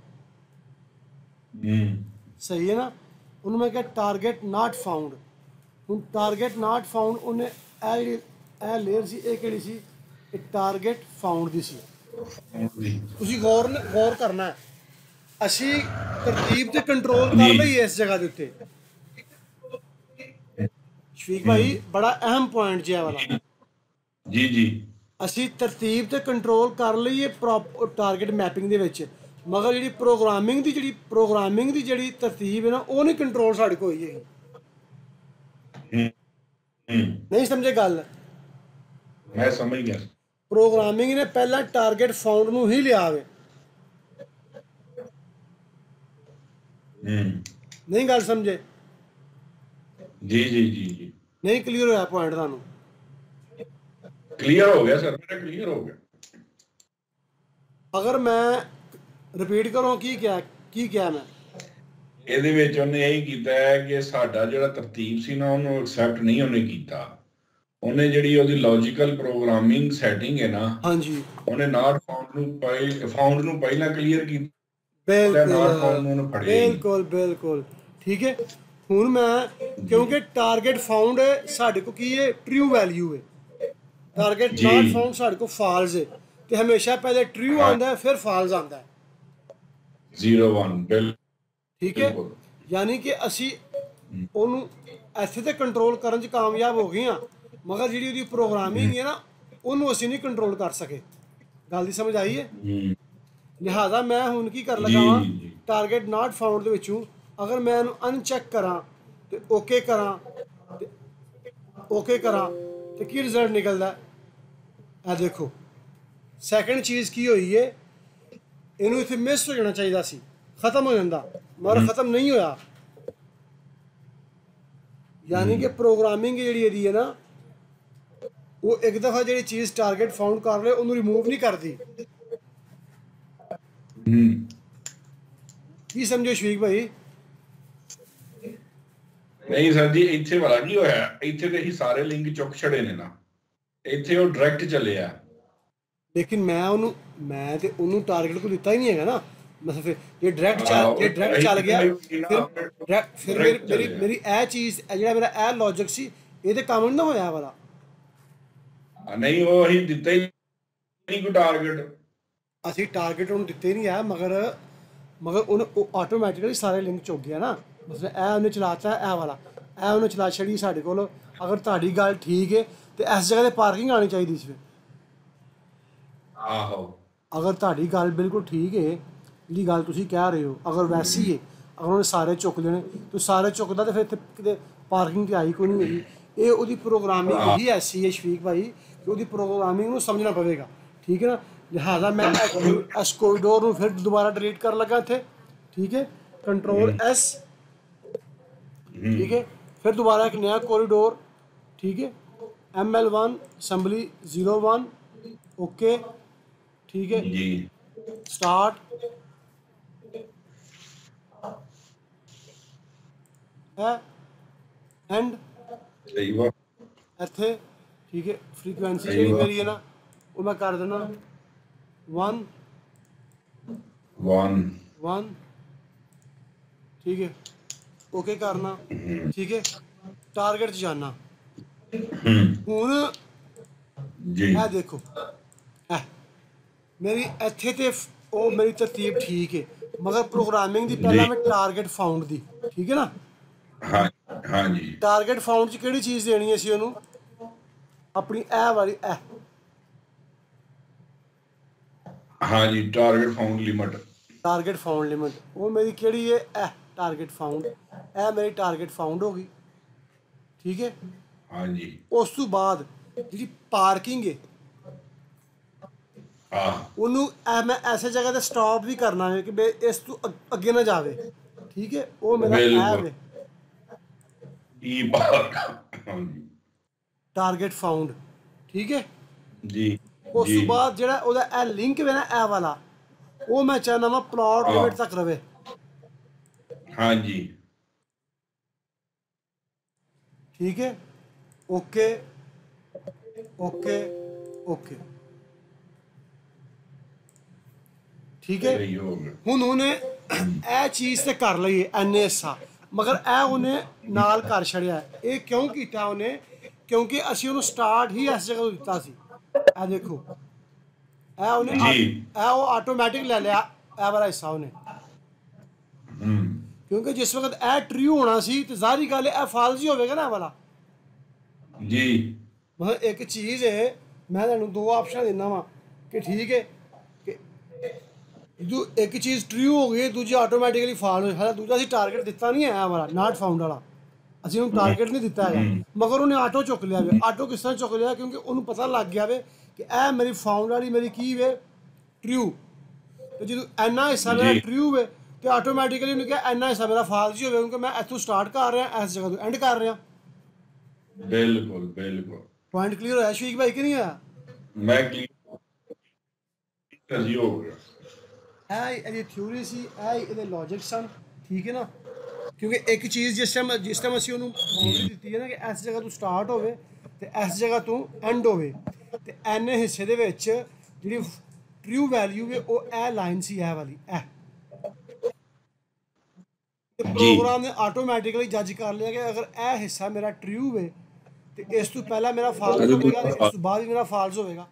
सही है ना। उन्होंने मैं क्या टारगेट नाट फाउंड, हूँ टारगेट नाट फाउंड उन्हें ए लेयर सी ये केड़ी सी टारगेट फाउंड दी सी। तुसी गौर करना है, असी तरतीब ते कंट्रोल कर लईए इस जगह के उत्ते। शफीक भाई बड़ा अहम पॉइंट जी वाला, जी जी असी तरतीब ते कंट्रोल कर लईए प्रॉपर टारगेट मैपिंग दे विच, मगर जी प्रोग्रामिंग की जी तरतीब है ना वो नहीं कंट्रोल साढ़े को होई है। नहीं समझे गल, मैं समझ गया। प्रोग्रामिंग ने पहला टारगेट फाउंड नूं ही लिया वे, नहीं गल समझे। जी जी जी जी नहीं क्लीयर होया पॉइंट तुहानूं? क्लियर हो गया सर, मेरा क्लियर हो गया। अगर मैं रिपीट करूँ की क्या मैं ਇਹਦੇ ਵਿੱਚ ਉਹਨੇ ਇਹੀ ਕੀਤਾ ਹੈ ਕਿ ਸਾਡਾ ਜਿਹੜਾ ਤਰਤੀਬ ਸੀ ਨਾ ਉਹਨੂੰ ਐਕਸੈਪਟ ਨਹੀਂ ਉਹਨੇ ਕੀਤਾ, ਉਹਨੇ ਜਿਹੜੀ ਉਹਦੀ ਲੌਜੀਕਲ ਪ੍ਰੋਗਰਾਮਿੰਗ ਸੈਟਿੰਗ ਹੈ ਨਾ, ਹਾਂਜੀ ਉਹਨੇ ਨਾਟ ਫਾਊਂਡ ਨੂੰ ਪਹਿਲਾਂ ਕਲੀਅਰ ਕੀਤਾ, ਨਾਟ ਫਾਊਂਡ ਨੂੰ ਉਹਨੇ ਫੜਿਆ ਹੀ ਨਹੀਂ। बिल्कुल ठीक है। हुण मैं क्योंकि टारगेट फाउंड साढ़े को की है ट्रू वैल्यू है, टारगेट जी। नॉट फाउंड साढ़े को फॉल्स है, तो हमेशा पहले ट्रू हाँ। आंदा है फिर फॉल्स आंदा है, 01 बिल ठीक है। यानी कि असी ਉਹਨੂੰ ਇੱਥੇ ਤੇ ਕੰਟਰੋਲ ਕਰਨ 'ਚ ਕਾਮਯਾਬ ਹੋ ਗਏ ਹਾਂ, ਮਗਰ ਜਿਹੜੀ ਉਹਦੀ ਪ੍ਰੋਗਰਾਮਿੰਗ ਹੈ ਨਾ ਉਹਨੂੰ ਅਸੀਂ ਨਹੀਂ ਕੰਟਰੋਲ ਕਰ ਸਕੇ। ਗੱਲ ਦੀ ਸਮਝ ਆਈ ਹੈ? ਲਿਹਾਜ਼ਾ ਮੈਂ ਹੁਣ ਕੀ ਕਰ ਲਗਾ ਵਾਂ ਟਾਰਗੇਟ ਨਾਟ ਫਾਊਂਡ ਦੇ ਵਿੱਚੋਂ ਅਗਰ ਮੈਂ ਇਹਨੂੰ ਅਨਚੈੱਕ ਕਰਾਂ ਤੇ ਓਕੇ ਕਰਾਂ ਤੇ ਕੀ ਰਿਜ਼ਲਟ ਨਿਕਲਦਾ ਇਹ ਦੇਖੋ। ਸੈਕੰਡ ਚੀਜ਼ ਕੀ ਹੋਈ ਹੈ, ਇਹਨੂੰ ਇੱਥੇ ਮਿਸ ਹੋ ਜਾਣਾ ਚਾਹੀਦਾ ਸੀ, ਖਤਮ ਹੋ ਜਾਂਦਾ, ਮਗਰ ਖਤਮ ਨਹੀਂ ਹੋਇਆ। यानी कि प्रोग्रामिंग जी है ना वो एक दफ़ा जी चीज़ टारगेट फाउंड कर ले उन्होंने रिमूव नहीं करती। की समझो शफीक भाई? ਨਹੀਂ ਸਰ ਜੀ, ਇੱਥੇ ਵਾਲਾ ਕੀ ਹੋਇਆ, ਇੱਥੇ ਤੇ ਅਸੀਂ ਸਾਰੇ ਲਿੰਕ ਚੁੱਕ ਛੜੇ ਨੇ ਨਾ, ਇੱਥੇ ਉਹ ਡਾਇਰੈਕਟ ਚੱਲਿਆ। ਲੇਕਿਨ ਮੈਂ ਤੇ ਉਹਨੂੰ ਟਾਰਗੇਟ ਕੋ ਦਿੱਤਾ ਹੀ ਨਹੀਂ ਹੈਗਾ ਨਾ, ਮਤਲਬ ਫਿਰ ਜੇ ਡਾਇਰੈਕਟ ਚੱਲ ਗਿਆ, ਫਿਰ ਮੇਰੀ ਇਹ ਚੀਜ਼ ਜਿਹੜਾ ਮੇਰਾ ਇਹ ਲੌਜਿਕ ਸੀ ਇਹ ਤੇ ਕੰਮ ਨਾ ਹੋਇਆ ਵਾਲਾ। ਨਹੀਂ ਉਹ ਅਸੀਂ ਦਿੱਤਾ ਹੀ ਨਹੀਂ ਕੋਈ ਟਾਰਗੇਟ, ਅਸੀਂ ਟਾਰਗੇਟ ਉਹਨੂੰ ਦਿੱਤੇ ਨਹੀਂ ਆ, ਮਗਰ ਉਹਨੇ ਆਟੋਮੈਟਿਕਲੀ ਸਾਰੇ ਲਿੰਕ ਚੁੱਕ ਗਿਆ ਨਾ। ਮਤਲਬ ਇਹ ਉਹਨੇ ਚਲਾਤਾ, ਇਹ ਵਾਲਾ ਇਹ ਉਹਨੇ ਚਲਾ ਛੜੀ ਸਾਡੇ ਕੋਲ। ਅਗਰ ਤੁਹਾਡੀ ਗੱਲ ਠੀਕ ਹੈ ਤੇ ਇਸ ਜਗ੍ਹਾ ਤੇ ਪਾਰਕਿੰਗ ਆਉਣੀ ਚਾਹੀਦੀ ਸੀ। ਆਹੋ, ਅਗਰ ਤੁਹਾਡੀ ਗੱਲ ਬਿਲਕੁਲ ਠੀਕ ਹੈ, ਜਿਹੜੀ ਗੱਲ ਤੁਸੀਂ ਕਹਿ ਰਹੇ ਹੋ, ਅਗਰ ਵੈਸੀ ਹੈ, ਅਗਰ ਉਹਨੇ ਸਾਰੇ ਚੁੱਕ ਲੈਣੇ ਤੇ ਸਾਰੇ ਚੁੱਕਦਾ ਤੇ ਫਿਰ ਇੱਥੇ ਕਿਤੇ ਪਾਰਕਿੰਗ ਤੇ ਆਈ ਕੋਈ ਨਹੀਂ ਹੈਗੀ। ਇਹ ਉਹਦੀ ਪ੍ਰੋਗਰਾਮਿੰਗ ਹੀ ਐਸੀ ਹੈ ਸ਼ਫੀਕ ਭਾਈ ਕਿ ਉਹਦੀ ਪ੍ਰੋਗਰਾਮਿੰਗ ਨੂੰ ਸਮਝਣਾ ਪਵੇਗਾ, ਠੀਕ ਹੈ ਨਾ। ਲਿਹਾਜ਼ਾ ਮੈਂ ਇਸ ਕੋਰੀਡੋਰ ਨੂੰ ਫਿਰ ਦੁਬਾਰਾ ਡਿਲੀਟ ਕਰਨ ਲੱਗਾ ਇੱਥੇ, ਠੀਕ ਹੈ, ਕੰਟਰੋਲ S, ਠੀਕ ਹੈ, ਫਿਰ ਦੁਬਾਰਾ ਇੱਕ ਨया ਕੋਰੀਡੋਰ, ठीक है, ML1 assembly 01, ओके, ठीक है जी, स्टार्ट है एंड सही बात इत्थे, ठीक है। फ्रीक्वेंसी जी मेरी है ना वो मैं कर देना 1 1 1, ठीक है, ओके करना, ठीक है। टारगेट जाना ਹੁਣ ਜੀ, ਇਹ ਦੇਖੋ ਮੇਰੀ ਇੱਥੇ ਤੇ ਉਹ ਮੇਰੀ ਤਰਤੀਬ ਠੀਕ ਹੈ, ਮਗਰ ਪ੍ਰੋਗਰਾਮਿੰਗ ਦੀ ਪਹਿਲਾਂ ਮੈਂ ਟਾਰਗੇਟ ਫਾਊਂਡ ਦੀ, ਠੀਕ ਹੈ ਨਾ। ਹਾਂ ਹਾਂ ਜੀ, ਟਾਰਗੇਟ ਫਾਊਂਡ 'ਚ ਕਿਹੜੀ ਚੀਜ਼ ਦੇਣੀ ਅਸੀਂ ਉਹਨੂੰ, ਆਪਣੀ ਇਹ ਵਾਲੀ ਹਾਂ ਜੀ, ਟਾਰਗੇਟ ਫਾਊਂਡ ਲਿਮਿਟ ਉਹ ਮੇਰੀ ਕਿਹੜੀ ਹੈ, ਇਹ ਟਾਰਗੇਟ ਫਾਊਂਡ, ਇਹ ਮੇਰੀ ਟਾਰਗੇਟ ਫਾਊਂਡ ਹੋ ਗਈ, ਠੀਕ ਹੈ। ਹਾਂਜੀ, ਉਸ ਤੋਂ ਬਾਅਦ ਜਿਹੜੀ ਪਾਰਕਿੰਗ ਹੈ ਉਹਨੂੰ ਮੈਂ ਐਸੇ ਜਗ੍ਹਾ ਤੇ ਸਟਾਪ ਵੀ ਕਰਨਾ ਹੈ ਕਿ ਇਸ ਤੋਂ ਅੱਗੇ ਨਾ ਜਾਵੇ, ਠੀਕ ਹੈ। ਉਹ ਮੇਰਾ ਐਪ ਹੈ ਟਾਰਗੇਟ ਫਾਊਂਡ, ਠੀਕ ਹੈ ਜੀ। ਉਸ ਤੋਂ ਬਾਅਦ ਜਿਹੜਾ ਉਹਦਾ ਇਹ ਲਿੰਕ ਹੈ ਨਾ ਇਹ ਵਾਲਾ, ਉਹ ਮੈਂ ਚਾਹੁੰਦਾ ਵਾ ਪਲਾਟ ਲਿਮਿਟ ਤੱਕ ਰਵੇ। ਹਾਂਜੀ, ਠੀਕ ਹੈ, ओके ओके ओके, ठीक है। ਹੁਣ ਉਹਨੇ ਇਹ ਚੀਜ਼ ਤੇ ਕਰ ਲਈ ਐਨੇ ਹਿੱਸਾ, ਮਗਰ ਇਹ ਉਹਨੇ ਨਾਲ ਕਰ ਛੜਿਆ। ਇਹ ਕਿਉਂ ਕੀਤਾ ਉਹਨੇ, ਕਿਉਂਕਿ ਅਸੀਂ ਉਹਨੂੰ ਸਟਾਰਟ ਹੀ ਇਸ ਜਗ੍ਹਾ ਤੋਂ ਦਿੱਤਾ ਸੀ। ਇਹ ਦੇਖੋ, ਇਹ ਉਹਨੇ ਇਹ ਉਹ ਆਟੋਮੈਟਿਕ ਲੈ ਲਿਆ ਇਹ ਵਾਲਾ ਹਿੱਸਾ ਉਹਨੇ, ਕਿਉਂਕਿ ਜਿਸ ਵਕਤ ਇਹ ਟਰੂ ਹੋਣਾ ਸੀ ਤੇ ਜ਼ਾਹਰੀ ਗੱਲ ਇਹ ਫਾਲਸ ਹੀ ਹੋਵੇਗਾ ਨਾ ਇਹ ਵਾਲਾ ਜੀ। ਮਤਲਬ ਇੱਕ ਚੀਜ਼ ਹੈ, ਮੈਂ ਤੁਹਾਨੂੰ ਦੋ ਆਪਸ਼ਨ ਦਿੰਦਾ ਵਾਂ ਕਿ ਠੀਕ ਹੈ ਕਿ ਇੱਕ ਚੀਜ਼ ਟਰੂ ਹੋ ਗਈ, ਦੂਜੀ ਆਟੋਮੈਟਿਕਲੀ ਫਾਲਸ ਹੋ ਜਾਏ। ਦੂਜਾ ਅਸੀਂ ਟਾਰਗੇਟ ਦਿੱਤਾ ਨਹੀਂ ਹੈ ਵਾਲਾ ਨਾਟ ਫਾਊਂਡ ਵਾਲਾ, ਅਸੀਂ ਉਹਨੂੰ ਟਾਰਗੇਟ ਨਹੀਂ ਦਿੱਤਾ ਹੈਗਾ, ਮਗਰ ਉਹਨੇ ਆਟੋ ਚੁੱਕ ਲਿਆ ਵੇ। ਆਟੋ ਕਿਸ ਤਰ੍ਹਾਂ ਚੁੱਕ ਲਿਆ, ਕਿਉਂਕਿ ਉਹਨੂੰ ਪਤਾ ਲੱਗ ਗਿਆ ਵੇ ਕਿ ਇਹ ਮੇਰੀ ਫਾਊਂਡ ਵਾਲੀ ਮੇਰੀ ਕੀ ਵੇ ਟਰੂ, ਤੇ ਜਦੋਂ ਇੰਨਾ ਹਿੱਸਾ ਮੇਰਾ ਟਰੂ ਵੇ ਤੇ ਆਟੋਮੈਟਿਕਲੀ ਉਹਨੇ ਕਿਹਾ ਇੰਨਾ ਹਿੱਸਾ ਮੇਰਾ ਫਾਲਸ ਹੀ ਹੋਵੇ, ਕਿਉਂਕਿ ਮੈਂ ਇੱਥੋਂ ਸਟਾਰਟ ਕਰ ਰਿਹਾ, ਇਸ ਜਗ੍ਹਾ ਤੋਂ ਐਂਡ ਕਰ ਰਿਹਾ। ਬਿਲਕੁਲ ਪੁਆਇੰਟ ਕਲੀਅਰ ਹੋਇਆ ਸ਼ਫੀਕ ਭਾਈ ਕਿ ਨਹੀਂ ਹੋਇਆ? ਮੈਂ ਕਲੀਅਰ ਜੀ ਹੋ ਗਿਆ। ਇਹ ਇਹਦੀ ਥਿਊਰੀ ਸੀ, ਇਹ ਇਹਦੇ ਲੌਜਿਕ ਸਨ, ਠੀਕ ਹੈ ਨਾ। ਕਿਉਂਕਿ ਇੱਕ ਚੀਜ਼ ਜਿਸ ਟਾਈਮ ਅਸੀਂ ਉਹਨੂੰ ਬਾਉਂਡਰੀ ਦਿੱਤੀ ਹੈ ਨਾ ਕਿ ਇਸ ਜਗ੍ਹਾ ਤੋਂ ਸਟਾਰਟ ਹੋਵੇ ਤੇ ਇਸ ਜਗ੍ਹਾ ਤੋਂ ਐਂਡ ਹੋਵੇ, ਤੇ ਐਨੇ ਹਿੱਸੇ ਦੇ ਵਿੱਚ ਜਿਹੜੀ ਟਰੂ ਵੈਲਿਊ ਹੈ ਉਹ ਇਹ ਲਾਈਨ ਸੀ, ਇਹ ਵਾਲੀ ਇਹ ਪ੍ਰੋਗਰਾਮ ਨੇ ਆਟੋਮੈਟਿਕਲੀ ਜੱਜ ਕਰ ਲਿਆ ਕਿ ਅਗਰ ਇਹ ਹਿੱਸਾ ਮੇਰਾ ਟਰੂ ਹੈ ਤੇ ਇਸ ਤੋਂ ਪਹਿਲਾਂ ਮੇਰਾ ਫਾਲਸ ਹੋਵੇਗਾ, ਇਸ ਤੋਂ ਬਾਅਦ ਮੇਰਾ ਫਾਲਸ ਹੋਵੇਗਾ।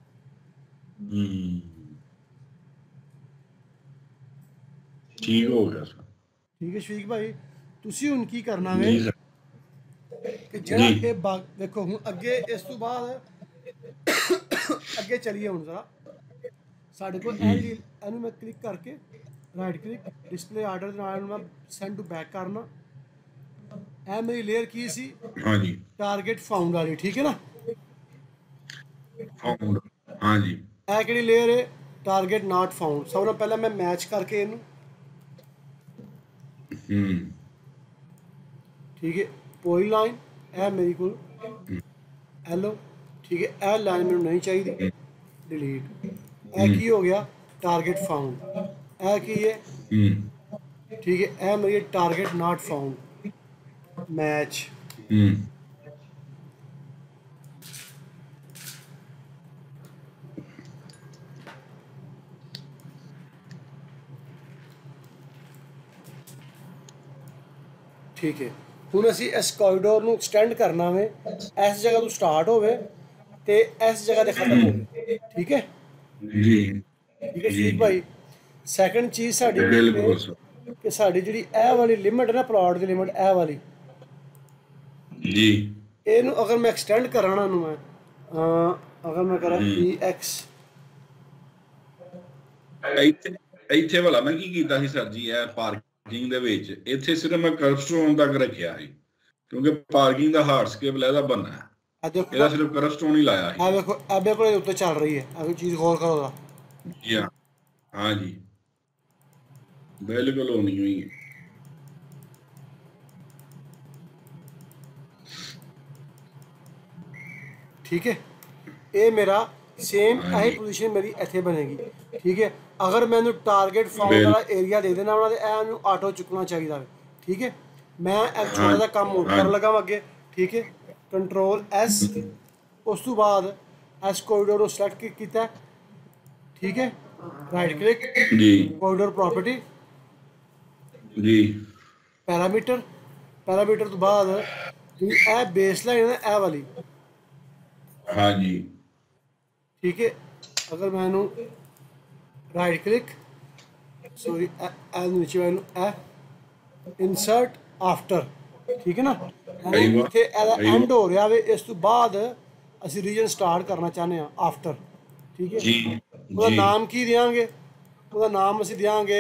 ਠੀਕ ਹੋ ਗਿਆ ਸਰ, ਠੀਕ ਹੈ ਸ਼ਫੀਕ ਭਾਈ। ਤੁਸੀਂ ਹੁਣ ਕੀ ਕਰਨਾ ਹੈ ਕਿ ਜਿਹੜਾ ਇਹ ਬਾਗ ਦੇਖੋ, ਹੁਣ ਅੱਗੇ ਇਸ ਤੋਂ ਬਾਅਦ ਅੱਗੇ ਚਲੀਏ। ਹੁਣ ਜ਼ਰਾ ਸਾਡੇ ਕੋਲ ਇਹਨੂੰ ਮੈਂ ਕਲਿੱਕ ਕਰਕੇ ਰਾਈਟ ਕਲਿੱਕ ਡਿਸਪਲੇ ਆਰਡਰ ਦੇ ਨਾਲ ਮੈਂ ਸੈਂਡ ਟੂ ਬੈਕ ਕਰਨਾ। ਇਹ ਮੇਰੀ ਲੇਅਰ ਕੀ ਸੀ? ਹਾਂਜੀ, ਟਾਰਗੇਟ ਫਾਊਂਡ ਵਾਲੀ, ਠੀਕ ਹੈ ਨਾ। ਫਾਊਂਡ, ਹਾਂਜੀ। ਇਹ ਕਿਹੜੀ ਲੇਅਰ ਹੈ? Target not found. ਸਭ ਤੋਂ ਪਹਿਲਾਂ ਮੈਂ ਮੈਚ ਕਰਕੇ ਇਹਨੂੰ, ਠੀਕ ਹੈ, ਪੋਲੀ ਲਾਈਨ ਇਹ ਮੇਰੀ ਕੋਲ ਹੈਲੋ, ਠੀਕ ਹੈ। ਇਹ ਲਾਈਨ ਮੈਨੂੰ ਨਹੀਂ ਚਾਹੀਦੀ, ਡਿਲੀਟ। ਇਹ ਕੀ ਹੋ ਗਿਆ? Target found. ਇਹ ਕੀ ਹੈ? ਠੀਕ ਹੈ, ਇਹ ਮੇਰੀ ਟਾਰਗੇਟ ਨਾਟ ਫਾਊਂਡ। मैच। ठीक है, ਹੁਣ ਅਸੀਂ ਇਸ ਕੋਰੀਡੋਰ ਨੂੰ ਐਕਸਟੈਂਡ ਕਰਨਾ ਵੇ, ਇਸ ਜਗ੍ਹਾ ਤੋਂ ਸਟਾਰਟ ਹੋਵੇ ਤੇ ਇਸ ਜਗ੍ਹਾ ਤੇ ਖਤਮ ਹੋਵੇ। ਠੀਕ ਹੈ ਜੀ ਠੀਕ ਹੈ ਜੀ ਸ਼ਰੀਕ ਜੀ ਭਾਈ। ਸੈਕੰਡ ਚੀਜ਼ ਸਾਡੀ ਕੀ ਹੈ ਬਿਲਕੁਲ ਸਰ ਕਿ ਸਾਡੀ ਜਿਹੜੀ ਇਹ ਵਾਲੀ ਲਿਮਟ ਹੈ ਨਾ, ਪਲਾਟ ਦੀ ਲਿਮਟ ਇਹ ਵਾਲੀ, ਜੀ ਇਹਨੂੰ ਅਗਰ ਮੈਂ ਐਕਸਟੈਂਡ ਕਰਾਂ ਨਾ, ਇਹਨੂੰ ਮੈਂ ਅਗਰ ਮੈਂ ਕਰਾਂ EX, ਇੱਥੇ ਇੱਥੇ ਵਾਲਾ ਮੈਂ ਕੀ ਕੀਤਾ ਸੀ ਸਰ ਜੀ, ਇਹ ਪਾਰਕਿੰਗ ਦੇ ਵਿੱਚ ਇੱਥੇ ਸਿਰਫ ਮੈਂ ਕਰਵਸਟੋਨ ਤੱਕ ਰੱਖਿਆ ਸੀ, ਕਿਉਂਕਿ ਪਾਰਕਿੰਗ ਦਾ ਹਾਰਡਸਕੇਪ ਇਹਦਾ ਬਣਨਾ ਹੈ, ਇਹ ਦੇਖੋ ਇਹਦਾ ਸਿਰਫ ਕਰਵਸਟੋਨ ਹੀ ਲਾਇਆ ਸੀ। ਇਹ ਵੇਖੋ ਇਹ ਬਿਲਕੁਲ ਇਹਦੇ ਉੱਤੇ ਚੱਲ ਰਹੀ ਹੈ, ਇਹ ਚੀਜ਼ ਗੌਰ ਕਰੋ ਉਹਦਾ। ਜੀ ਹਾਂ हाँ जी बिल्कुल होनी हुई है। ठीक है, ये मेरा सेम यही पोजीशन मेरी ਇੱਥੇ ਬਣੇਗੀ। ठीक है, अगर मैंने टारगेट फाउंड वाला एरिया दे देना ਉਹਨਾਂ ਦੇ ਇਹਨੂੰ ਆਟੋ ਚੁੱਕਣਾ ਚਾਹੀਦਾ ਹੈ। ठीक है, मैं एक छोटा ਜਿਹਾ ਕੰਮ ਹੋਰ ਕਰਨ ਲੱਗਾ ਅੱਗੇ। ठीक है, ਕੰਟਰੋਲ S, ਉਸ ਤੋਂ ਬਾਅਦ ਇਸ ਕੋਰੀਡੋਰ ਨੂੰ ਸਿਲੈਕਟ ਕੀਤਾ। ठीक है, राइट क्लिक जी कोरिडोर प्रॉपर्टी जी पैरामीटर, पैरामीटर तो बाद ए बेसलाइन है ए वाली। हाँ जी ठीक है, अगर मैं राइट क्लिक सॉरी नीचे वालू ए इंसर्ट आफ्टर, ठीक है ना, इतने एंड हो रहा है, इस तो बाद असी रीजन स्टार्ट करना चाहते हैं आफ्टर। ठीक है जी ਉਹਦਾ ਨਾਮ ਕੀ ਦਿਆਂਗੇ, ਉਹਦਾ ਨਾਮ ਅਸੀਂ ਦਿਆਂਗੇ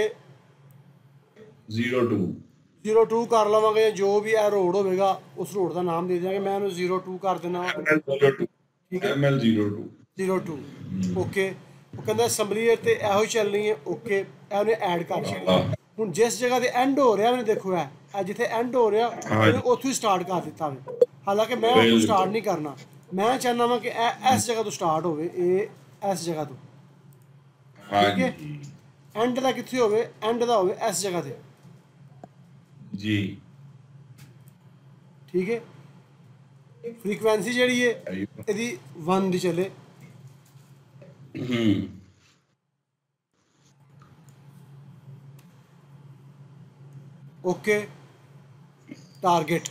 02 ਕਰ ਲਵਾਂਗੇ, ਜੋ ਵੀ ਇਹ ਰੋਡ ਹੋਵੇਗਾ ਉਸ ਰੋਡ ਦਾ ਨਾਮ ਦੇ ਦਿਆਂਗੇ। ਮੈਂ ਇਹਨੂੰ 02 ਕਰ ਦੇਣਾ। ਠੀਕ ਹੈ ML02 ਓਕੇ। ਉਹ ਕਹਿੰਦਾ ਅਸੈਂਬਲੀ ਤੇ ਇਹੋ ਹੀ ਚੱਲਣੀ ਹੈ। ਓਕੇ, ਇਹ ਉਹਨੇ ਐਡ ਕਰ ਦਿੱਤਾ। ਹੁਣ ਜਿਸ ਜਗ੍ਹਾ ਤੇ ਐਂਡ ਹੋ ਰਿਹਾ ਉਹਨੇ ਦੇਖੋ ਇਹ ਜਿੱਥੇ ਐਂਡ ਹੋ ਰਿਹਾ ਉਹਨੇ ਉੱਥੋਂ ਹੀ ਸਟਾਰਟ ਕਰ ਦਿੱਤਾ ਵੇ। ਹਾਲਾਂਕਿ ਮੈਂ ਉੱਥੋਂ ਸਟਾਰਟ ਨਹੀਂ ਕਰਨਾ, ਮੈਂ ਚਾਹੁੰਦਾ ਵਾਂ ਕਿ ਇਹ ਇਸ ਜਗ੍ਹਾ ਤੋਂ ਸਟਾਰਟ ਹੋਵੇ, ਇਹ ਇਸ ਜਗ੍ਹਾ ਤੋਂ। ठीक है, एंड का कितने होवे, एंड का होवे इस जगह ते जी। ठीक है, फ्रीक्वेंसी जड़ी है यदि 1 दी चले। ओके, टारगेट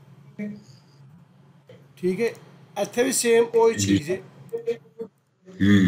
ठीक है, इत्थे भी सेम वही चीज़ है।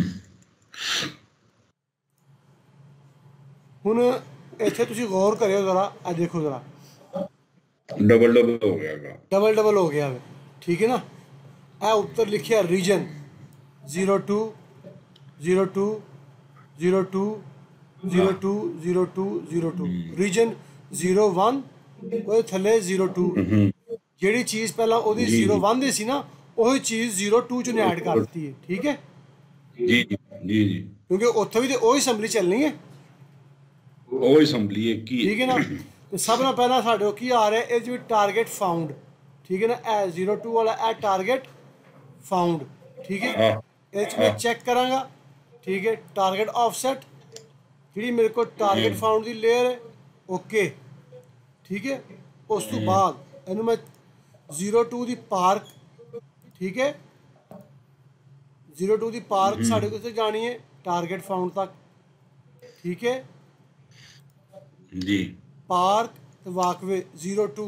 ਹੁਣ ਇੱਥੇ ਤੁਸੀਂ ਗੌਰ ਕਰਿਓ ਜ਼ਰਾ, ਆ ਦੇਖੋ ਜ਼ਰਾ ਡਬਲ ਹੋ ਗਿਆ, ਡਬਲ ਹੋ ਗਿਆ ਵੇ। ਠੀਕ ਹੈ ਨਾ, ਇਹ ਉੱਪਰ ਲਿਖਿਆ ਰੀਜਨ 02 02 02 02 02 02 ਰੀਜਨ 01, ਉਹਦੇ ਥੱਲੇ 02। ਜਿਹੜੀ ਚੀਜ਼ ਪਹਿਲਾਂ ਉਹਦੀ 01 ਦੀ ਸੀ ਨਾ, ਉਹੀ ਚੀਜ਼ 02 ਚ ਨੇ ਐਡ ਕਰ ਦਿੱਤੀ ਹੈ। ਠੀਕ ਹੈ ਜੀ ਜੀ ਜੀ, ਕਿਉਂਕਿ ਉੱਥੇ ਵੀ ਤੇ ਉਹੀ ਅਸੈਂਬਲੀ ਚੱਲਣੀ ਹੈ, ਉਹ ਅਸੈਂਬਲੀ ਹੈ ਕੀ। ਠੀਕ ਹੈ ਨਾ, ਤੇ ਸਭ ਨਾਲ ਪਹਿਲਾਂ ਸਾਡੇ ਕੋਲ ਕੀ ਆ ਰਿਹਾ, ਇਹ ਜਿਵੇਂ ਟਾਰਗੇਟ ਫਾਊਂਡ। ਠੀਕ ਹੈ ਨਾ, ਇਹ 02 ਵਾਲਾ ਇਹ ਟਾਰਗੇਟ ਫਾਊਂਡ। ਠੀਕ ਹੈ, ਇਹ 'ਚ ਮੈਂ ਚੈੱਕ ਕਰਾਂਗਾ। ਠੀਕ ਹੈ, ਟਾਰਗੇਟ ਆਫਸੈਟ ਜਿਹੜੀ ਮੇਰੇ ਕੋਲ ਟਾਰਗੇਟ ਫਾਊਂਡ ਦੀ ਲੇਅਰ ਹੈ। ਓਕੇ, ਠੀਕ ਹੈ, ਉਸ ਤੋਂ ਬਾਅਦ ਇਹਨੂੰ ਮੈਂ 02 ਦੀ ਪਾਰਕ। ਠੀਕ ਹੈ, 02 ਦੀ ਪਾਰਕ ਸਾਡੇ ਕੋਲ ਤੇ ਜਾਣੀ ਹੈ टारगेट फाउंड तक। ठीक है जी। Park walkway 02।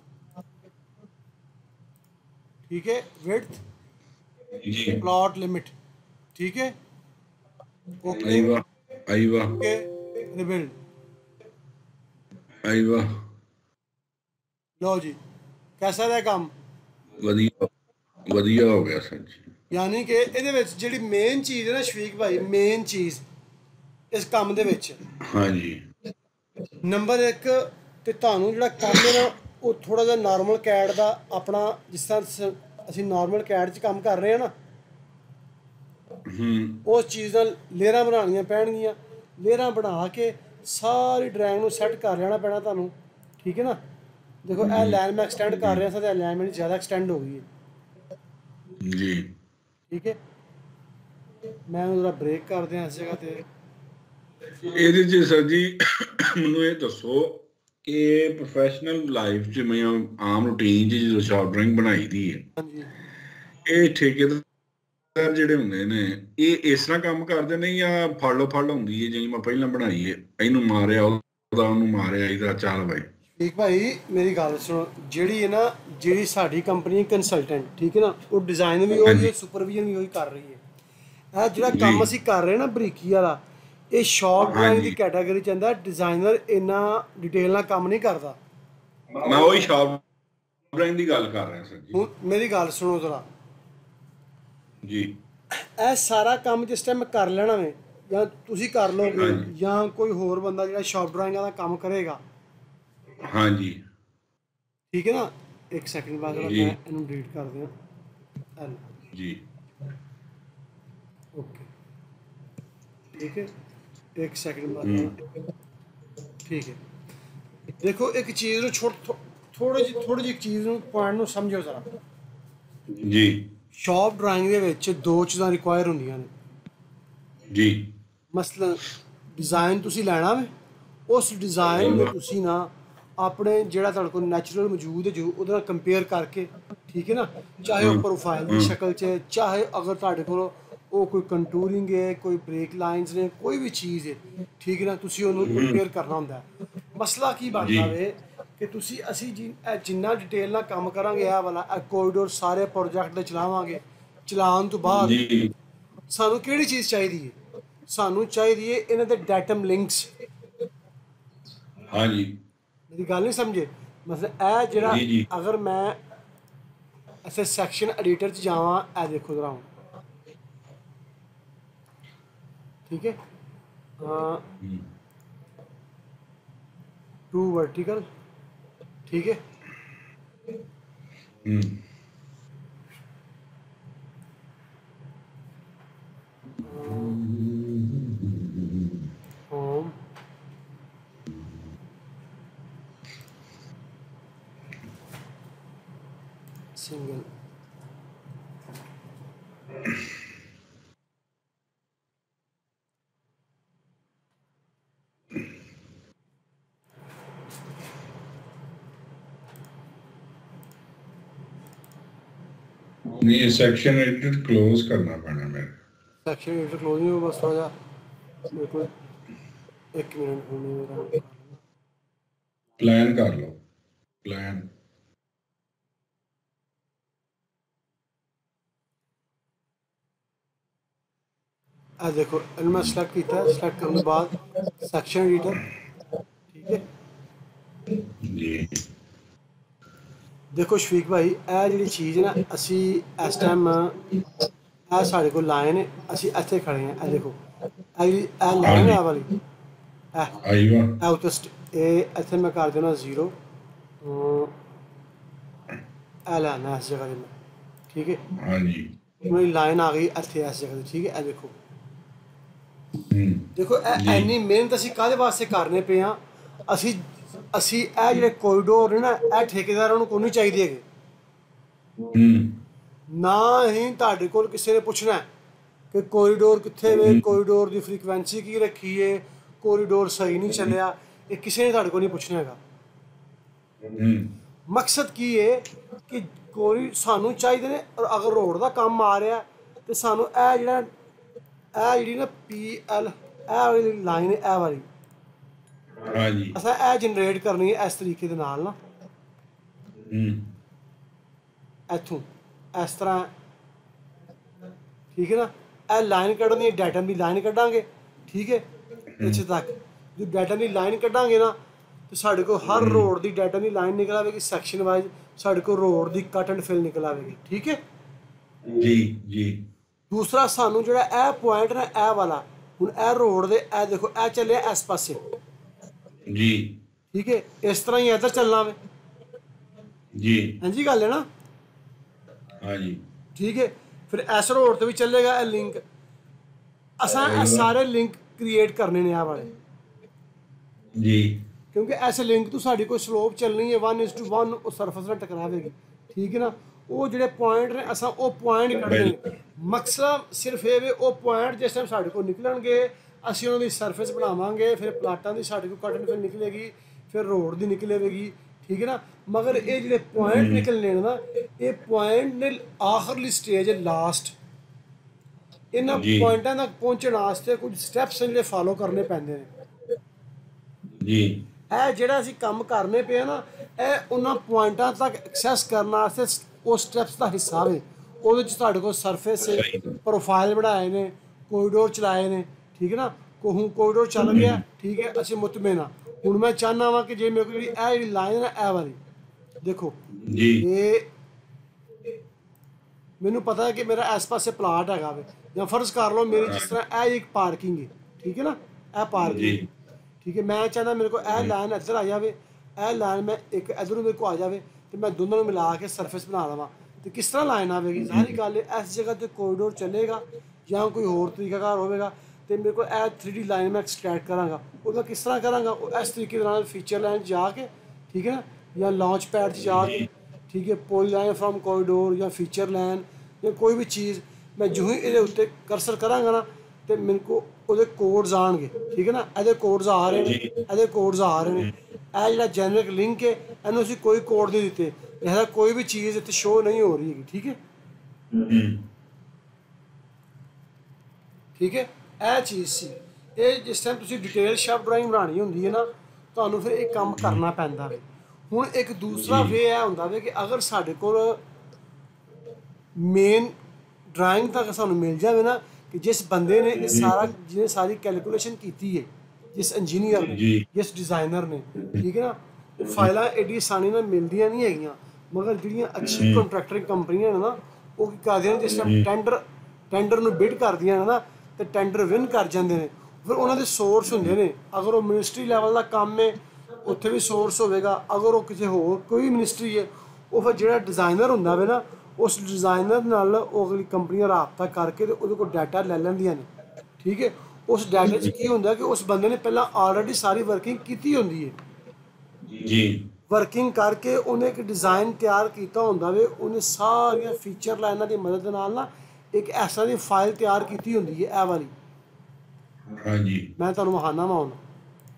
ठीक है विड्थ प्लॉट लिमिट। ठीक है ओके ओके रिबिल्ड। लो जी कैसा रहा काम? ਵਧੀਆ ਵਧੀਆ ਹੋ ਗਿਆ ਸਰ ਜੀ। यानी कि ਇਹਦੇ ਵਿੱਚ ਜਿਹੜੀ ਮੇਨ ਚੀਜ਼ ਹੈ ਨਾ ਸ਼ਫੀਕ ਭਾਈ, ਮੇਨ ਚੀਜ਼ ਇਸ ਕੰਮ ਦੇ ਵਿੱਚ ਹਾਂਜੀ ਨੰਬਰ 1 ਤੇ ਤੁਹਾਨੂੰ ਜਿਹੜਾ ਕੰਮ ਹੈ ਨਾ ਉਹ ਥੋੜਾ ਜਿਹਾ ਨਾਰਮਲ ਕੈਡ ਦਾ ਆਪਣਾ, ਜਿਸ ਤਰ੍ਹਾਂ ਅਸੀਂ ਨਾਰਮਲ ਕੈਡ 'ਚ ਕੰਮ ਕਰ ਰਹੇ ਹਾਂ ਨਾ, ਉਸ ਚੀਜ਼ ਨਾਲ ਲੇਅਰਾਂ ਬਣਾਉਣੀਆਂ ਪੈਣਗੀਆਂ। ਲੇਅਰਾਂ ਬਣਾ ਕੇ ਸਾਰੀ ਡਰਾਇੰਗ ਨੂੰ ਸੈੱਟ ਕਰ ਲੈਣਾ ਪੈਣਾ ਤੁਹਾਨੂੰ। ਠੀਕ ਹੈ ਨਾ, ਦੇਖੋ ਇਹ ਲਾਈਨ ਮੈਂ ਐਕਸਟੈਂਡ ਕਰ ਰਿਹਾ ਸੀ ਤੇ ਲਾਈਨ ਮੇਰੀ ਜ਼ਿਆਦਾ ਐਕਸਟੈਂਡ ਹੋ ਗਈ ਹੈ ਜੀ। ਠੀਕ ਹੈ, ਮੈਂ ਉਹਦਾ ਬ੍ਰੇਕ ਕਰਦੇ ਹਾਂ ਇਸ ਜਗ੍ਹਾ ਤੇ। ਇਹਦੇ 'ਚ ਸਰ ਜੀ ਮੈਨੂੰ ਇਹ ਦੱਸੋ ਇਹ ਪ੍ਰੋਫੈਸ਼ਨਲ ਲਾਈਫ 'ਚ ਮੈਂ ਆਮ ਰੂਟੀਨ 'ਚ ਜਦੋਂ ਸ਼ਾਰਟ ਡਰਾਇੰਗ ਬਣਾਈ ਦੀ ਹੈ, ਹਾਂਜੀ ਇਹ ਠੇਕੇਦਾਰ ਜਿਹੜੇ ਹੁੰਦੇ ਨੇ ਇਹ ਇਸ ਤਰ੍ਹਾਂ ਕੰਮ ਕਰਦੇ ਨੇ ਜਾਂ ਫੜ ਹੁੰਦੀ ਹੈ ਜਿਵੇਂ ਮੈਂ ਪਹਿਲਾਂ ਬਣਾਈ ਹੈ, ਇਹਨੂੰ ਮਾਰਿਆ ਉਹਦਾ ਉਹਨੂੰ ਮਾਰਿਆ ਇਹਦਾ ਚੱਲ ਬਾਈ। ਠੀਕ ਭਾਈ ਮੇਰੀ ਗੱਲ ਸੁਣੋ, ਜਿਹੜੀ ਹੈ ਨਾ ਜਿਹੜੀ ਸਾਡੀ ਕੰਪਨੀ ਕੰਸਲਟੈਂਟ, ਠੀਕ ਹੈ ਨਾ, ਉਹ ਡਿਜ਼ਾਈਨ ਵੀ ਉਹੀ ਹੈ, ਸੁਪਰਵੀਜ਼ਨ ਵੀ ਉਹੀ ਕਰ ਰਹੀ ਹੈ। ਇਹ ਜਿਹੜਾ ਕੰਮ ਅਸੀਂ ਕਰ ਰਹੇ ਨਾ ਬਰੀਕੀ ਵਾਲਾ, ਇਹ ਸ਼ਾਰਟ ਡਰਾਇੰਗ ਦੀ ਕੈਟਾਗਰੀ ਚ ਆਂਦਾ। ਡਿਜ਼ਾਈਨਰ ਇੰਨਾ ਡਿਟੇਲ ਨਾਲ ਕੰਮ ਨਹੀਂ ਕਰਦਾ। ਮੈਂ ਉਹੀ ਸ਼ਾਰਟ ਡਰਾਇੰਗ ਦੀ ਗੱਲ ਕਰ ਰਿਹਾ ਸਰ ਜੀ। ਹੁਣ ਮੇਰੀ ਗੱਲ ਸੁਣੋ ਜ਼ਰਾ ਜੀ, ਇਹ ਸਾਰਾ ਕੰਮ ਜਿਸ ਟਾਈਮ ਕਰ ਲੈਣਾ ਵੇ, ਜਾਂ ਤੁਸੀਂ ਕਰ ਲਓਗੇ ਜਾਂ ਕੋਈ ਹੋਰ ਬੰਦਾ ਜਿਹੜਾ ਸ਼ਾਰਟ ਡਰਾਇੰਗਾਂ ਦਾ ਕੰਮ ਕਰੇਗਾ, ਹਾਂਜੀ ਠੀਕ ਹੈ ਨਾ। ਇੱਕ ਸੈਕਿੰਡ ਬਾਅਦ ਮੈਂ ਇਹਨੂੰ ਡਿਲੀਟ ਕਰ ਦਿਆਂ ਜੀ, ਓਕੇ ਠੀਕ ਹੈ। एक सेकंड बाद ठीक है। देखो एक चीज़ ਨੂੰ ਥੋੜੀ ਜਿਹੀ ਚੀਜ਼ ਨੂੰ ਪੁਆਇੰਟ ਨੂੰ ਸਮਝੋ ਜ਼ਰਾ ਜੀ। ਸ਼ਾਪ ਡਰਾਇੰਗ ਦੇ ਵਿੱਚ ਦੋ ਚੀਜ਼ਾਂ ਰਿਕੁਆਇਰ ਹੁੰਦੀਆਂ ਨੇ ਜੀ। ਮਸਲਨ ਡਿਜ਼ਾਈਨ ਤੁਸੀਂ ਲੈਣਾ ਵੇ, ਉਸ ਡਿਜ਼ਾਈਨ ਨੂੰ ਤੁਸੀਂ ਨਾ ਆਪਣੇ ਜਿਹੜਾ ਤੁਹਾਡੇ ਕੋਲ ਨੈਚੁਰਲ ਮੌਜੂਦ ਹੈ ਜੋ ਉਹਦੇ ਨਾਲ ਕੰਪੇਅਰ ਕਰਕੇ, ਠੀਕ ਹੈ ਨਾ, ਚਾਹੇ ਉਹ ਪ੍ਰੋਫਾਈਲ ਦੀ ਸ਼ਕਲ 'ਚ, ਚਾਹੇ ਅਗਰ ਤੁਹਾਡੇ ਕੋਲ ਉਹ ਕੋਈ ਕੰਟੂਰਿੰਗ ਹੈ, ਕੋਈ ਬ੍ਰੇਕ ਲਾਈਨਸ ਨੇ, ਕੋਈ ਵੀ ਚੀਜ਼ ਹੈ, ਠੀਕ ਹੈ ਨਾ, ਤੁਸੀਂ ਉਹਨੂੰ ਕੰਪੇਅਰ ਕਰਨਾ ਹੁੰਦਾ। ਮਸਲਾ ਕੀ ਬਣਦਾ ਵੇ ਕਿ ਅਸੀਂ ਜਿੰਨਾ ਡਿਟੇਲ ਨਾਲ ਕੰਮ ਕਰਾਂਗੇ, ਇਹ ਵਾਲਾ ਇਹ ਕੋਰੀਡੋਰ ਸਾਰੇ ਪ੍ਰੋਜੈਕਟ ਦੇ ਚਲਾਵਾਂਗੇ, ਚਲਾਉਣ ਤੋਂ ਬਾਅਦ ਸਾਨੂੰ ਕਿਹੜੀ ਚੀਜ਼ ਚਾਹੀਦੀ ਹੈ? ਸਾਨੂੰ ਚਾਹੀਦੀ ਹੈ ਇਹਨਾਂ ਦੇ ਡੈਟਮ ਲਿੰਕਸ। ਹਾਂਜੀ, ਮੇਰੀ ਗੱਲ ਨਹੀਂ ਸਮਝੇ? ਮਤਲਬ ਇਹ ਜਿਹੜਾ ਅਗਰ ਮੈਂ ऐसे सैक्शन एडिटर च जावा, ए देखो जरा हूँ, ठीक है, टू वर्टिकल, ठीक है, होम, सिंगल, ये सेक्शन एडिटर क्लोज करना पड़ना मेरे। सेक्शन एडिटर क्लोज नहीं हो, बस थोड़ा जा मेरे को 1 मिनट होने मेरा प्लान कर लो, प्लान। आ देखो मैं सेलेक्ट किया, सेलेक्ट करने के बाद सेक्शन एडिटर, ठीक है जी। देखो शफीक भाई, यह जी चीज़ है ना, असी इस टाइम यह साढ़े को लाइन है, असी इतने खड़े हैं, यह देखो लाइन है वाली, इतने मैं कर देना 0, लाना इस जगह में, ठीक है, मेरी लाइन आ गई इतने इस जगह, ठीक है। देखो देखो इन्नी मेहनत असी काहदे वास्ते करने पे हाँ, ਅਸੀਂ ਇਹ ਜਿਹੜੇ ਕੋਰੀਡੋਰ ਨੇ ਨਾ, ਇਹ ਠੇਕੇਦਾਰਾਂ ਨੂੰ ਕੋਈ ਨਹੀਂ ਚਾਹੀਦੇ ਹੈਗੇ, ਨਾ ਹੀ ਤੁਹਾਡੇ ਕੋਲ ਕਿਸੇ ਨੇ ਪੁੱਛਣਾ ਕਿ ਕੋਰੀਡੋਰ ਕਿੱਥੇ ਵੇ, ਕੋਰੀਡੋਰ ਦੀ ਫ੍ਰੀਕੁਐਂਸੀ ਕੀ ਰੱਖੀ ਹੈ, ਕੋਰੀਡੋਰ ਸਹੀ ਨਹੀਂ ਚੱਲਿਆ, ਇਹ ਕਿਸੇ ਨੇ ਤੁਹਾਡੇ ਕੋਲ ਨਹੀਂ ਪੁੱਛਣਾ ਹੈਗਾ। ਮਕਸਦ ਕੀ ਹੈ ਕਿ ਕੋਈ ਸਾਨੂੰ ਚਾਹੀਦੇ ਨੇ, ਅਗਰ ਰੋਡ ਦਾ ਕੰਮ ਆ ਰਿਹਾ ਤੇ ਸਾਨੂੰ ਇਹ ਜਿਹੜੀ ਨਾ PL ਇਹ ਵਾਲੀ ਲਾਈਨ ਹੈ, ਇਹ ਵਾਲੀ असा ए जनरेट करनी है इस तरीके दे नाल ना, इथों इस तरह, ठीक है ना। ए लाइन कड्ढनी, डाटम की लाइन कड्ढांगे, ठीक है, इत्थे तक जो डाटम की लाइन कड्ढांगे ना, तो साढ़े को हर रोड की डाटम की लाइन निकल आएगी, सैक्शन वाइज साढ़े को रोड की कट एंड फिल निकल आएगी, ठीक है जी जी। दूसरा सानू जो ए पॉइंट ना, ए वाला हुण ए रोड दे, ए देखो ए चलिया इस पासे जी, ठीक है, इस तरह ही इधर चलना वे जी, हाँ जी, गल है ना, हाँ जी, ठीक है। फिर इस रोड तो भी चलेगा लिंक, असा सारे लिंक क्रिएट करने ने वाले जी, क्योंकि ऐसे लिंक तो साड़ी कोई स्लोप चलनी है 1:1, वो सरफेस ਨਾਲ टकरावेगी, ठीक है ना। वो ਜਿਹੜੇ ਪੁਆਇੰਟ ਨੇ ਅਸਾਂ ਉਹ ਪੁਆਇੰਟ ਕੱਢਣੇ, ਮਕਸਦ ਸਿਰਫ ਇਹ ਵੇ ਉਹ ਪੁਆਇੰਟ ਜਿਸ ਟਾਈਮ ਸਾਡੇ ਕੋਲ ਨਿਕਲਣਗੇ, ਅਸੀਂ ਉਹਨਾਂ ਦੀ ਸਰਫੇਸ ਬਣਾਵਾਂਗੇ, ਫਿਰ ਪਲਾਟਾਂ ਦੀ ਸਾਡੇ ਕੋਲ ਕਟ ਐਂਡ ਫਿਲ ਨਿਕਲੇਗੀ, फिर रोड दी निकलेगी, ठीक है ना। मगर ये जो पॉइंट निकलने ना, ये पॉइंट ने आखिरली स्टेज है लास्ट, इन्होंने जी पॉइंटा तक पहुंचने वास्ते कुछ स्टैप्स जो फॉलो करने पैंदे ने। जी ਇਹ ਜਿਹੜਾ ਅਸੀਂ ਕੰਮ ਕਰਨੇ ਪਏ ਨਾ, ਇਹ ਉਹਨਾਂ ਪੁਆਇੰਟਾਂ ਤੱਕ ਐਕਸੈਸ ਕਰਨ ਵਾਸਤੇ ਉਹ ਸਟੈਪਸ ਦਾ ਹਿੱਸਾ ਵੇ। ਉਹਦੇ 'ਚ ਤੁਹਾਡੇ ਕੋਲ ਸਰਫੇਸ ਹੈ, ਪ੍ਰੋਫਾਈਲ ਬਣਾਏ ਨੇ, ਕੋਰੀਡੋਰ ਚਲਾਏ ਨੇ, ਠੀਕ ਹੈ ਨਾ। ਹੁਣ ਕੋਰੀਡੋਰ ਚੱਲ ਗਿਆ, ਠੀਕ ਹੈ, ਅਸੀਂ ਮੁਤਮਿਨ ਹਾਂ। ਹੁਣ ਮੈਂ ਚਾਹੁੰਦਾ ਵਾਂ ਕਿ ਜੇ ਮੇਰੇ ਕੋਲ ਜਿਹੜੀ ਲਾਈਨ ਹੈ ਇਹ ਵਾਲੀ ਦੇਖੋ ਜੀ, ਇਹ ਮੈਨੂੰ ਪਤਾ ਹੈ ਕਿ ਮੇਰਾ ਇਸ ਪਾਸੇ ਪਲਾਟ ਹੈਗਾ ਵੇ, ਜਾਂ ਫਰਜ਼ ਕਰ ਲਓ ਮੇਰੀ ਜਿਸ ਤਰ੍ਹਾਂ ਇਹ ਇੱਕ ਪਾਰਕਿੰਗ ਹੈ, ਠੀਕ ਹੈ ਨਾ, ਇਹ ਪਾਰਕਿੰਗ, ठीक है। मैं चाहता मेरे को यह लाइन इधर आ जाए, यह लाइन मैं एक इधरों मेरे को आ जाए, तो मैं दोनों मिला के सरफेस बना लवां, तो किस तरह लाइन आएगी। सारी गल इस जगह तो कोरीडोर चलेगा या कोई होर तरीकाकार होगा, तो मेरे को यह 3D लाइन मैं एक्सट्रैक्ट कराँगा। और मैं किस तरह कराँगा, इस तरीके फीचर लाइन जाके, ठीक है ना, या लॉन्च पैड जाके, ठीक है, पोली लाइन फ्रॉम कोरीडोर या फीचर लाइन या कोई भी चीज़ मैं जो ही ये उत्ते कर्सर कराँगा ना, तो मेरे को ਉਹਦੇ ਕੋਡਸ ਆਣਗੇ, ਠੀਕ ਹੈ ਨਾ। ਇਹਦੇ ਕੋਡਸ ਆ ਰਹੇ ਨੇ, ਇਹਦੇ ਕੋਡਸ ਆ ਰਹੇ ਨੇ। ਇਹ ਜਿਹੜਾ ਜੈਨਰਿਕ ਲਿੰਕ ਹੈ ਇਹਨੂੰ ਅਸੀਂ ਕੋਈ ਕੋਡ ਨਹੀਂ ਦਿੱਤੇ, ਇਹਦਾ ਕੋਈ ਵੀ ਚੀਜ਼ ਇੱਥੇ ਸ਼ੋ ਨਹੀਂ ਹੋ ਰਹੀ ਹੈਗੀ, ਠੀਕ ਹੈ, ਠੀਕ ਹੈ। ਇਹ ਚੀਜ਼ ਸੀ। ਇਹ ਜਿਸ ਟਾਈਮ ਤੁਸੀਂ ਡਿਟੇਲ ਸ਼ੇਪ ਡਰਾਇੰਗ ਬਣਾਉਣੀ ਹੁੰਦੀ ਹੈ ਨਾ, ਤੁਹਾਨੂੰ ਫਿਰ ਇਹ ਕੰਮ ਕਰਨਾ ਪੈਂਦਾ ਵੇ। ਹੁਣ ਇੱਕ ਦੂਸਰਾ ਵੇ ਇਹ ਹੁੰਦਾ ਵੇ ਕਿ ਅਗਰ ਸਾਡੇ ਕੋਲ ਮੇਨ ਡਰਾਇੰਗ ਤੱਕ ਸਾਨੂੰ ਮਿਲ ਜਾਵੇ ਨਾ, कि जिस बंदे ने ये सारा जिन्हें सारी कैलकुलेशन की है, जिस इंजीनियर ने, जिस डिज़ाइनर ने, ठीक है ना, फाइल एडी आसानी ना मिलदियां नहीं हैगियां। मगर जिहड़ियां अच्छी कॉन्ट्रैक्टरिंग कंपनियां ने ना, वो की करदियां जिस टाइम टेंडर नूं बिड करदियां ने ना, तो टेंडर विन कर जांदे ने। फिर उन्हां दे सोर्स हुंदे ने, अगर वो मिनिस्ट्री लैवल दा काम है उत्थे भी सोर्स होवेगा, अगर वो किसी होर कोई मिनिस्ट्री है, वो फिर जिहड़ा डिज़ाइनर हुंदा वे ना, उस डिज़ाइनर नाल अगली कंपनियां राबता करके तो उहदे कोल डाटा लै लैंदियां ने, ठीक है। उस डाटे च की हुंदा कि उस बंदे ने पहला ऑलरेडी सारी वर्किंग कीती हुंदी है जी, वर्किंग करके उन्हें एक डिज़ाइन तैयार किया हुंदा वे, उन्हें सारियां फीचर लाइनां दी मदद नाल ना एक ऐसा दी फाइल तैयार की हुंदी है, ए वाली। हाँ जी, मैं तुहानूं वहाना वा हुण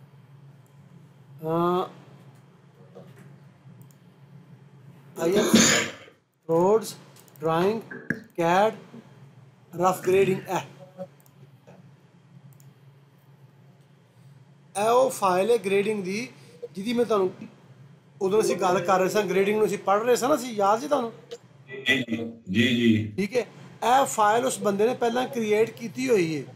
roads drawing CAD rough grading वो फाइल है ग्रेडिंग दी, जिहदी मैं तुहानूं उदों असीं गल कर रहे सां, ग्रेडिंग नूं असीं पढ़ रहे सां ना, असीं याद जी तुहानूं जी जी, ठीक है। यह फाइल उस बंदे ने पहलां क्रिएट की हुई है,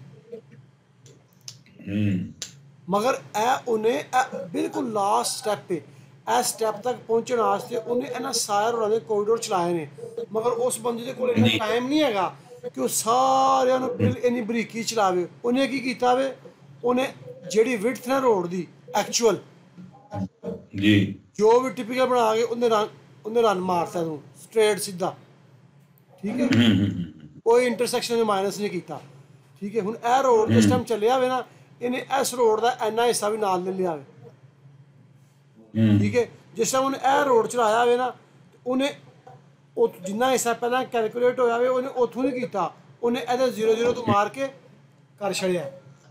मगर उन्हें बिल्कुल लास्ट स्टैप पे इस स्टैप तक पहुँचने वास्ते उन्हें इन्हां सारे उन्होंने कोरीडोर चलाए ने। मगर उस बंदे दे कोल इन्ना टाइम नहीं हैगा कि वो सारियां नूं इन्नी बरीकी चलावे। उन्हें की कीता वे, उन्हें जिहड़ी विड्थ है रोड दी एक्चुअल जी, जो भी टिपिकल बना के उन्हें रन मारता तू स्ट्रेट सीधा, ठीक है, कोई इंटरसैक्शन में माइनस नहीं किया, ठीक है। हुण यह रोड जिस टाइम चलिया वे ना, इन्हें इस रोड का इन्ना हिस्सा भी नाल ले लिया, ठीक है। जिस टाइम उन्हें यह रोड चलाया वे ना, उन्हें जिन्ना हिस्सा पहला कैलकुलेट होया वे उन्हें उथों नहीं किया, उन्हें इहदे 0-0 तो मार के कर छड़िया।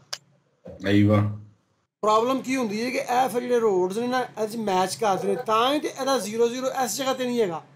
प्रॉब्लम की हुंदी है कि यह फिर जिहड़े रोड्स ने ना इहदे च मैच करदे ने, तां ही ते इहदा 0-0 इस जगह ते नहीं हैगा,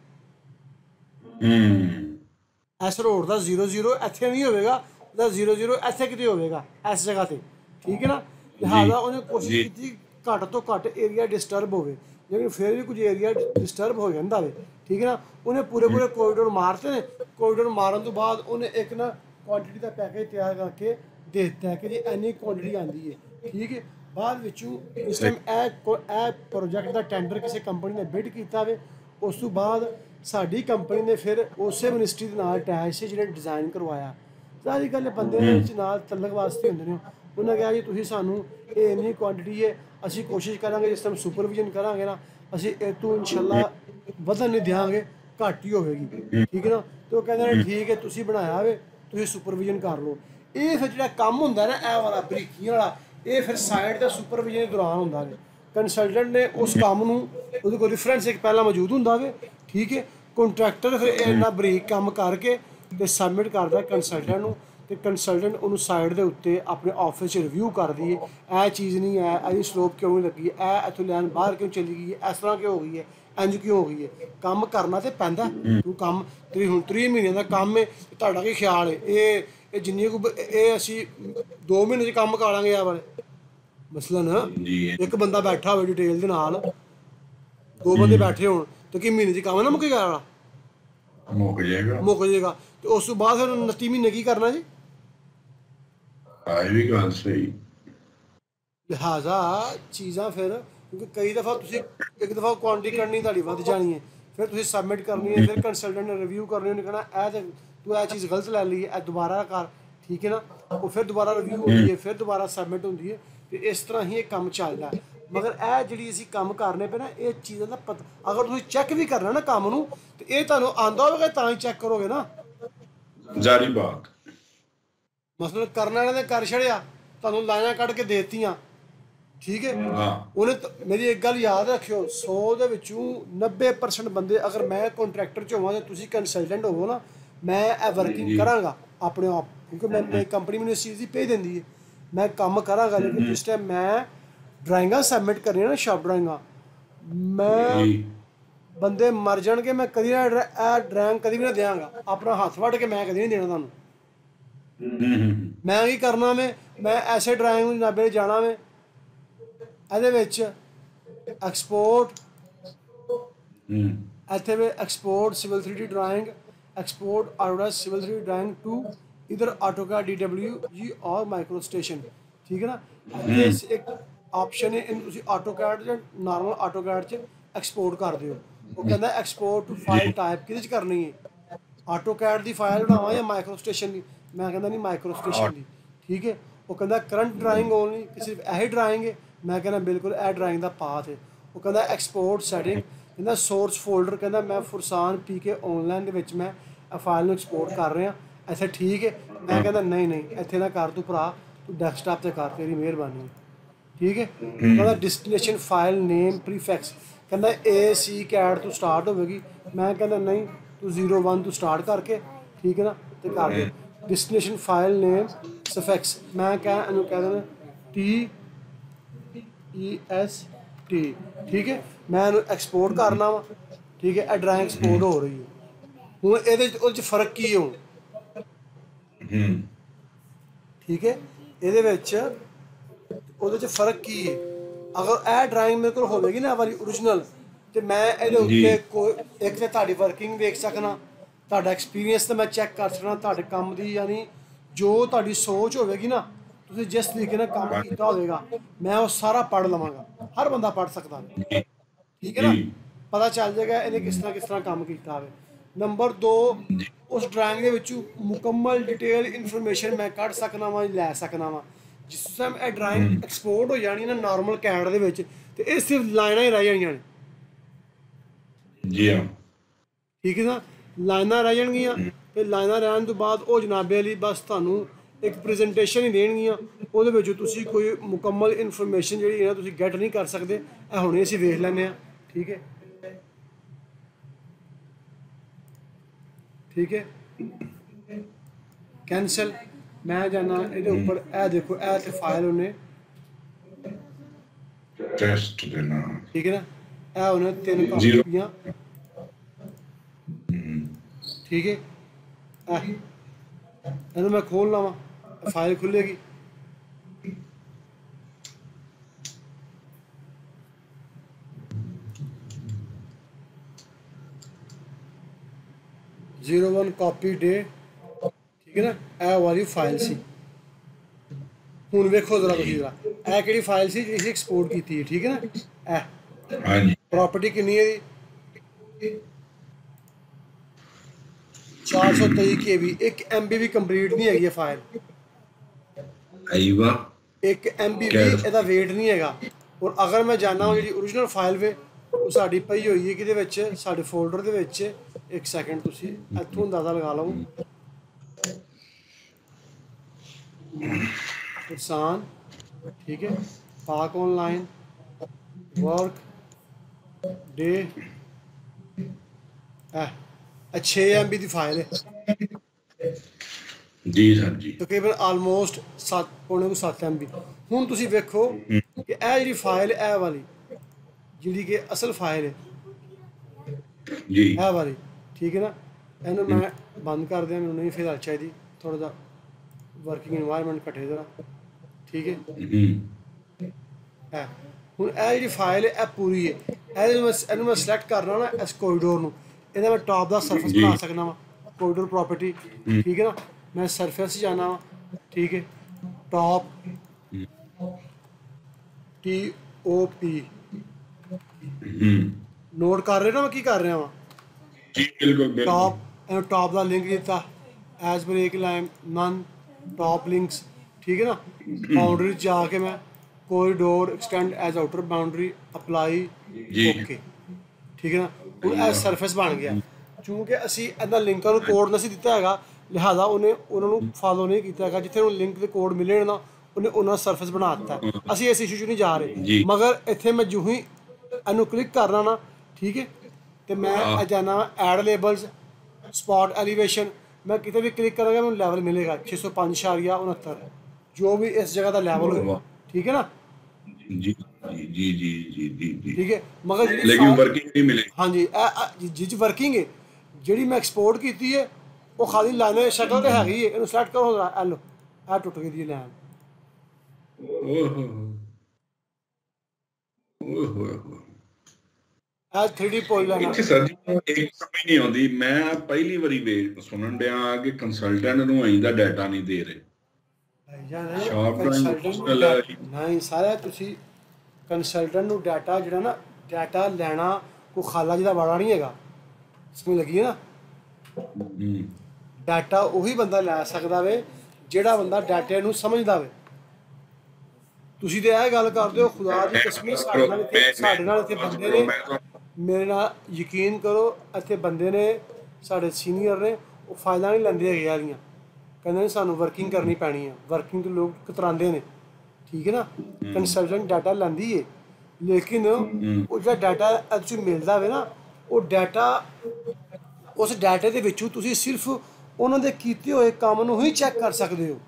इस रोड का 0-0 इत्थे नहीं होवेगा, इहदा 0-0 इत्थे किते होवेगा इस जगह ते, ठीक है ना। लिहाजा उन्हें कोशिश की घट तो घट एरिया डिस्टर्ब होवे, लेकिन फिर भी कुछ एरिया डिस्टर्ब हो जाता है, ठीक है ना। उन्हें पूरे कोरीडोर मारते हैं, कोरीडोर मारन तो बाद उन्हें एक ना क्वांटिटी का पैकेज तैयार करके दे दिता है कि जी इन्नी क्वांटिटी आती है, ठीक है। बाद विचों इस टाइम ए प्रोजेक्ट का टेंडर किसी कंपनी ने बिड किया वे, उस तो बाद साडी कंपनी ने फिर उस मिनिस्ट्री के नाल अटैच से जिन्हें डिज़ाइन करवाया। सारी गल बंदे नाल तलक वास्ते होंदे ने, उन्हें कहा जी तुसीं सानूं ये इन्नी क्वांटिटी है, असीं कोशिश करांगे जिस टाइम सुपरविजन करांगे ना, असीं इस तों इंशाअल्लाह वधन नहीं देंगे, घट ही होगी, ठीक है ना। तो कहते हैं ठीक है तुसीं बनाया वे, तुसीं सुपरविजन कर लो। ये फिर जिहड़ा कम हुंदा ना ए वाला बरीकियां वाला, ये फिर साइड का सुपरविजन के दौरान हुंदा वे। कंसलटेंट ने उस काम नूं उहदे कोल रेफरेंस एक पहला मौजूद हुंदा वे, ठीक है। कॉन्ट्रैक्टर फिर इन्ना बरीक काम करके ते सबमिट करदा कंसलटेंट नूं, तो कंसलटेंट उन्होंने साइड के उत्ते अपने ऑफिस रिव्यू कर दिए, यह चीज़ नहीं है, यह स्लोप क्यों नहीं लगी है, इतों लैन बाहर क्यों चली गई है, इस तरह क्यों हो गई है, इंज क्यों हो गई है। काम करना तो पैंदा, तू काम हुण 3 महीने का काम है, तुहाडा की ख्याल है ये जिन्नी ये असी 2 महीने च काम करा लांगे। वाले मसलन एक बंदा बैठा हो डिटेल के नाल, 2 बंदे बैठे हो तो कि महीने च काम ना मुक्केगा, मुक जाएगा। तो उस बाद फिर 29 महीने की करना जी। भी गल सही। लिहाजा चीज़ां फिर क्योंकि कई दफ़ा तुसी एक दफ़ा क्वांटिटी करनी तुहाडी वध जानी है, फिर तुसी सबमिट करनी है, फिर कंसलटेंट ने रिव्यू करनी, उन्हें कहना तू यह चीज़ गलत लै ली है, दोबारा कर, ठीक है ना। वो फिर दोबारा रिव्यू होती है, फिर दोबारा सबमिट होती है। तो इस तरह ही एक काम चलता है। मगर यह जी असीं काम करने पे ना, ये चीज़ों का पता अगर तुसीं चैक भी करना ना काम नूं, तो ये तुहानूं आंदा होगा तां ही चैक करोगे ना, जारी बात। मसलन करने वाले ने कर छड़िया, तुहानूं लाइनां कढ़ के देतियां, ठीक है। उन्हें तो मेरी एक गल याद रखियो, 100 दे विचों 90% बंदे अगर मैं कॉन्ट्रैक्टर च होवां ते तुसीं कंसलटेंट होवो ना, मैं ए वर्किंग करांगा अपने आप, क्योंकि मैं कंपनी मैनूं इस चीज़ की पे देंदी है, मैं काम करांगा। लेकिन जिस टाइम मैं ड्राइंगां सबमिट करनियां ना, शॉप ड्राइंगां, मैं बंदे मर जाणगे, मैं कदी ना ड्राइंग कदी भी ना देंगा, अपना हत्थ वढ़ के मैं कदी नहीं देना तुहानूं। मैं की करना मैं ऐसे ड्राइंग जनाबे जाना में ਇਹਦੇ ਵਿੱਚ एक्सपोर्ट ਇੱਥੇ ਵੇ export civil 3D drawing, export Autodesk civil 3D drawing to इधर AutoCAD DWG और माइक्रो स्टेशन, ठीक है ना। एक ऑप्शन है इन तुसी AutoCAD ਜਾਂ नॉर्मल AutoCAD च एक्सपोर्ट कर दिओ। वो कहता है एक्सपोर्ट फाइल टाइप किहदे च करनी है, AutoCAD की फाइल बनावां या माइक्रो स्टेशन की, मैं कहता नहीं माइक्रो स्टेशन की, ठीक है। वो कहता करंट ड्राइंग ओनली कि सिर्फ यही ड्राइंग है, मैं कहना बिल्कुल यह ड्राइंग का पाथ है। वो कहता एक्सपोर्ट सैटिंग, कहता सोर्स फोल्डर, कहता मैं फुरसान PK ऑनलाइन के मैं फाइल एक्सपोर्ट कर रहा, ऐसा ठीक है। मैं कहता नहीं इत्थे ना कर, तू भरा तू डैस्कटॉप से कर, तेरी मेहरबानी, ठीक है। कहता डिस्टिनेशन फाइल नेम प्रीफिक्स, कहता ACAD तो स्टार्ट होगी, मैं कहता नहीं तू 01 तो स्टार्ट करके, ठीक है ना, तो कर दे डिस्टिनेशन फाइल नेम सफिक्स, मैं कह देना TEST, ठीक है। मैं एक्सपोर्ट करना वा, ठीक है। ड्राइंग एक्सपोर्ट हो रही है हूँ, ये फर्क की है हूँ, ठीक है। ये फर्क की है, अगर यह ड्राइंग मेरे को होगी ना वाली ओरिजिनल, तो मैं ये कोई एक तो ताड़ी वर्किंग देख सकना, ताड़ा एक्सपीरियंस तो मैं चैक कर सकना, ताड़े काम की यानी जो ताड़ी सोच होगी ना, तुसीं जिस तरीके नाल काम कीता होगा, मैं वो सारा पढ़ लवांगा, हर बंदा पढ़ सकता है, ठीक है ना। पता चल जाएगा इन्हें किस तरह काम किया है। नंबर 2, उस ड्राइंग के विचों मुकम्मल डिटेल इन्फॉर्मेशन मैं कढ़ सकना वा, लै सकना वा। जिस टाइम यह ड्राइंग एक्सपोर्ट हो जानी ना नॉर्मल कैड दे विच, ते ये सिर्फ लाइनां ही रह जानियां, जी हाँ, ठीक है ना, लाइनां रह जाणगियां। ते लाइनां रहन तो बाद वो जनाबे अली बस तुहानूं एक प्रेजेंटेशन ही देणगियां, ਉਹਦੇ ਵਿੱਚ ਤੁਸੀਂ ਕੋਈ ਮੁਕੰਮਲ ਇਨਫੋਰਮੇਸ਼ਨ ਜਿਹੜੀ ਹੈ ਨਾ ਤੁਸੀਂ ਗੈਟ ਨਹੀਂ ਕਰ ਸਕਦੇ। ਇਹ ਹੁਣੇ ਅਸੀਂ ਵੇਖ ਲੈਂਦੇ ਹਾਂ, ਠੀਕ ਹੈ, ठीक है। कैंसल, मैं जाना ये ऊपर, ए देखो ए तो फाइल उन्हें टेस्ट देना, ठीक है ना, ए उन्हें 3 कापियां, ठीक है। इन्हें मैं खोल लवा, फाइल खुलेगी, (01 कॉपी डे, ठीक है ना। यह वाली फाइल सी, हुण वेखो जरा तुसीं जरा यह किहड़ी फाइल सी जिसी एक्सपोर्ट की थी, ठीक है ना। यह प्रॉपर्टी कितनी है जी, 423 KB, 1 MB भी कंप्लीट नहीं हैगी फाइल, 1 MB भी ਇਹਦਾ वेट नहीं हैगा। और अगर मैं जाना जी ओरिजिनल फाइल वे वो साड़ी पई हुई है कि साढ़े फोल्डर के, एक सैकेंड तुसी इत्थों अंदाजा लगा लो, किसान, ठीक है, पाक ऑनलाइन वर्क डे, 6 MB की फाइल है, ਜੀ ਸਰ ਜੀ। ਤਕਰੀਬਨ ਆਲਮੋਸਟ 7 MB। ਹੁਣ ਤੁਸੀਂ ਵੇਖੋ ਕਿ ਇਹ ਜਿਹੜੀ ਫਾਈਲ ਇਹ ਵਾਲੀ ਜਿਹੜੀ ਕਿ ਅਸਲ ਫਾਈਲ ਹੈ ਜੀ ਇਹ ਵਾਲੀ, ਠੀਕ ਹੈ ਨਾ, ਇਹਨੂੰ ਮੈਂ ਬੰਦ ਕਰ ਦਿਆਂ, ਮੈਨੂੰ ਨਹੀਂ ਫਿਲਹਾਲ ਚਾਹੀਦੀ, ਥੋੜਾ ਜਿਹਾ ਵਰਕਿੰਗ ਇਨਵਾਇਰਨਮੈਂਟ ਘਟੇ ਜਰਾ, ਠੀਕ ਹੈ। ਹੁਣ ਇਹ ਜਿਹੜੀ ਫਾਈਲ ਹੈ ਇਹ ਪੂਰੀ ਹੈ, ਇਹਨੂੰ ਮੈਂ ਸਿਲੈਕਟ ਕਰਨਾ ਨਾ ਇਸ ਕੋਰੀਡੋਰ ਨੂੰ, ਇਹਦਾ ਮੈਂ ਟॉप ਦਾ ਸਰਫੇਸ ਬਣਾ ਸਕਦਾ ਵਾ, ਕੋਰੀਡੋਰ ਪ੍ਰੋਪਰਟੀ, ਠੀਕ ਹੈ ਨਾ, मैं सरफेस जाना, ठीक है, टॉप TOP नोट कर रहे ना, मैं की कर रहा वा, टॉप का लिंक दिता edge break line none top links, ठीक है ना, बाउंड्री जाके मैं corridor extend edge outer boundary apply okay, ठीक है ना। ਹੁਣ ਇਹ ਸਰਫੇਸ ਬਣ ਗਿਆ, ਕਿਉਂਕਿ ਅਸੀਂ ਇਹਦਾ ਲਿੰਕਾਂ ਨੂੰ ਕੋਡ ਨਹੀਂ ਦਿੱਤਾ ਹੈਗਾ, ਲਿਹਾਜ਼ਾ ਉਹਨੇ ਉਹਨਾਂ ਨੂੰ ਫਾਲੋ ਨਹੀਂ ਕੀਤਾ ਹੈਗਾ, ਜਿੱਥੇ ਉਹਨੂੰ ਲਿੰਕ ਦੇ ਕੋਡ ਮਿਲੇ ਨਾ ਉਹਨੇ ਉਹਨਾਂ ਸਰਫੇਸ ਬਣਾ ਦਿੱਤਾ। ਅਸੀਂ ਇਸ ਇਸ਼ੂ 'ਚ ਨਹੀਂ ਜਾ ਰਹੇ, ਮਗਰ ਇੱਥੇ ਮੈਂ ਜੂ ਹੀ ਇਹਨੂੰ ਕਲਿੱਕ ਕਰਨਾ ਨਾ, ਠੀਕ ਹੈ, ਤੇ ਮੈਂ ਇਹ ਜਾਣਾ ਐਡ ਲੇਬਲਸ ਸਪੌਟ ਐਲੀਵੇਸ਼ਨ, ਮੈਂ ਕਿਤੇ ਵੀ ਕਲਿੱਕ ਕਰਾਂਗਾ ਮੈਨੂੰ ਲੈਵਲ ਮਿਲੇਗਾ 605.69, ਜੋ ਵੀ ਇਸ ਜਗ੍ਹਾ ਦਾ ਲੈਵਲ ਹੋਏਗਾ, ਠੀਕ ਹੈ ਨਾ। जी जी जी जी जी जी ठीक है, मगर लेकिन वर्किंग नहीं मिले। हाँ जी, जिस वर्किंग है ਜਿਹੜੀ ਮੈਂ ਐਕਸਪੋਰਟ ਕੀਤੀ ਹੈ ਉਹ ਖਾਲੀ ਲਾਈਨ ਸ਼ਕਲ ਤੇ ਹੈਗੀ ਹੈ, ਇਹਨੂੰ ਸਿਲੈਕਟ ਕਰੋ ਜਰਾ, ਐ ਲੋ ਇਹ ਟੁੱਟ ਗਈ ਦੀ ਲਾਈਨ। ਇਹ 3D ਪੋਲੀਲਾਈਨ ਇੱਥੇ ਸਰ ਜੀ ਇੱਕ ਸਮਝ ਨਹੀਂ ਆਉਂਦੀ, ਮੈਂ ਪਹਿਲੀ ਵਾਰੀ ਸੁਣਨ ਡਿਆ ਕਿ ਕੰਸਲਟੈਂਟ ਨੂੰ ਆਈਂਦਾ ਡਾਟਾ ਨਹੀਂ ਦੇ ਰਹੇ। ਨਹੀਂ ਸਾਰਾ ਤੁਸੀਂ ਕੰਸਲਟੈਂਟ ਨੂੰ ਡਾਟਾ ਜਿਹੜਾ ਨਾ, ਡਾਟਾ ਲੈਣਾ ਕੋਈ ਖਾਲਾ ਜਿਹਦਾ ਵਾੜਾ ਨਹੀਂ ਹੈਗਾ, ਸਮਝ ਲੱਗੀ ਨਾ। ਡਾਟਾ ਉਹੀ ਬੰਦਾ ਲੈ ਸਕਦਾ ਵੇ ਜਿਹੜਾ ਬੰਦਾ ਡਾਟੇ ਨੂੰ ਸਮਝਦਾ ਵੇ। ਤੁਸੀਂ ਤੇ ਇਹ ਗੱਲ ਕਰਦੇ ਹੋ, ਖੁਦਾ ਦੀ ਕਸਮ ਸਾਡੇ ਨਾਲ ਇੱਥੇ ਬੰਦੇ ਨੇ, ਮੇਰੇ ਨਾਲ ਯਕੀਨ ਕਰੋ, ਇੱਥੇ ਬੰਦੇ ਨੇ ਸਾਡੇ ਸੀਨੀਅਰ ਨੇ, ਉਹ ਫਾਈਲਾਂ ਨਹੀਂ ਲੈਂਦੇ ਹੈਗੇ ਯਾਰੀਆਂ, ਕਹਿੰਦੇ ਨੇ ਸਾਨੂੰ ਵਰਕਿੰਗ ਕਰਨੀ ਪੈਣੀ ਹੈ, ਵਰਕਿੰਗ ਤੋਂ ਲੋਕ ਕਤਰਾਉਂਦੇ ਨੇ, ਠੀਕ ਹੈ ਨਾ। ਕੰਸਲਟੈਂਟ ਡਾਟਾ ਲੈਂਦੀ ਹੈ, ਲੇਕਿਨ ਉਹ ਜਿਹੜਾ ਡਾਟਾ ਅੱਜ ਮਿਲਦਾ ਵੇ ਨਾ, ਉਹ ਡਾਟਾ, ਉਸ ਡਾਟੇ ਦੇ ਵਿੱਚੋਂ ਤੁਸੀਂ ਸਿਰਫ ਉਹਨਾਂ ਦੇ ਕੀਤੇ ਹੋਏ ਕੰਮ ਨੂੰ ਹੀ ਚੈੱਕ ਕਰ ਸਕਦੇ ਹੋ।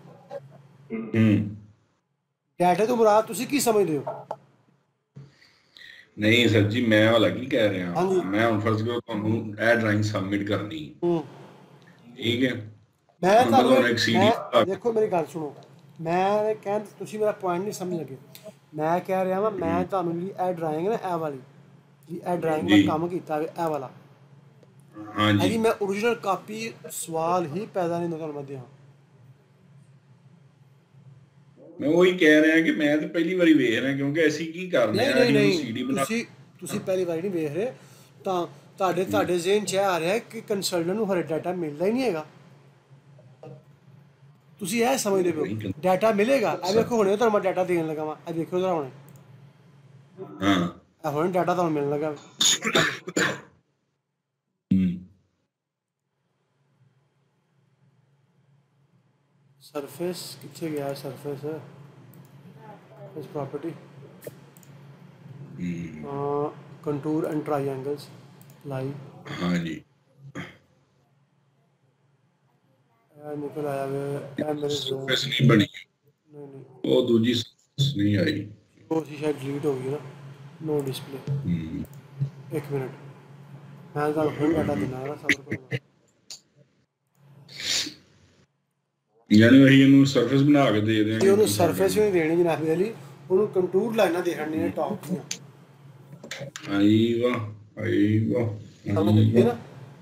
ਡਾਟੇ ਤੋਂ ਮੁਰਾਦ ਤੁਸੀਂ ਕੀ ਸਮਝਦੇ ਹੋ? ਨਹੀਂ ਸਰ ਜੀ, ਮੈਂ ਵਾਲਾ ਕੀ ਕਹਿ ਰਿਹਾ, ਮੈਂ ਹੁਣ ਫਰਜ਼ ਕਰੋ ਤੁਹਾਨੂੰ ਇਹ ਡਰਾਇੰਗ ਸਬਮਿਟ ਕਰਨੀ, ਠੀਕ ਹੈ, ਮੈਂ ਤੁਹਾਨੂੰ ਦੇਖੋ ਮੇਰੀ ਗੱਲ ਸੁਣੋ, ਮੈਂ ਕਹਿ, ਤੁਸੀਂ ਮੇਰਾ ਪੁਆਇੰਟ ਨਹੀਂ ਸਮਝ ਲੱਗੇ, ਮੈਂ ਕਹਿ ਰਿਹਾ ਵਾਂ, ਮੈਂ ਤੁਹਾਨੂੰ ਜਿਹੜੀ ਇਹ ਡਰਾਇੰਗ ਨਾ, ਇਹ ਵਾਲੀ ਇਹ ਡਰਾਇੰਗ ਦਾ ਕੰਮ ਕੀਤਾ ਇਹ ਵਾਲਾ, ਹਾਂਜੀ, ਮੈਂ ਓਰੀਜਨਲ ਕਾਪੀ ਸਵਾਲ ਹੀ ਪੈਦਾ ਨਹੀਂ ਤੁਹਾਨੂੰ ਮੈਂ ਦਿਆਂ। ਮੈਂ ਉਹੀ ਕਹਿ ਰਿਹਾ ਕਿ ਮੈਂ ਤਾਂ ਪਹਿਲੀ ਵਾਰੀ ਵੇਖ ਰਿਹਾ, ਕਿਉਂਕਿ ਅਸੀਂ ਕੀ ਕਰਨਾ ਹੈ, ਸੀਡੀ ਬਣਾ, ਤੁਸੀਂ ਪਹਿਲੀ ਵਾਰੀ ਨਹੀਂ ਵੇਖ ਰਹੇ, ਤਾਂ ਤੁਹਾਡੇ ਜ਼ਿਹਨ 'ਚ ਆ ਰਿਹਾ ਕਿ ਕੰਸਲਟੈਂਟ ਨੂੰ ਹਰੇ ਡਾਟਾ ਮਿਲਦਾ ਹੀ ਨਹੀਂ ਹੈਗਾ। ਤੁਸੀਂ ਇਹ ਸਮਝਦੇ ਹੋ ਡਾਟਾ ਮਿਲੇਗਾ, ਇਹ ਵੇਖੋ ਹੁਣੇ ਤੁਹਾਨੂੰ ਮੈਂ ਡਾਟਾ ਦੇਣ ਲੱਗਾ ਵਾ, ਇਹ ਦੇਖੋ ਜਰਾ ਹੁਣੇ, ਇਹ ਹੁਣੇ ਡਾਟਾ ਤੁਹਾਨੂੰ ਮਿਲਣ ਲੱਗਾ। ਸਰਫੇਸ ਕਿੱਥੇ ਗਿਆ? ਸਰਫੇਸ ਇਸ property, contour and triangles live, ਹਾਂਜੀ, ਇਹ ਨਿਕਲ ਆਇਆ ਵੇ, ਇਹ ਮੇਰੇ ਸਰਫੇਸ ਨਹੀਂ ਬਣੀ, ਨਹੀਂ ਉਹ ਦੂਜੀ ਨਹੀਂ ਆਈ, ਉਹ ਸੀ ਸ਼ਾਇਦ ਡਿਲੀਟ ਹੋ ਗਈ ਨਾ, ਨੋ ਡਿਸਪਲੇ। ਇੱਕ ਮਿੰਟ, ਮੈਂ ਤੁਹਾਨੂੰ ਹੁਣ ਡਾਟਾ ਦੇਣਾ ਹੈ, ਸਬਰ ਕਰੋ। ਯਾਨੀ ਅਸੀਂ ਇਹਨੂੰ ਸਰਫੇਸ ਬਣਾ ਕੇ ਦੇ ਦਿਆਂਗੇ, ਜੀ ਉਹਨੂੰ ਸਰਫੇਸ ਵੀ ਨਹੀਂ ਦੇਣੀ ਜਨਾਬ ਵਾਲੀ, ਉਹਨੂੰ ਕੰਟੂਰ ਲਾਈਨਾਂ ਦੇਖਣੀਆਂ ਨੇ ਟੌਪ ਦੀਆਂ। ਆਈ ਵਾਹ, ਆਈ ਵਾਹ, ਸਮਝ ਲੱਗੀ ਨਾ।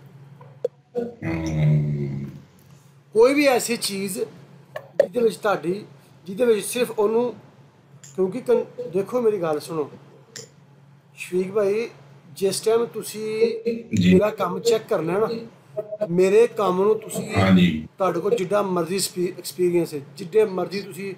ਕੋਈ ਵੀ ਐਸੀ ਚੀਜ਼ ਜਿਹਦੇ ਵਿੱਚ ਤੁਹਾਡੀ, ਜਿਹਦੇ ਵਿੱਚ ਸਿਰਫ ਉਹਨੂੰ, ਕਿਉਂਕਿ ਦੇਖੋ ਮੇਰੀ ਗੱਲ ਸੁਣੋ ਸ਼ਫੀਕ ਭਾਈ, ਜਿਸ ਟਾਈਮ ਤੁਸੀਂ ਮੇਰਾ ਕੰਮ ਚੈੱਕ ਕਰਨਾ ਨਾ, ਮੇਰੇ ਕੰਮ ਨੂੰ ਤੁਸੀਂ, ਤੁਹਾਡੇ ਕੋਲ ਜਿੱਡਾ ਮਰਜ਼ੀ ਐਕਸਪੀਰੀਅੰਸ ਹੈ, ਜਿੱਡੇ ਮਰਜ਼ੀ ਤੁਸੀਂ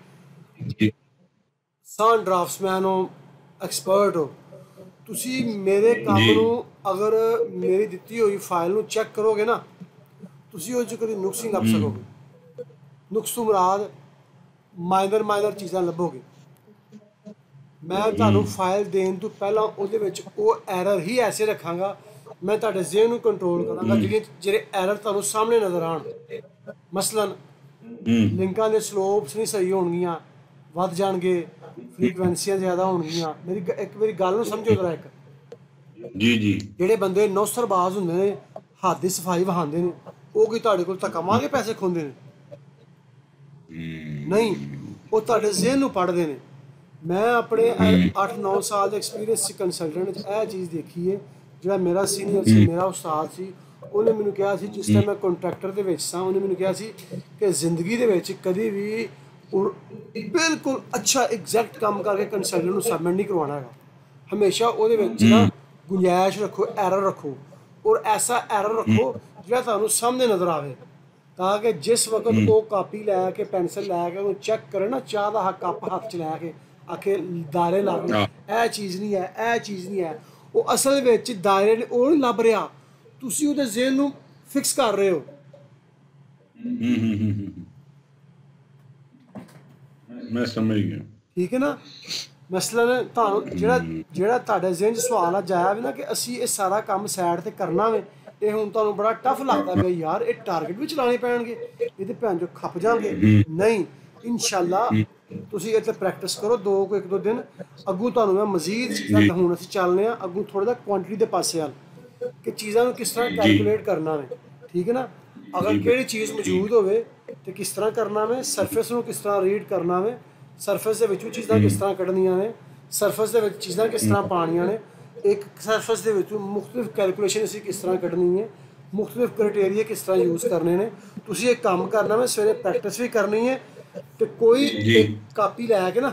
ਸਾਨ ਡਰਾਫਟਸਮੈਨ ਹੋ, ਐਕਸਪਰਟ ਹੋ, ਤੁਸੀਂ ਮੇਰੇ ਕੰਮ ਨੂੰ ਅਗਰ ਮੇਰੀ ਦਿੱਤੀ ਹੋਈ ਫਾਈਲ ਨੂੰ ਚੈੱਕ ਕਰੋਗੇ ਨਾ, ਤੁਸੀਂ ਉਹ 'ਚ ਕਦੀ ਨੁਕਸ ਨਹੀਂ ਲੱਭ ਸਕੋਗੇ। ਨੁਕਸ ਤੋਂ ਮੁਰਾਦ ਮਾਈਨਰ ਚੀਜ਼ਾਂ ਲੱਭੋਗੇ। ਮੈਂ ਤੁਹਾਨੂੰ ਫਾਈਲ ਦੇਣ ਤੋਂ ਪਹਿਲਾਂ ਉਹਦੇ ਵਿੱਚ ਉਹ ਐਰਰ ਹੀ ਐਸੇ ਰੱਖਾਂਗਾ, ਮੈਂ ਤੁਹਾਡੇ ਜ਼ਿਹਨ ਨੂੰ ਕੰਟਰੋਲ ਕਰਾਂਗਾ, ਜਿਹੜੇ ਐਰਰ ਤੁਹਾਨੂੰ ਸਾਹਮਣੇ ਨਜ਼ਰ ਆਉਣ। ਮਸਲਨ ਲਿੰਕਾਂ ਦੇ ਸਲੋਪਸ ਨਹੀਂ ਸਹੀ ਹੋਣਗੀਆਂ, ਵੱਧ ਜਾਣਗੇ, ਫ੍ਰੀਕੁਐਂਸੀਆਂ ਜ਼ਿਆਦਾ ਹੋਣਗੀਆਂ। ਮੇਰੀ ਗੱਲ ਨੂੰ ਸਮਝੋ ਜਰਾ। ਇੱਕ ਜੀ ਜਿਹੜੇ ਬੰਦੇ ਨੌਸਰਬਾਜ਼ ਹੁੰਦੇ ਨੇ, ਹੱਥ ਦੀ ਸਫਾਈ ਵਹਾਉਂਦੇ ਨੇ, ਉਹ ਕੀ ਤੁਹਾਡੇ ਕੋਲ ਧੱਕਾ ਮਾਰ ਕੇ ਪੈਸੇ ਖੋਂਦੇ ਨੇ? ਨਹੀਂ, ਉਹ ਤੁਹਾਡੇ ਜ਼ਿਹਨ ਨੂੰ ਪੜ੍ਹਦੇ ਨੇ। ਮੈਂ ਆਪਣੇ 8-9 ਸਾਲ ਦੇ ਐਕਸਪੀਰੀਅੰਸ 'ਚ ਕੰਸਲਟੈਂਟ 'ਚ ਇਹ ਚੀਜ਼ ਦੇਖੀ ਹੈ। ਜਿਹੜਾ ਮੇਰਾ ਸੀਨੀਅਰ ਸੀ, ਮੇਰਾ ਉਸਤਾਦ ਸੀ, ਉਹਨੇ ਮੈਨੂੰ ਕਿਹਾ ਸੀ, ਜਿਸ ਟਾਈਮ ਮੈਂ ਕੰਟਰੈਕਟਰ ਦੇ ਵਿੱਚ ਸਾਂ, ਉਹਨੇ ਮੈਨੂੰ ਕਿਹਾ ਸੀ ਕਿ ਜ਼ਿੰਦਗੀ ਦੇ ਵਿੱਚ ਕਦੀ ਵੀ ਬਿਲਕੁਲ ਅੱਛਾ ਐਗਜ਼ੈਕਟ ਕੰਮ ਕਰਕੇ ਕੰਸਲਟੈਂਟ ਨੂੰ ਸਬਮਿਟ ਨਹੀਂ ਕਰਵਾਉਣਾ ਹੈਗਾ। ਹਮੇਸ਼ਾ ਉਹਦੇ ਵਿੱਚ ਨਾ ਗੁੰਜਾਇਸ਼ ਰੱਖੋ, ਐਰਰ ਰੱਖੋ, ਔਰ ਐਸਾ ਐਰਰ ਰੱਖੋ ਜਿਹੜਾ ਤੁਹਾਨੂੰ ਸਾਹਮਣੇ ਨਜ਼ਰ ਆਵੇ, ਤਾਂ ਕਿ ਜਿਸ ਵਕਤ ਉਹ ਕਾਪੀ ਲੈ ਕੇ, ਪੈਨਸਲ ਲੈ ਕੇ ਉਹਨੂੰ ਚੈੱਕ ਕਰੇ ਨਾ, ਚਾਹ ਦਾ ਕੱਪ ਹੱਥ 'ਚ ਲੈ ਕੇ ਆਖੇ ਦਾਇਰੇ ਲੱਗ ਗਏ, ਇਹ ਚੀਜ਼ ਨਹੀਂ ਹੈ, ਇਹ ਚੀਜ਼ ਨਹੀਂ ਹੈ, ਉਹ ਅਸਲ ਵਿੱਚ ਦਾਇਰੇ ਨੇ ਉਹ ਨਹੀਂ ਲੱਭ ਰਿਹਾ, ਤੁਸੀਂ ਉਹਦੇ ਜ਼ਿਹਨ ਨੂੰ ਫਿਕਸ ਕਰ ਰਹੇ ਹੋ। ਮੈਂ ਸਮਝ ਗਿਆ, ਠੀਕ ਹੈ ਨਾ। ਮਸਲਨ ਤੁਹਾਨੂੰ ਜਿਹੜਾ ਤੁਹਾਡੇ ਜ਼ਿਹਨ 'ਚ ਸਵਾਲ ਅੱਜ ਆਇਆ ਵੀ ਨਾ ਕਿ ਅਸੀਂ ਇਹ ਸਾਰਾ ਕੰਮ ਸਾਈਡ 'ਤੇ ਕਰਨਾ ਵੇ, ਇਹ ਹੁਣ ਤੁਹਾਨੂੰ ਬੜਾ ਟਫ ਲੱਗਦਾ ਪਿਆ ਯਾਰ, ਇਹ ਟਾਰਗੇਟ ਵੀ ਚਲਾਉਣੇ ਪੈਣਗੇ, ਇਹਦੇ ਭੈਣ ਚੋਂ ਖੱਪ ਜਾਣਗੇ। ਨਹੀਂ, ਇਨਸ਼ਾਅੱਲਾ ਤੁਸੀਂ ਇੱਥੇ ਪ੍ਰੈਕਟਿਸ ਕਰੋ 1-2 ਦਿਨ, ਅੱਗੋਂ ਤੁਹਾਨੂੰ ਮੈਂ ਮਜ਼ੀਦ ਚੀਜ਼ਾਂ, ਹੁਣ ਅਸੀਂ ਚੱਲਦੇ ਹਾਂ ਅੱਗੋਂ ਥੋੜ੍ਹਾ ਜਿਹਾ ਕੁਆਂਟੀਟੀ ਦੇ ਪਾਸੇ ਵੱਲ, ਕਿ ਚੀਜ਼ਾਂ ਨੂੰ ਕਿਸ ਤਰ੍ਹਾਂ ਕੈਲਕੂਲੇਟ ਕਰਨਾ ਵੇ। ਠੀਕ ਹੈ ਨਾ। ਅਗਰ ਕਿਹੜੀ ਚੀਜ਼ ਮੌਜੂਦ ਹੋਵੇ ਤੇ ਕਿਸ ਤਰ੍ਹਾਂ ਕਰਨਾ ਵੇ, ਸਰਫੇਸ ਨੂੰ ਕਿਸ ਤਰ੍ਹਾਂ ਰੀਡ ਕਰਨਾ ਵੇ, ਸਰਫੇਸ ਦੇ ਵਿੱਚੋਂ ਚੀਜ਼ਾਂ ਕਿਸ ਤਰ੍ਹਾਂ ਕੱਢਣੀਆਂ ਨੇ, ਸਰਫੇਸ ਦੇ ਵਿੱਚ ਚੀਜ਼ਾਂ ਕਿਸ ਤਰ੍ਹਾਂ ਪਾਉਣੀਆਂ ਨੇ, ਇੱਕ ਸਰਫੇਸ ਦੇ ਵਿੱਚੋਂ ਮੁਖਤਲਿਫ ਕੈਲਕੂਲੇਸ਼ਨ ਅਸੀਂ ਕਿਸ ਤਰ੍ਹਾਂ ਕੱਢਣੀ ਹੈ, ਮੁਖਤਲਿਫ ਕ੍ਰਾਈਟੇਰੀਆ ਕਿਸ ਤਰ੍ਹਾਂ ਯੂਜ਼ ਕਰਨੇ ਨੇ। ਤੁਸੀਂ ਇਹ ਕੰਮ ਕਰਨਾ ਵੇ, ਸਵੇਰੇ ਪ੍ਰੈਕਟਿਸ ਵੀ ਕਰਨੀ ਹੈ, ਤੇ ਕੋਈ ਇੱਕ ਕਾਪੀ ਲੈ ਕੇ ਨਾ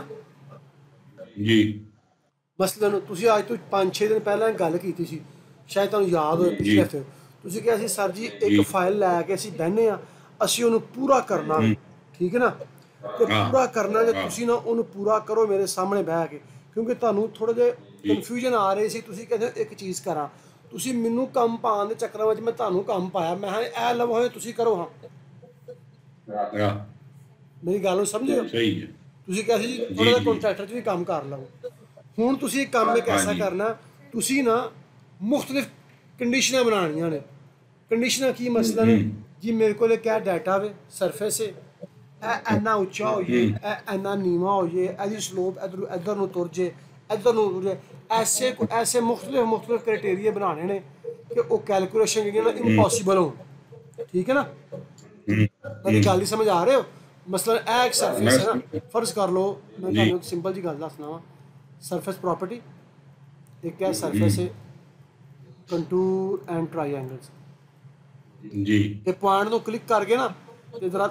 ਮਸਲਨ ਤੁਸੀਂ ਅੱਜ ਤੋਂ 5-6 ਦਿਨ ਪਹਿਲਾਂ ਗੱਲ ਕੀਤੀ ਸੀ, ਸ਼ਾਇਦ ਤੁਹਾਨੂੰ ਯਾਦ ਹੋਵੇ, ਪਿਛਲੇ ਹਫ਼ਤੇ ਤੁਸੀਂ ਕਿਹਾ ਸੀ ਸਰ ਜੀ ਇੱਕ ਫਾਈਲ ਲੈ ਕੇ ਅਸੀਂ ਬਹਿੰਦੇ ਹਾਂ, ਅਸੀਂ ਉਹਨੂੰ ਪੂਰਾ ਕਰਨਾ। ਠੀਕ ਹੈ ਨਾ। ਤੇ ਪੂਰਾ ਕਰਨਾ, ਜੇ ਤੁਸੀਂ ਨਾ ਉਹਨੂੰ ਪੂਰਾ ਕਰੋ ਮੇਰੇ ਸਾਹਮਣੇ ਬਹਿ ਕੇ, ਕਿਉਂਕਿ ਤੁਹਾਨੂੰ ਥੋੜ੍ਹਾ ਜਿਹਾ ਕਨਫਿਊਜ਼ਨ ਆ ਰਹੀ ਸੀ, ਤੁਸੀਂ ਕਹਿੰਦੇ ਇੱਕ ਚੀਜ਼ ਕਰਾਂ, ਤੁਸੀਂ ਮੈਨੂੰ ਕੰਮ ਪਾਉਣ ਦੇ ਚੱਕਰਾਂ ਵਿੱਚ ਮੈਂ ਤੁਹਾਨੂੰ ਕੰਮ ਪਾਇਆ, ਮੈਂ ਕਿਹਾ ਇਹ ਲਵੋ ਤੁਸੀਂ ਕਰੋ। ਹਾਂ, ਮੇਰੀ ਗੱਲ ਨੂੰ ਸਮਝਿਓ। ਸਹੀ ਹੈ। ਤੁਸੀਂ ਕਿਹਾ ਸੀ ਜੀ ਥੋੜ੍ਹਾ ਜਿਹਾ ਕੰਟਰੈਕਟਰ 'ਚ ਵੀ ਕੰਮ ਕਰ ਲਓ। ਹੁਣ ਤੁਸੀਂ ਇਹ ਕੰਮ ਇੱਕ ਐਸਾ ਕਰਨਾ, ਤੁਸੀਂ ਨਾ ਮੁਖਤਲਿਫ ਕੰਡੀਸ਼ਨਾਂ ਬਣਾਉਣੀਆਂ ਨੇ। ਕੰਡੀਸ਼ਨਾਂ ਕੀ ਮਸਲਾ ਨੇ ਜੀ, ਮੇਰੇ ਕੋਲ ਇੱਕ ਡਾਟਾ ਵੇ, ਸਰਫੇਸ ਹੈ, ਇਹ ਇੰਨਾ ਉੱਚਾ ਹੋ ਜਾਏ, ਇਹ ਇੰਨਾ ਨੀਵਾਂ ਹੋ ਜਾਏ, ਇਹਦੀ ਸਲੋਪ ਇੱਧਰ ਨੂੰ ਤੁਰ ਜੇ, ਇੱਧਰ ਨੂੰ ਤੁਰ ਜੇ, ਐਸੇ ਮੁਖਤਲਿਫ ਕ੍ਰਾਈਟੇਰੀਆ ਬਣਾਉਣੇ ਨੇ ਕਿ ਉਹ ਕੈਲਕੂਲੇਸ਼ਨ ਜਿਹੜੀਆਂ ਨਾ ਇੰਪੋਸੀਬਲ ਹੋਣ। ਠੀਕ ਹੈ ਨਾ। ਮੇਰੀ ਗੱਲ ਹੀ ਸਮਝ ਆ ਰਹੇ ਹੋ। ਮਸਲਨ ਇਹ ਇੱਕ ਸਰਫੇਸ ਹੈ ਨਾ, ਫਰਜ਼ ਕਰ ਲਓ, ਮੈਂ ਤੁਹਾਨੂੰ ਇੱਕ ਸਿੰਪਲ ਜੀ ਗੱਲ ਦੱਸਣਾ ਵਾ, ਸਰਫੇਸ ਪ੍ਰੋਪਰਟੀ ਇੱਕ ਹੈ, ਸਰਫੇਸ ਹੈ ਕੰਟੂਰ ਐਂਡ ਟਰਾਈਐਂਗਲਸ ਜੀ। ਇਹ ਪੁਆਇੰਟ ਨੂੰ ਕਲਿੱਕ ਕਰਕੇ ਨਾ ਤੇ ਜ਼ਰਾ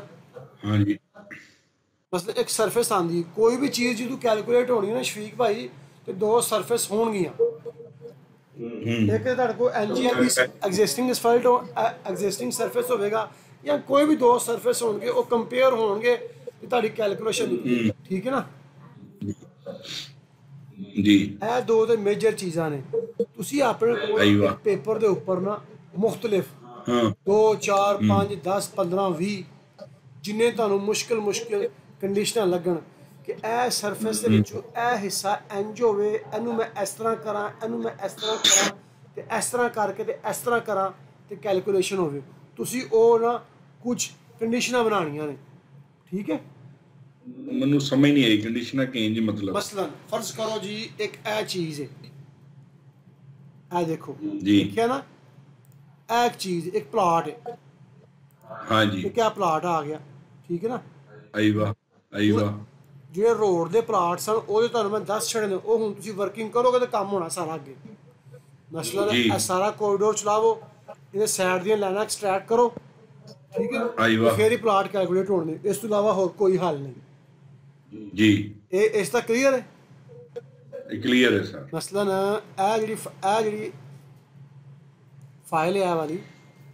ਮਸਲਨ ਇੱਕ ਸਰਫੇਸ ਆਉਂਦੀ, ਕੋਈ ਵੀ ਚੀਜ਼ ਜਦੋਂ ਕੈਲਕੂਲੇਟ ਹੋਣੀ ਨਾ ਸ਼ਫੀਕ ਭਾਈ, ਤੇ 2 ਸਰਫੇਸ ਹੋਣਗੀਆਂ। ਇੱਕ ਤੁਹਾਡੇ ਕੋਲ ਐਗਜ਼ਿਸਟਿੰਗ ਸਰਫੇਸ ਹੋਵੇਗਾ, ਜਾਂ ਕੋਈ ਵੀ 2 ਸਰਫੇਸ ਹੋਣਗੇ, ਉਹ ਕੰਪੇਅਰ ਹੋਣਗੇ ਤੇ ਤੁਹਾਡੀ ਕੈਲਕੂਲੇਸ਼ਨ। ਠੀਕ ਹੈ ਨਾ ਜੀ। ਇਹ 2 ਤੇ ਮੇਜਰ ਚੀਜ਼ਾਂ ਨੇ। ਤੁਸੀਂ ਆਪਣੇ ਕੋਲ ਪੇਪਰ ਦੇ ਉੱਪਰ ਨਾ ਮੁਖਤਲਿਫ 2, 4, 5, 10, 15, 20 ਜਿੰਨੇ ਤੁਹਾਨੂੰ ਮੁਸ਼ਕਿਲ ਕੰਡੀਸ਼ਨਾਂ ਲੱਗਣ ਕਿ ਇਹ ਸਰਫੇਸ ਦੇ ਵਿੱਚੋਂ ਇਹ ਹਿੱਸਾ ਇੰਝ ਹੋਵੇ, ਇਹਨੂੰ ਮੈਂ ਇਸ ਤਰ੍ਹਾਂ ਕਰਾਂ, ਇਹਨੂੰ ਮੈਂ ਇਸ ਤਰ੍ਹਾਂ ਕਰਾਂ, ਤੇ ਇਸ ਤਰ੍ਹਾਂ ਕਰਕੇ ਤੇ ਇਸ ਤਰ੍ਹਾਂ ਕਰਾਂ ਤੇ ਕੈਲਕੂਲੇਸ਼ਨ ਹੋਵੇ। ਤੁਸੀਂ ਉਹ ਨਾ ਕੁਝ ਕੰਡੀਸ਼ਨਾਂ ਬਣਾਉਣੀਆਂ ਨੇ। ਠੀਕ ਹੈ। ਮੈਨੂੰ ਸਮਝ ਨਹੀਂ ਆਈ ਕੰਡੀਸ਼ਨਾਂ ਕਿੰਜ ਮਤਲਬ। ਮਸਲਨ ਫਰਜ਼ ਕਰੋ ਜੀ ਇੱਕ ਇਹ ਚੀਜ਼ ਹੈ, ਇਹ ਦੇਖੋ ਦੇਖਿਆ ਨਾ, ਇਹ ਇੱਕ ਚੀਜ਼, ਇੱਕ ਪਲਾਟ ਹੈ। ਹਾਂਜੀ, ਕਿਆ ਪਲਾਟ ਆ ਗਿਆ। ਠੀਕ ਹੈ ਨਾ। ਜਿਹੜੇ ਰੋਡ ਦੇ ਪਲਾਟ ਸਨ ਉਹਦੇ ਤੁਹਾਨੂੰ ਮੈਂ ਦੱਸ ਛੱਡੇ ਨੇ, ਉਹ ਹੁਣ ਤੁਸੀਂ ਵਰਕਿੰਗ ਕਰੋਗੇ ਤਾਂ ਕੰਮ ਹੋਣਾ ਸਾਰਾ ਅੱਗੇ। ਮਸਲਨ ਇਹ ਸਾਰਾ ਕੋਰੀਡੋਰ ਚਲਾਵੋ, ਇਹਦੇ ਸਾਈਡ ਦੀਆਂ ਲਾਈਨਾਂ ਐਕਸਟਰੈਕਟ ਕਰੋ। ਠੀਕ ਹੈ। ਫਿਰ ਹੀ ਪਲਾਟ ਕੈਲਕੂਲੇਟ ਹੋਣੇ, ਇਸ ਤੋਂ ਇਲਾਵਾ ਹੋਰ ਕੋਈ ਹੱਲ ਨਹੀਂ ਜੀ। ਇਹ ਇਸ ਦਾ ਕਲੀਅਰ ਹੈ? ਕਲੀਅਰ ਹੈ ਸਰ। ਮਸਲਨ ਇਹ ਜਿਹੜੀ ਫਾਈਲ ਹੈ ਵਾਲੀ,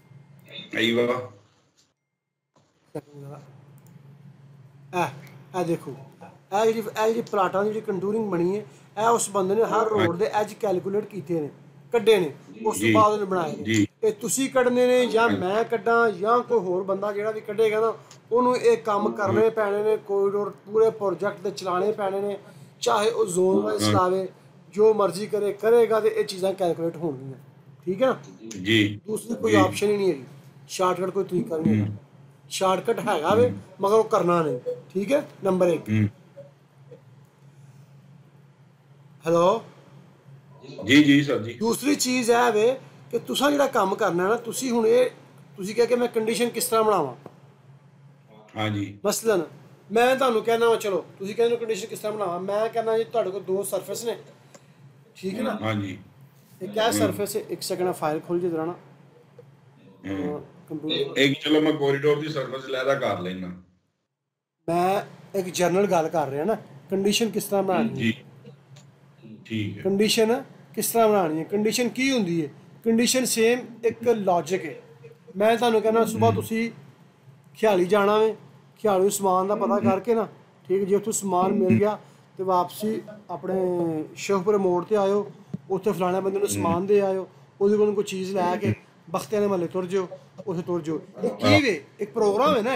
ਇਹ ਦੇਖੋ, ਇਹ ਜਿਹੜੀ ਪਲਾਟਾਂ ਦੀ ਜਿਹੜੀ ਕੰਟੂਰਿੰਗ ਬਣੀ ਹੈ, ਇਹ ਉਸ ਬੰਦੇ ਨੇ ਹਰ ਰੋਡ ਦੇ ਐਜ ਕੈਲਕੂਲੇਟ ਕੀਤੇ ਨੇ, ਕੱਢੇ ਨੇ, ਉਸ ਤੋਂ ਬਾਅਦ ਉਹਨੇ ਬਣਾਏ ਨੇ। ਇਹ ਤੁਸੀਂ ਕੱਢਣੇ ਨੇ ਜਾਂ ਮੈਂ ਕੱਢਾਂ ਜਾਂ ਕੋਈ ਹੋਰ ਬੰਦਾ ਜਿਹੜਾ ਵੀ ਕੱਢੇਗਾ ਨਾ, ਉਹਨੂੰ ਇਹ ਕੰਮ ਕਰਨੇ ਪੈਣੇ ਨੇ, ਕੋਰੀਡੋਰ ਪੂਰੇ ਪ੍ਰੋਜੈਕਟ ਦੇ ਚਲਾਉਣੇ ਪੈਣੇ ਨੇ, ਚਾਹੇ ਉਹ ਜ਼ੋਨ ਵਾਈਜ਼ ਚਲਾਵੇ, ਜੋ ਮਰਜ਼ੀ ਕਰੇਗਾ ਤੇ ਇਹ ਚੀਜ਼ਾਂ ਕੈਲਕੂਲੇਟ ਹੋਣਗੀਆਂ। ਠੀਕ ਹੈ ਨਾ ਜੀ। ਦੂਸਰੀ ਕੋਈ ਆਪਸ਼ਨ ਹੀ ਨਹੀਂ ਹੈਗੀ, ਸ਼ਾਰਟਕਟ ਕੋਈ ਤਰੀਕਾ ਨਹੀਂ ਹੈਗਾ। ਸ਼ਾਰਟਕਟ ਹੈਗਾ ਵੇ ਮਗਰ ਉਹ ਕਰਨਾ ਨਹੀਂ, ਠੀਕ ਹੈ। ਨੰਬਰ 1। ਹੈਲੋ ਜੀ ਜੀ ਸਰ ਜੀ। ਦੂਸਰੀ ਚੀਜ਼ ਇਹ ਵੇ ਕਿ ਤੁਸੀਂ ਜਿਹੜਾ ਕੰਮ ਕਰਨਾ ਨਾ, ਤੁਸੀਂ ਹੁਣ ਇਹ ਤੁਸੀਂ ਕਿਹਾ ਕਿ ਮੈਂ ਕੰਡੀਸ਼ਨ ਕਿਸ ਤਰ੍ਹਾਂ ਬਣਾਵਾਂ। ਹਾਂਜੀ। ਮਸਲਨ ਮੈਂ ਤੁਹਾਨੂੰ ਕਹਿਣਾ ਵਾ, ਚਲੋ ਤੁਸੀਂ ਕਹਿੰਦੇ ਹੋ ਕੰਡੀਸ਼ਨ ਕਿਸ ਤਰ੍ਹਾਂ ਬਣਾਵਾਂ, ਮੈਂ ਕਹਿੰਦਾ ਜੀ ਤੁਹਾਡੇ ਕੋਲ 2 ਸਰਫੇਸ ਨੇ, ਠੀਕ ਹੈ ਨਾ। ਹਾਂਜੀ। ਇੱਕ ਇਹ ਸਰਫੇਸ ਹੈ, ਇੱਕ ਸੈਕਿੰਡ ਫਾਈਲ ਖੋਲ ਜੇ ਜਰਾ ਨਾ ਕੰਪਿਊਟਰ। ਇੱਕ ਚਲੋ ਮੈਂ ਕੋਰੀਡੋਰ ਦੀ ਸਰਫੇਸ ਲੈਦਾ ਕਰ ਲੈਣਾ। ਮੈਂ ਇੱਕ ਜਨਰਲ ਗੱਲ ਕਰ ਰਿਹਾ ਨਾ, ਕੰਡੀਸ਼ਨ ਕਿਸ ਤਰ੍ਹਾਂ ਬਣਾਉਣੀ ਜੀ ਠੀਕ ਹੈ। ਕੰਡੀਸ਼ਨ ਕਿਸ ਤਰ੍ਹਾਂ ਬਣਾਉਣੀ ਹੈ, ਕੰਡੀਸ਼ਨ ਕੀ ਹੁੰਦੀ ਹੈ। ਕੰਡੀਸ਼ਨ ਸੇਮ ਇੱਕ ਲੌਜਿਕ ਹੈ। ਮੈਂ ਤੁਹਾਨੂੰ ਕਹਿੰਦਾ ਸਵੇਰ ਤੁਸੀਂ ਖਿਆਲੀ ਜਾਣਾ ਵੇ, ਖਿਆਲੀ ਸਮਾਨ ਦਾ ਪਤਾ ਕਰਕੇ ਨਾ, ਠੀਕ, ਜੇ ਉੱਥੋਂ ਸਮਾਨ ਮਿਲ ਗਿਆ ਤੇ ਵਾਪਸੀ ਆਪਣੇ ਸ਼ੇਖਪੁਰੇ ਮੋੜ ਤੇ ਆਇਓ, ਉੱਥੇ ਫਲਾਣੇ ਬੰਦੇ ਨੂੰ ਸਮਾਨ ਦੇ ਆਇਓ, ਉਹਦੇ ਕੋਲੋਂ ਕੋਈ ਚੀਜ਼ ਲੈ ਕੇ ਬਖਤਿਆਂ ਦੇ ਮਹੱਲੇ ਤੁਰ ਜਾਓ, ਉੱਥੇ ਤੁਰ ਜਾਓ। ਇਹ ਕੀ ਵੇ, ਇੱਕ ਪ੍ਰੋਗਰਾਮ ਹੈ ਨਾ,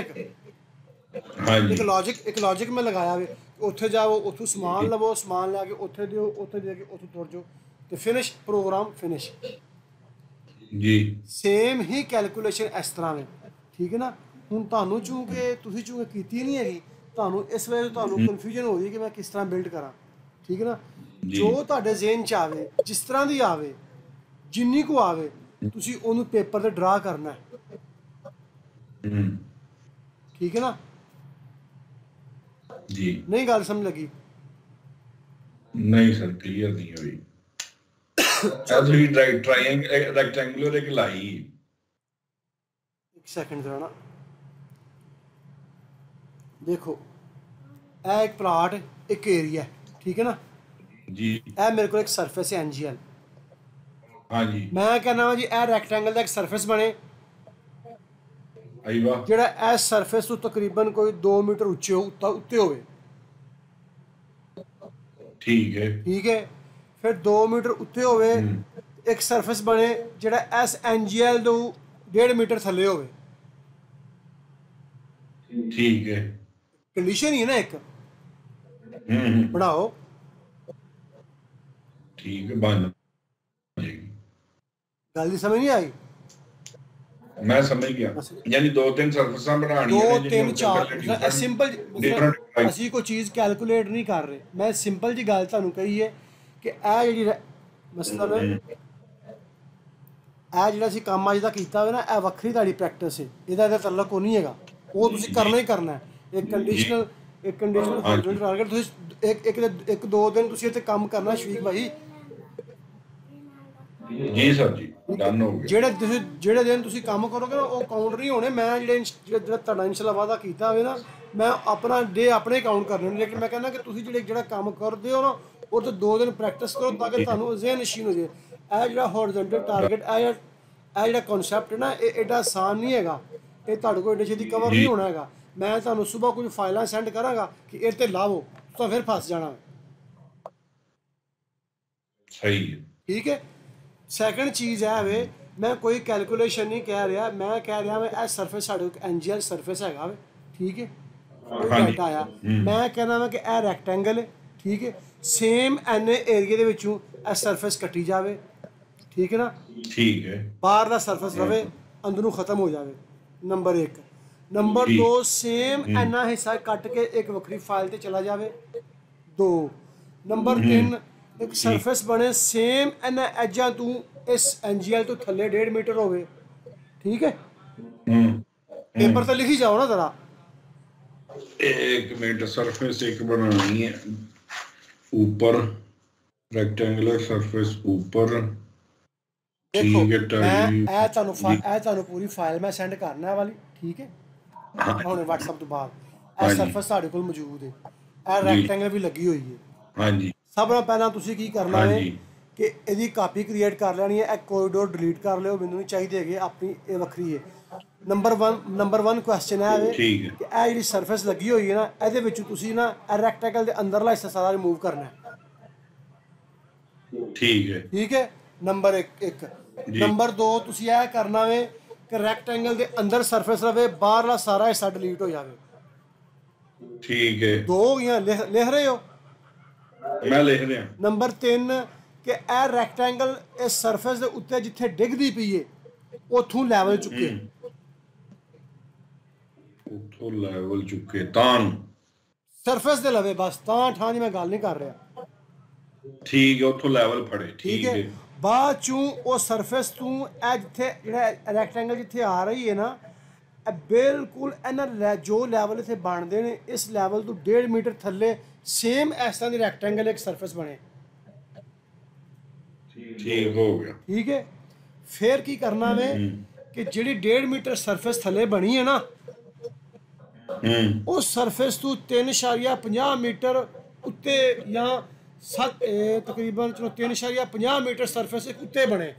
ਇੱਕ ਲੌਜਿਕ ਮੈਂ ਲਗਾਇਆ ਵੇ। ਉੱਥੇ ਜਾਓ, ਉੱਥੋਂ ਸਮਾਨ ਲਵੋ, ਸਮਾਨ ਲੈ ਕੇ ਉੱਥੇ ਦਿਓ, ਉੱਥੇ ਦੇ ਕੇ ਉੱਥੋਂ ਤੁਰ ਜਾਓ ਤੇ ਫਿਨਿਸ਼, ਪ੍ਰੋਗਰਾਮ ਫਿਨਿਸ਼ ਜੀ। ਸੇਮ ਹੀ ਕੈਲਕੂਲੇਸ਼ਨ ਇਸ ਤਰ੍ਹਾਂ ਵੇ, ਠੀਕ ਹੈ ਨਾ। ਹੁਣ ਤੁਹਾਨੂੰ ਚੂੰਕਿ ਤੁਸੀਂ ਕੀਤੀ ਨਹੀਂ ਹੈਗੀ, ਤੁਹਾਨੂੰ ਇਸ ਵੇਲੇ ਤੁਹਾਨੂੰ ਕਨਫਿਊਜ਼ਨ ਹੋ ਰਹੀ ਕਿ ਮੈਂ ਕਿਸ ਤਰ੍ਹਾਂ ਬਿਲਡ ਕਰਾਂ, ਠੀਕ ਹੈ ਨਾ। ਜੋ ਤੁਹਾਡੇ ਜ਼ਿਹਨ 'ਚ ਆਵੇ, ਜਿਸ ਤਰ੍ਹਾਂ ਦੀ ਆਵੇ, ਜਿੰਨੀ ਕੁ ਆਵੇ, ਤੁਸੀਂ ਉਹਨੂੰ ਪੇਪਰ ਤੇ ਡਰਾ ਕਰਨਾ, ਠੀਕ ਹੈ ਨਾ ਜੀ। ਨਹੀਂ ਗੱਲ ਸਮਝ ਲੱਗੀ? ਨਹੀਂ ਸਰ, ਕਲੀਅਰ ਨਹੀਂ ਹੋਈ। ਤੁਸੀਂ ਟ੍ਰਾਇੰਗਲ ਰੈਕਟੈਂਗੂਲਰ ਇੱਕ ਲਾਈ। ਇੱਕ ਸੈਕਿੰਡ ਜਰਾ ਨਾ ਦੇਖੋ, ਇਹ ਇੱਕ ਪਲਾਟ, ਇੱਕ ਏਰੀਆ, ਠੀਕ ਹੈ ਨਾ ਜੀ। ਇਹ ਮੇਰੇ ਕੋਲ ਇੱਕ ਸਰਫੇਸ ਹੈ NGL। ਹਾਂਜੀ। ਮੈਂ ਕਹਿੰਦਾ ਵਾ ਜੀ ਇਹ ਰੈਕਟੈਂਗਲ ਦਾ ਇੱਕ ਸਰਫੇਸ ਬਣੇ, ਜਿਹੜਾ ਇਸ ਸਰਫੇਸ ਤੋਂ ਤਕਰੀਬਨ ਕੋਈ 2 ਮੀਟਰ ਉੱਤੇ ਹੋਵੇ, ਠੀਕ ਹੈ। ਠੀਕ ਹੈ। ਫਿਰ 2 ਮੀਟਰ ਉੱਤੇ ਹੋਵੇ, ਇੱਕ ਸਰਫੇਸ ਬਣੇ ਜਿਹੜਾ ਇਸ NGL ਤੋਂ 1.5 ਮੀਟਰ ਥੱਲੇ ਹੋਵੇ, ਠੀਕ ਹੈ। ਕੰਡੀਸ਼ਨ ਹੀ ਹੈ ਨਾ ਇੱਕ। ਬਣਾਓ, ਠੀਕ ਹੈ, ਬਣ ਜਾਏਗੀ। ਗੱਲ ਦੀ ਸਮਝ ਨਹੀਂ ਆਈ? ਮੈਂ ਸਮਝ ਗਿਆ, ਯਾਨੀ 2-3 ਸਰਫੇਸਾਂ ਬਣਾਉਣੀਆਂ ਨੇ, 2-3-4 ਸਿੰਪਲ। ਅਸੀਂ ਕੋਈ ਚੀਜ਼ ਕੈਲਕੂਲੇਟ ਨਹੀਂ ਕਰ ਰਹੇ, ਮੈਂ ਸਿੰਪਲ ਜੀ ਗੱਲ ਤੁਹਾਨੂੰ ਕਹੀ ਹੈ ਕਿ ਇਹ ਜਿਹੜੀ ਮਸਲਨ ਇਹ ਜਿਹੜਾ ਅਸੀਂ ਕੰਮ ਅੱਜ ਦਾ ਕੀਤਾ ਹੋਵੇ ਨਾ, ਇਹ ਵੱਖਰੀ ਤੁਹਾਡੀ ਪ੍ਰੈਕਟਿਸ ਹੈ, ਇਹਦਾ ਤਅਲਕ ਕੋਈ ਨਹੀਂ ਹੈਗਾ, ਉਹ ਤੁਸੀਂ ਕਰਨਾ ਹੀ ਕਰਨਾ ਹੈ। ਇੱਕ ਕੰਡੀਸ਼ਨਲ ਟਾਰਗੇਟ ਤੁਸੀਂ ਇੱਕ 2 ਦਿਨ ਤੁਸੀਂ ਇੱਥੇ ਕੰਮ ਕਰਨਾ ਸ਼ਫੀਕ ਭਾਈ। ਜੀ ਸਰ ਜੀ, ਡਨ ਹੋ ਗਿਆ। ਜਿਹੜੇ ਦਿਨ ਤੁਸੀਂ ਕੰਮ ਕਰੋਗੇ ਨਾ, ਉਹ ਕਾਊਂਟ ਨਹੀਂ ਹੋਣੇ। ਮੈਂ ਜਿਹੜਾ ਤੁਹਾਡਾ ਇਨਸ਼ਾਅੱਲਾ ਵਾਅਦਾ ਕੀਤਾ ਹੋਵੇ ਨਾ, ਮੈਂ ਆਪਣਾ ਡੇ ਆਪਣੇ ਕਾਊਂਟ ਕਰਨੇ ਨੇ। ਲੇਕਿਨ ਮੈਂ ਕਹਿੰਦਾ ਕਿ ਤੁਸੀਂ ਜਿਹੜਾ ਕੰਮ ਕਰਦੇ ਹੋ ਨਾ, ਉਹ ਤੇ 2 ਦਿਨ ਪ੍ਰੈਕਟਿਸ ਕਰੋ ਤਾਂ ਕਿ ਤੁਹਾਨੂੰ ਜ਼ਿਹਨ ਨਸ਼ੀਨ ਹੋ ਜਾਏ। ਇਹ ਜਿਹੜਾ ਹੌਰੀਜ਼ੌਂਟਲ ਟਾਰਗੇਟ, ਇਹ ਜਿਹੜਾ ਕਨਸੈਪਟ ਨਾ, ਇਹ ਐਡਾ ਆਸਾਨ ਨਹੀਂ ਹੈਗਾ, ਇਹ ਤੁਹਾਡੇ ਕੋਲ ਐਡੇ ਛੇਤੀ ਕਵਰ ਨਹੀਂ ਹੋਣਾ ਹੈਗਾ। ਮੈਂ ਤੁਹਾਨੂੰ ਸਵੇਰ ਕੁਝ ਫਾਈਲਾਂ ਸੈਂਡ ਕਰਾਂਗਾ ਕਿ ਇਹ ਤੇ ਲਾਵੋ, ਤਾਂ ਫਿਰ ਫਸ ਜਾਣਾ। ਸਹੀ ਹੈ, ਠੀਕ ਹੈ। ਸੈਕਿੰਡ ਚੀਜ਼ ਇਹ ਵੇ, ਮੈਂ ਕੋਈ ਕੈਲਕੂਲੇਸ਼ਨ ਨਹੀਂ ਕਹਿ ਰਿਹਾ, ਮੈਂ ਕਹਿ ਰਿਹਾ ਵੇ ਇਹ ਸਰਫੇਸ ਸਾਡੇ ਕੋਲ NGL ਸਰਫੇਸ ਹੈਗਾ ਵੇ, ਠੀਕ ਹੈ, ਕੋਈ ਡਾਟਾ ਆਇਆ। ਮੈਂ ਕਹਿੰਦਾ ਵਾ ਕਿ ਇਹ ਰੈਕਟੈਂਗਲ ਹੈ, ਠੀਕ ਹੈ, ਸੇਮ NA ਏਰੀਏ ਦੇ ਵਿੱਚੋਂ ਇਹ ਸਰਫੇਸ ਕੱਟੀ ਜਾਵੇ, ਠੀਕ ਹੈ ਨਾ, ਠੀਕ ਹੈ। ਬਾਹਰ ਦਾ ਸਰਫੇਸ ਰਵੇ, ਅੰਦਰੋਂ ਖਤਮ ਹੋ ਜਾਵੇ। ਨੰਬਰ 1। ਨੰਬਰ 2, ਸੇਮ ਇੰਨਾ ਹਿੱਸਾ ਕੱਟ ਕੇ ਇੱਕ ਵੱਖਰੀ ਫਾਈਲ ਤੇ ਚਲਾ ਜਾਵੇ। 2 ਨੰਬਰ 3, ਇੱਕ ਸਰਫੇਸ ਬਣੇ ਸੇਮ ਇਹਨਾਂ ਐਜਾਂ ਤੋਂ ਇਸ NGL ਤੋਂ ਥੱਲੇ 1.5 ਮੀਟਰ ਹੋਵੇ, ਠੀਕ ਹੈ। ਪੇਪਰ ਤੇ ਲਿਖੀ ਜਾਓ ਨਾ ਜ਼ਰਾ। 1 ਮਿੰਟ, ਸਰਫੇਸ ਇੱਕ ਬਣਾਉਣੀ ਹੈ ऊपर, रेक्टेंगुलर सरफेस ऊपर। देखो मैं ਤੁਹਾਨੂੰ ਪੂਰੀ ਫਾਈਲ ਮੈਂ ਸੈਂਡ ਕਰਨਾ ਹੈ ਵਾਲੀ, ਠੀਕ ਹੈ, ਹੁਣ WhatsApp ਤੋਂ ਬਾਅਦ ਇਹ ਸਰਫੇਸ ਸਾਡੇ ਕੋਲ ਮੌਜੂਦ ਹੈ, ਇਹ ਰੈਕਟੈਂਗਲ ਵੀ ਲੱਗੀ ਹੋਈ ਹੈ। ਹਾਂਜੀ। ਸਭ ਤੋਂ ਪਹਿਲਾਂ ਤੁਸੀਂ ਕੀ ਕਰਨਾ ਹੈ ਕਿ ਇਹਦੀ ਕਾਪੀ ਕ੍ਰੀਏਟ ਕਰ ਲੈਣੀ ਹੈ। ਇਹ ਕੋਰੀਡੋਰ ਡਿਲੀਟ ਕਰ ਲਿਓ, ਮੈਨੂੰ ਨਹੀਂ ਚਾਹੀਦੇ ਹੈਗੇ, ਆਪਣੀ ਇਹ ਵੱਖਰੀ ਹੈ। ਨੰਬਰ 1 ਕੁਐਸਚਨ ਹੈ ਕਿ ਇਹ ਜਿਹੜੀ ਸਰਫੇਸ ਲੱਗੀ ਹੋਈ ਹੈ ਨਾ, ਇਹਦੇ ਵਿੱਚ ਤੁਸੀਂ ਨਾ ਰੈਕਟੈਂਗਲ ਦੇ ਅੰਦਰਲਾ ਹਿੱਸਾ ਸਾਰਾ ਰਿਮੂਵ ਕਰਨਾ ਹੈ, ਠੀਕ ਹੈ। ਨੰਬਰ 1। ਨੰਬਰ 2, ਤੁਸੀਂ ਇਹ ਕਰਨਾ ਵੇ ਕਿ ਰੈਕਟੈਂਗਲ ਦੇ ਅੰਦਰ ਸਰਫੇਸ ਰਵੇ, ਬਾਹਰਲਾ ਸਾਰਾ ਹਿੱਸਾ ਡਿਲੀਟ ਹੋ ਜਾਵੇ, ਠੀਕ ਹੈ। 2 ਹੋ ਗਈਆਂ, ਲਿਖ ਰਹੇ ਹੋ? ਮੈਂ ਲਿਖ ਰਿਹਾ। ਨੰਬਰ 3 ਕਿ ਇਹ ਰੈਕਟੈਂਗਲ ਇਸ ਸਰਫੇਸ ਦੇ ਉੱਤੇ ਜਿੱਥੇ ਡਿੱਗਦੀ ਪਈ ਹੈ ਉੱਥੋਂ ਲੈਵਲ ਚੁੱਕੇ, ਉੱਥੋਂ ਲੈਵਲ ਚੁੱਕੇ ਤਾਂ ਨੂੰ ਸਰਫੇਸ ਦੇ ਲਵੇ ਬਸ, ਤਾਂ ਠਾਂ ਦੀ ਮੈਂ ਗੱਲ ਨਹੀਂ ਕਰ ਰਿਹਾ। ਠੀਕ ਹੈ, ਉੱਥੋਂ ਲੈਵਲ ਫੜੇ, ਠੀਕ ਹੈ। ਬਾਅਦ ਚੋਂ ਉਹ ਸਰਫੇਸ ਤੂੰ ਇਹ ਜਿੱਥੇ ਜਿਹੜਾ ਰੈਕਟੈਂਗਲ ਜਿੱਥੇ ਆ ਰਹੀ ਹੈ ਨਾ, ਇਹ ਬਿਲਕੁਲ ਇਹਨਾਂ ਜੋ ਲੈਵਲ ਇੱਥੇ ਬਣਦੇ ਨੇ, ਇਸ ਲੈਵਲ ਤੋਂ 1.5 ਮੀਟਰ ਥੱਲੇ ਸੇਮ ਇਸ ਤਰ੍ਹਾਂ ਦੀ ਰੈਕਟੈਂਗਲ ਇੱਕ ਸਰਫੇਸ ਬਣੇ। ਠੀਕ ਹੋ ਗਿਆ। ਠੀਕ ਹੈ। ਫਿਰ ਕੀ ਕਰਨਾ ਵੇ ਕਿ ਜਿਹੜੀ 1.5 ਮੀਟਰ ਸਰਫੇਸ ਥੱਲੇ ਬਣੀ ਹੈ ਨਾ, ਉਸ ਸਰਫੇਸ ਤੋਂ 3.50 ਮੀਟਰ ਉੱਤੇ ਜਾਂ ਤਕਰੀਬਨ ਚਲੋ 3.50 ਮੀਟਰ ਸਰਫੇਸ ਇੱਕ ਉੱਤੇ ਬਣੇ।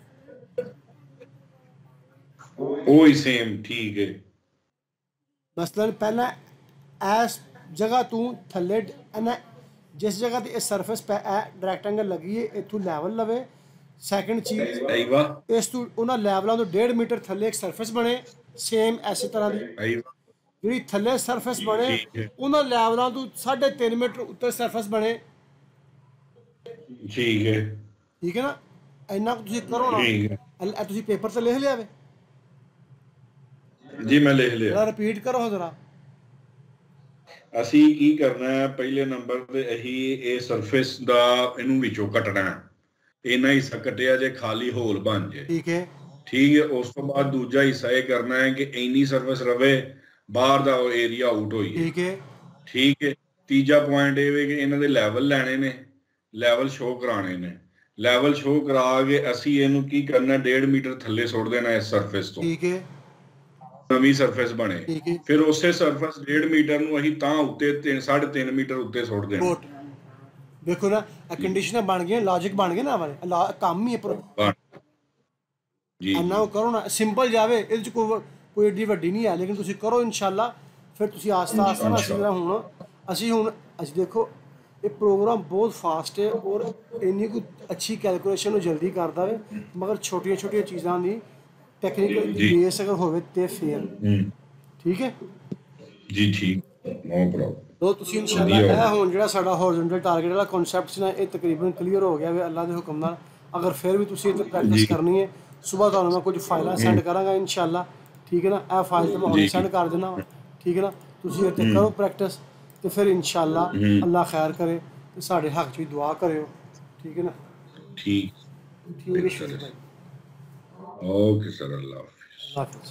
ਉਹੀ ਸੇਮ। ਠੀਕ ਹੈ। ਮਸਲਨ ਪਹਿਲਾਂ ਇਸ ਜਗ੍ਹਾ ਤੋਂ ਥੱਲੇ ਜਿਸ ਜਗ੍ਹਾ ਤੇ ਇਹ ਸਰਫੇਸ ਰੈਕਟੈਂਗਲ ਲੱਗੀ ਹੈ, ਇੱਥੋਂ ਲੈਵਲ ਲਵੇ। ਸੈਕਿੰਡ ਚੀਜ਼, ਇਸ ਤੋਂ ਉਹਨਾਂ ਲੈਵਲਾਂ ਤੋਂ 1.5 ਮੀਟਰ ਥੱਲੇ ਇੱਕ ਸਰਫੇਸ ਬਣੇ ਸੇਮ ਐਸੀ ਤਰ੍ਹਾਂ ਦੀ। ਜਿਹੜੀ ਥੱਲੇ ਸਰਫੇਸ ਬਣੇ ਉਹਨਾਂ ਲੈਵਲਾਂ ਤੋਂ 3.5 ਮੀਟਰ ਉੱਤੇ ਸਰਫੇਸ ਬਣੇ। ਠੀਕ ਹੈ। ਠੀਕ ਹੈ ਨਾ, ਇੰਨਾ ਤੁਸੀਂ ਕਰੋ ਨਾ। ਤੁਸੀਂ ਪੇਪਰ ਤੇ ਲਿਖ ਲਿਆ ਵੇ? ਜੀ ਮੈਂ ਲਿਖ ਲਿਆ। ਰਿਪੀਟ ਕਰੋ ਜ਼ਰਾ। ਅਸੀਂ ਕੀ ਕਰਨਾ ਹੈ, ਪਹਿਲੇ ਨੰਬਰ ਤੇ ਅਸੀਂ ਇਹ ਸਰਫੇਸ ਦਾ ਇਹਨੂੰ ਵਿੱਚੋਂ ਕੱਟਣਾ, ਇੰਨਾ ਹਿੱਸਾ ਕੱਟਿਆ ਜੇ ਖਾਲੀ ਹੋਲ ਬਣ ਜੇ। ਠੀਕ ਹੈ। ਠੀਕ ਹੈ। ਉਸ ਤੋਂ ਬਾਅਦ ਦੂਜਾ ਹਿੱਸਾ ਇਹ ਕਰਨਾ ਹੈ ਕਿ ਇੰਨੀ ਸਰਫੇਸ ਰਵੇ, ਬਾਹਰ ਦਾ ਉਹ ਏਰੀਆ ਆਊਟ ਹੋਈ। ਠੀਕ ਹੈ। ਠੀਕ ਹੈ। ਤੀਜਾ ਪੁਆਇੰਟ ਇਹ ਵੇ ਕਿ ਇਹਨਾਂ ਦੇ ਲੈਵਲ ਲੈਣੇ ਨੇ, ਲੈਵਲ ਸ਼ੋਅ ਕਰਾਣੇ ਨੇ। ਲੈਵਲ ਸ਼ੋਅ ਕਰਾ ਕੇ ਅਸੀਂ ਇਹਨੂੰ ਕੀ ਕਰਨਾ, 1.5 ਮੀਟਰ ਥੱਲੇ ਸੁੱਟ ਦੇਣਾ ਇਸ ਸਰਫੇਸ ਤੋਂ। ਠੀਕ ਹੈ। ਨਵੀਂ ਸਰਫੇਸ ਬਣੇ। ਫਿਰ ਉਸੇ ਸਰਫੇਸ 1.5 ਮੀਟਰ ਨੂੰ ਅਸੀਂ ਤਾਂ ਉੱਤੇ 3.5 ਮੀਟਰ ਉੱਤੇ ਸੁੱਟ ਦੇਣਾ। ਦੇਖੋ ਨਾ, ਇਹ ਕੰਡੀਸ਼ਨਾਂ ਬਣ ਗਈਆਂ, ਲੌਜਿਕ ਬਣ ਗਏ ਨਾ, ਕੰਮ ਹੀ ਹੈ। ਜੀ ਇੰਨਾ ਕਰੋ ਨਾ, ਸਿੰਪਲ ਜਾਵੇ, ਇਹਦੇ ਚ ਕੋਈ ਏਡੀ ਵੱਡੀ ਨਹੀਂ ਹੈ, ਲੇਕਿਨ ਤੁਸੀਂ ਕਰੋ ਇਨਸ਼ਾਅੱਲਾ। ਫਿਰ ਤੁਸੀਂ ਆਸਤਾ ਆਸਤਾ ਅਸੀਂ ਦੇਖੋ ਇਹ ਪ੍ਰੋਗਰਾਮ ਬਹੁਤ ਫਾਸਟ ਹੈ ਔਰ ਇੰਨੀ ਕੋਈ ਅੱਛੀ ਕੈਲਕੂਲੇਸ਼ਨ ਨੂੰ ਜਲਦੀ ਕਰਦਾ ਵੇ, ਮਗਰ ਛੋਟੀਆਂ ਛੋਟੀਆਂ ਚੀਜ਼ਾਂ ਦੀ ਟੈਕਨੀਕਲ ਬੇਸ ਅਗਰ ਹੋਵੇ ਤੇ ਫਿਰ। ਠੀਕ ਹੈ ਜੀ। ਠੀਕ, ਨੋ ਪ੍ਰੋਬਲਮ। ਤੋ ਤੁਸੀਂ ਇਨਸ਼ਾਅੱਲਾ ਇਹ ਹੁਣ ਜਿਹੜਾ ਸਾਡਾ ਹੌਰੀਜ਼ੌਨਟਲ ਟਾਰਗੇਟ ਵਾਲਾ ਕਨਸੈਪਟ ਸੀ ਨਾ, ਇਹ ਤਕਰੀਬਨ ਕਲੀਅਰ ਹੋ ਗਿਆ ਵੇ ਅੱਲਾ ਦੇ ਹੁਕਮ ਨਾਲ। ਅਗਰ ਫਿਰ ਵੀ ਤੁਸੀਂ ਇਹ ਪ੍ਰੈਕਟਿਸ ਕਰਨੀ ਹੈ, ਸੁਬਾਹ ਤੁਹਾਨੂੰ ਮੈਂ ਕੁਝ ਫਾਈਲਾਂ ਸੈਂਡ ਕਰਾਂਗਾ ਇਨਸ਼ਾਅੱਲਾ। ਠੀਕ ਹੈ ਨਾ, ਇਹ ਫਾਈਲ ਤੇ ਮੈਂ ਹੁਣ ਸੈਂਡ ਕਰ ਦੇਣਾ। ਠੀਕ ਹੈ ਨਾ, ਤੁਸੀਂ ਇੱਥੇ ਕਰੋ ਪ੍ਰੈਕਟਿਸ ਤੇ ਫਿਰ ਇਨਸ਼ਾਅੱਲਾ ਅੱਲਾ ਖੈਰ ਕਰੇ ਤੇ ਸਾਡੇ ਹੱਕ 'ਚ ਵੀ ਦੁਆ ਕਰਿਓ। ਠੀਕ ਹੈ ਨਾ। ਠੀਕ ਹੈ ਸ਼ੁਕਰੀਆ ਭਾਈ। ਓਕੇ ਸਰ, ਅੱਲਾ ਹਾਫਿਜ਼।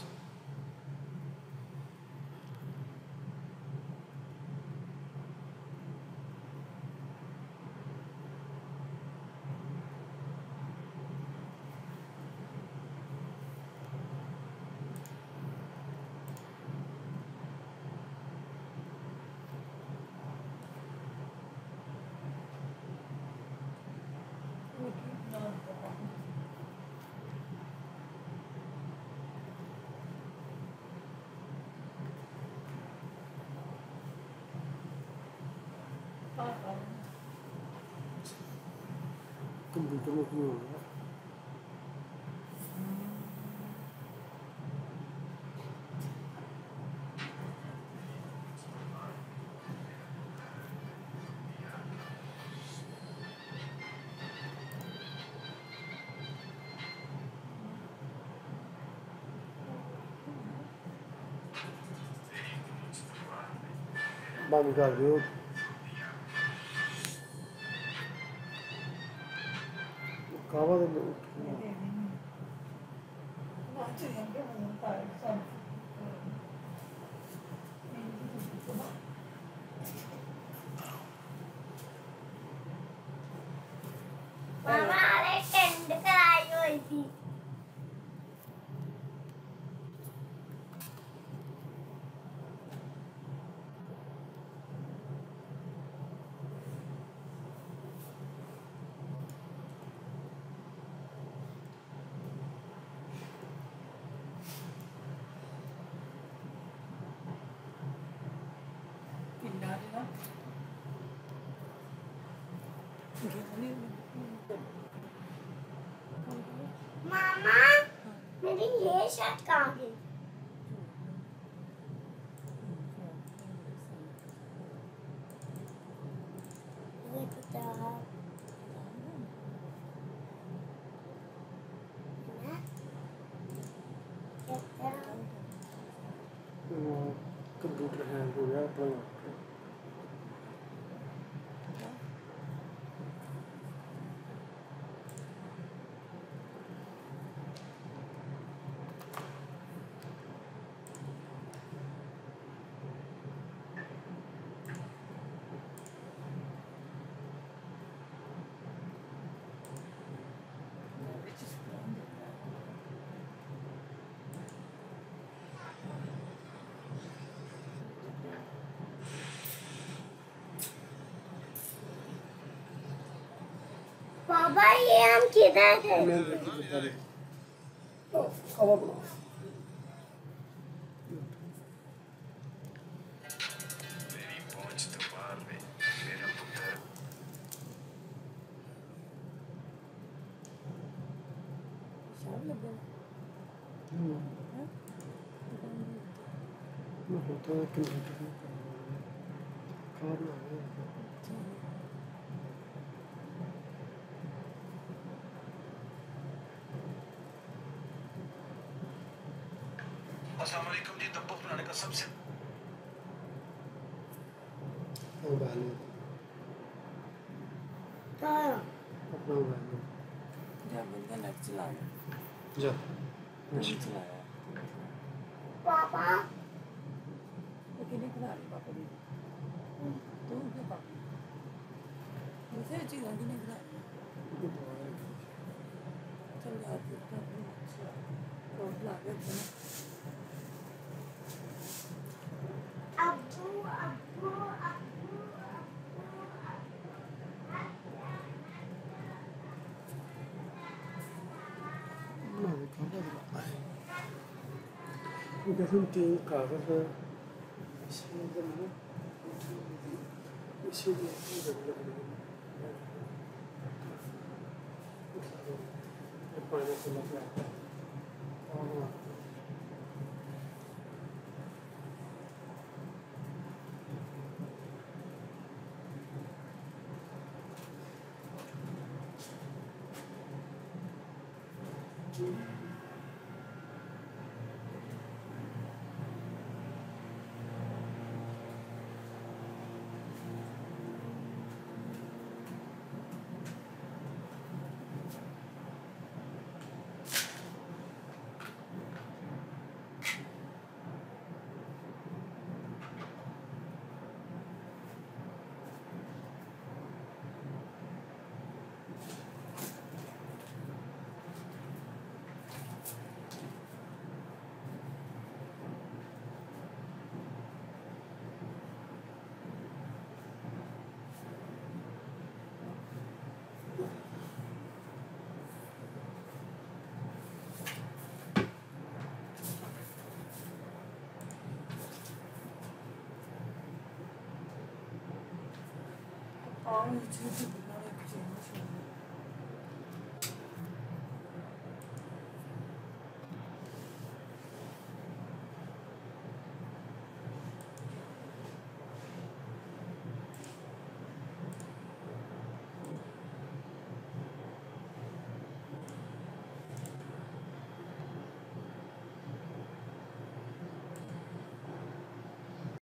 कंप्यूटर में क्यों हो गया? बंद कर दो। कावा दे मामा अरे टेंड कराई हुई थी। मामा मेरी ये शर्ट कहाँ गई? कंप्यूटर हैंग हो गया अपना। पापा ये हम किधर है? मैं देखी पहले खावा बनाओ। होता है कंप्यूटर में खावा बनाओ। अस्सलाम वालेकुम जी। तब्बूक बनाने का सबसे मोबाइल में हाँ अपना मोबाइल में जब बंदा नेट चला रहा जा है चला रहा है पापा तो किन्हीं बना रही पापा जी तो क्या पापा दूसरी चीज़ है किन्हीं बना रही चल जाती है तो ला के अपना अब्बू अब्बू अब्बू खावा बनाना है। जैसे 3 कागज है इसीलिए पानी से लग रहा है। और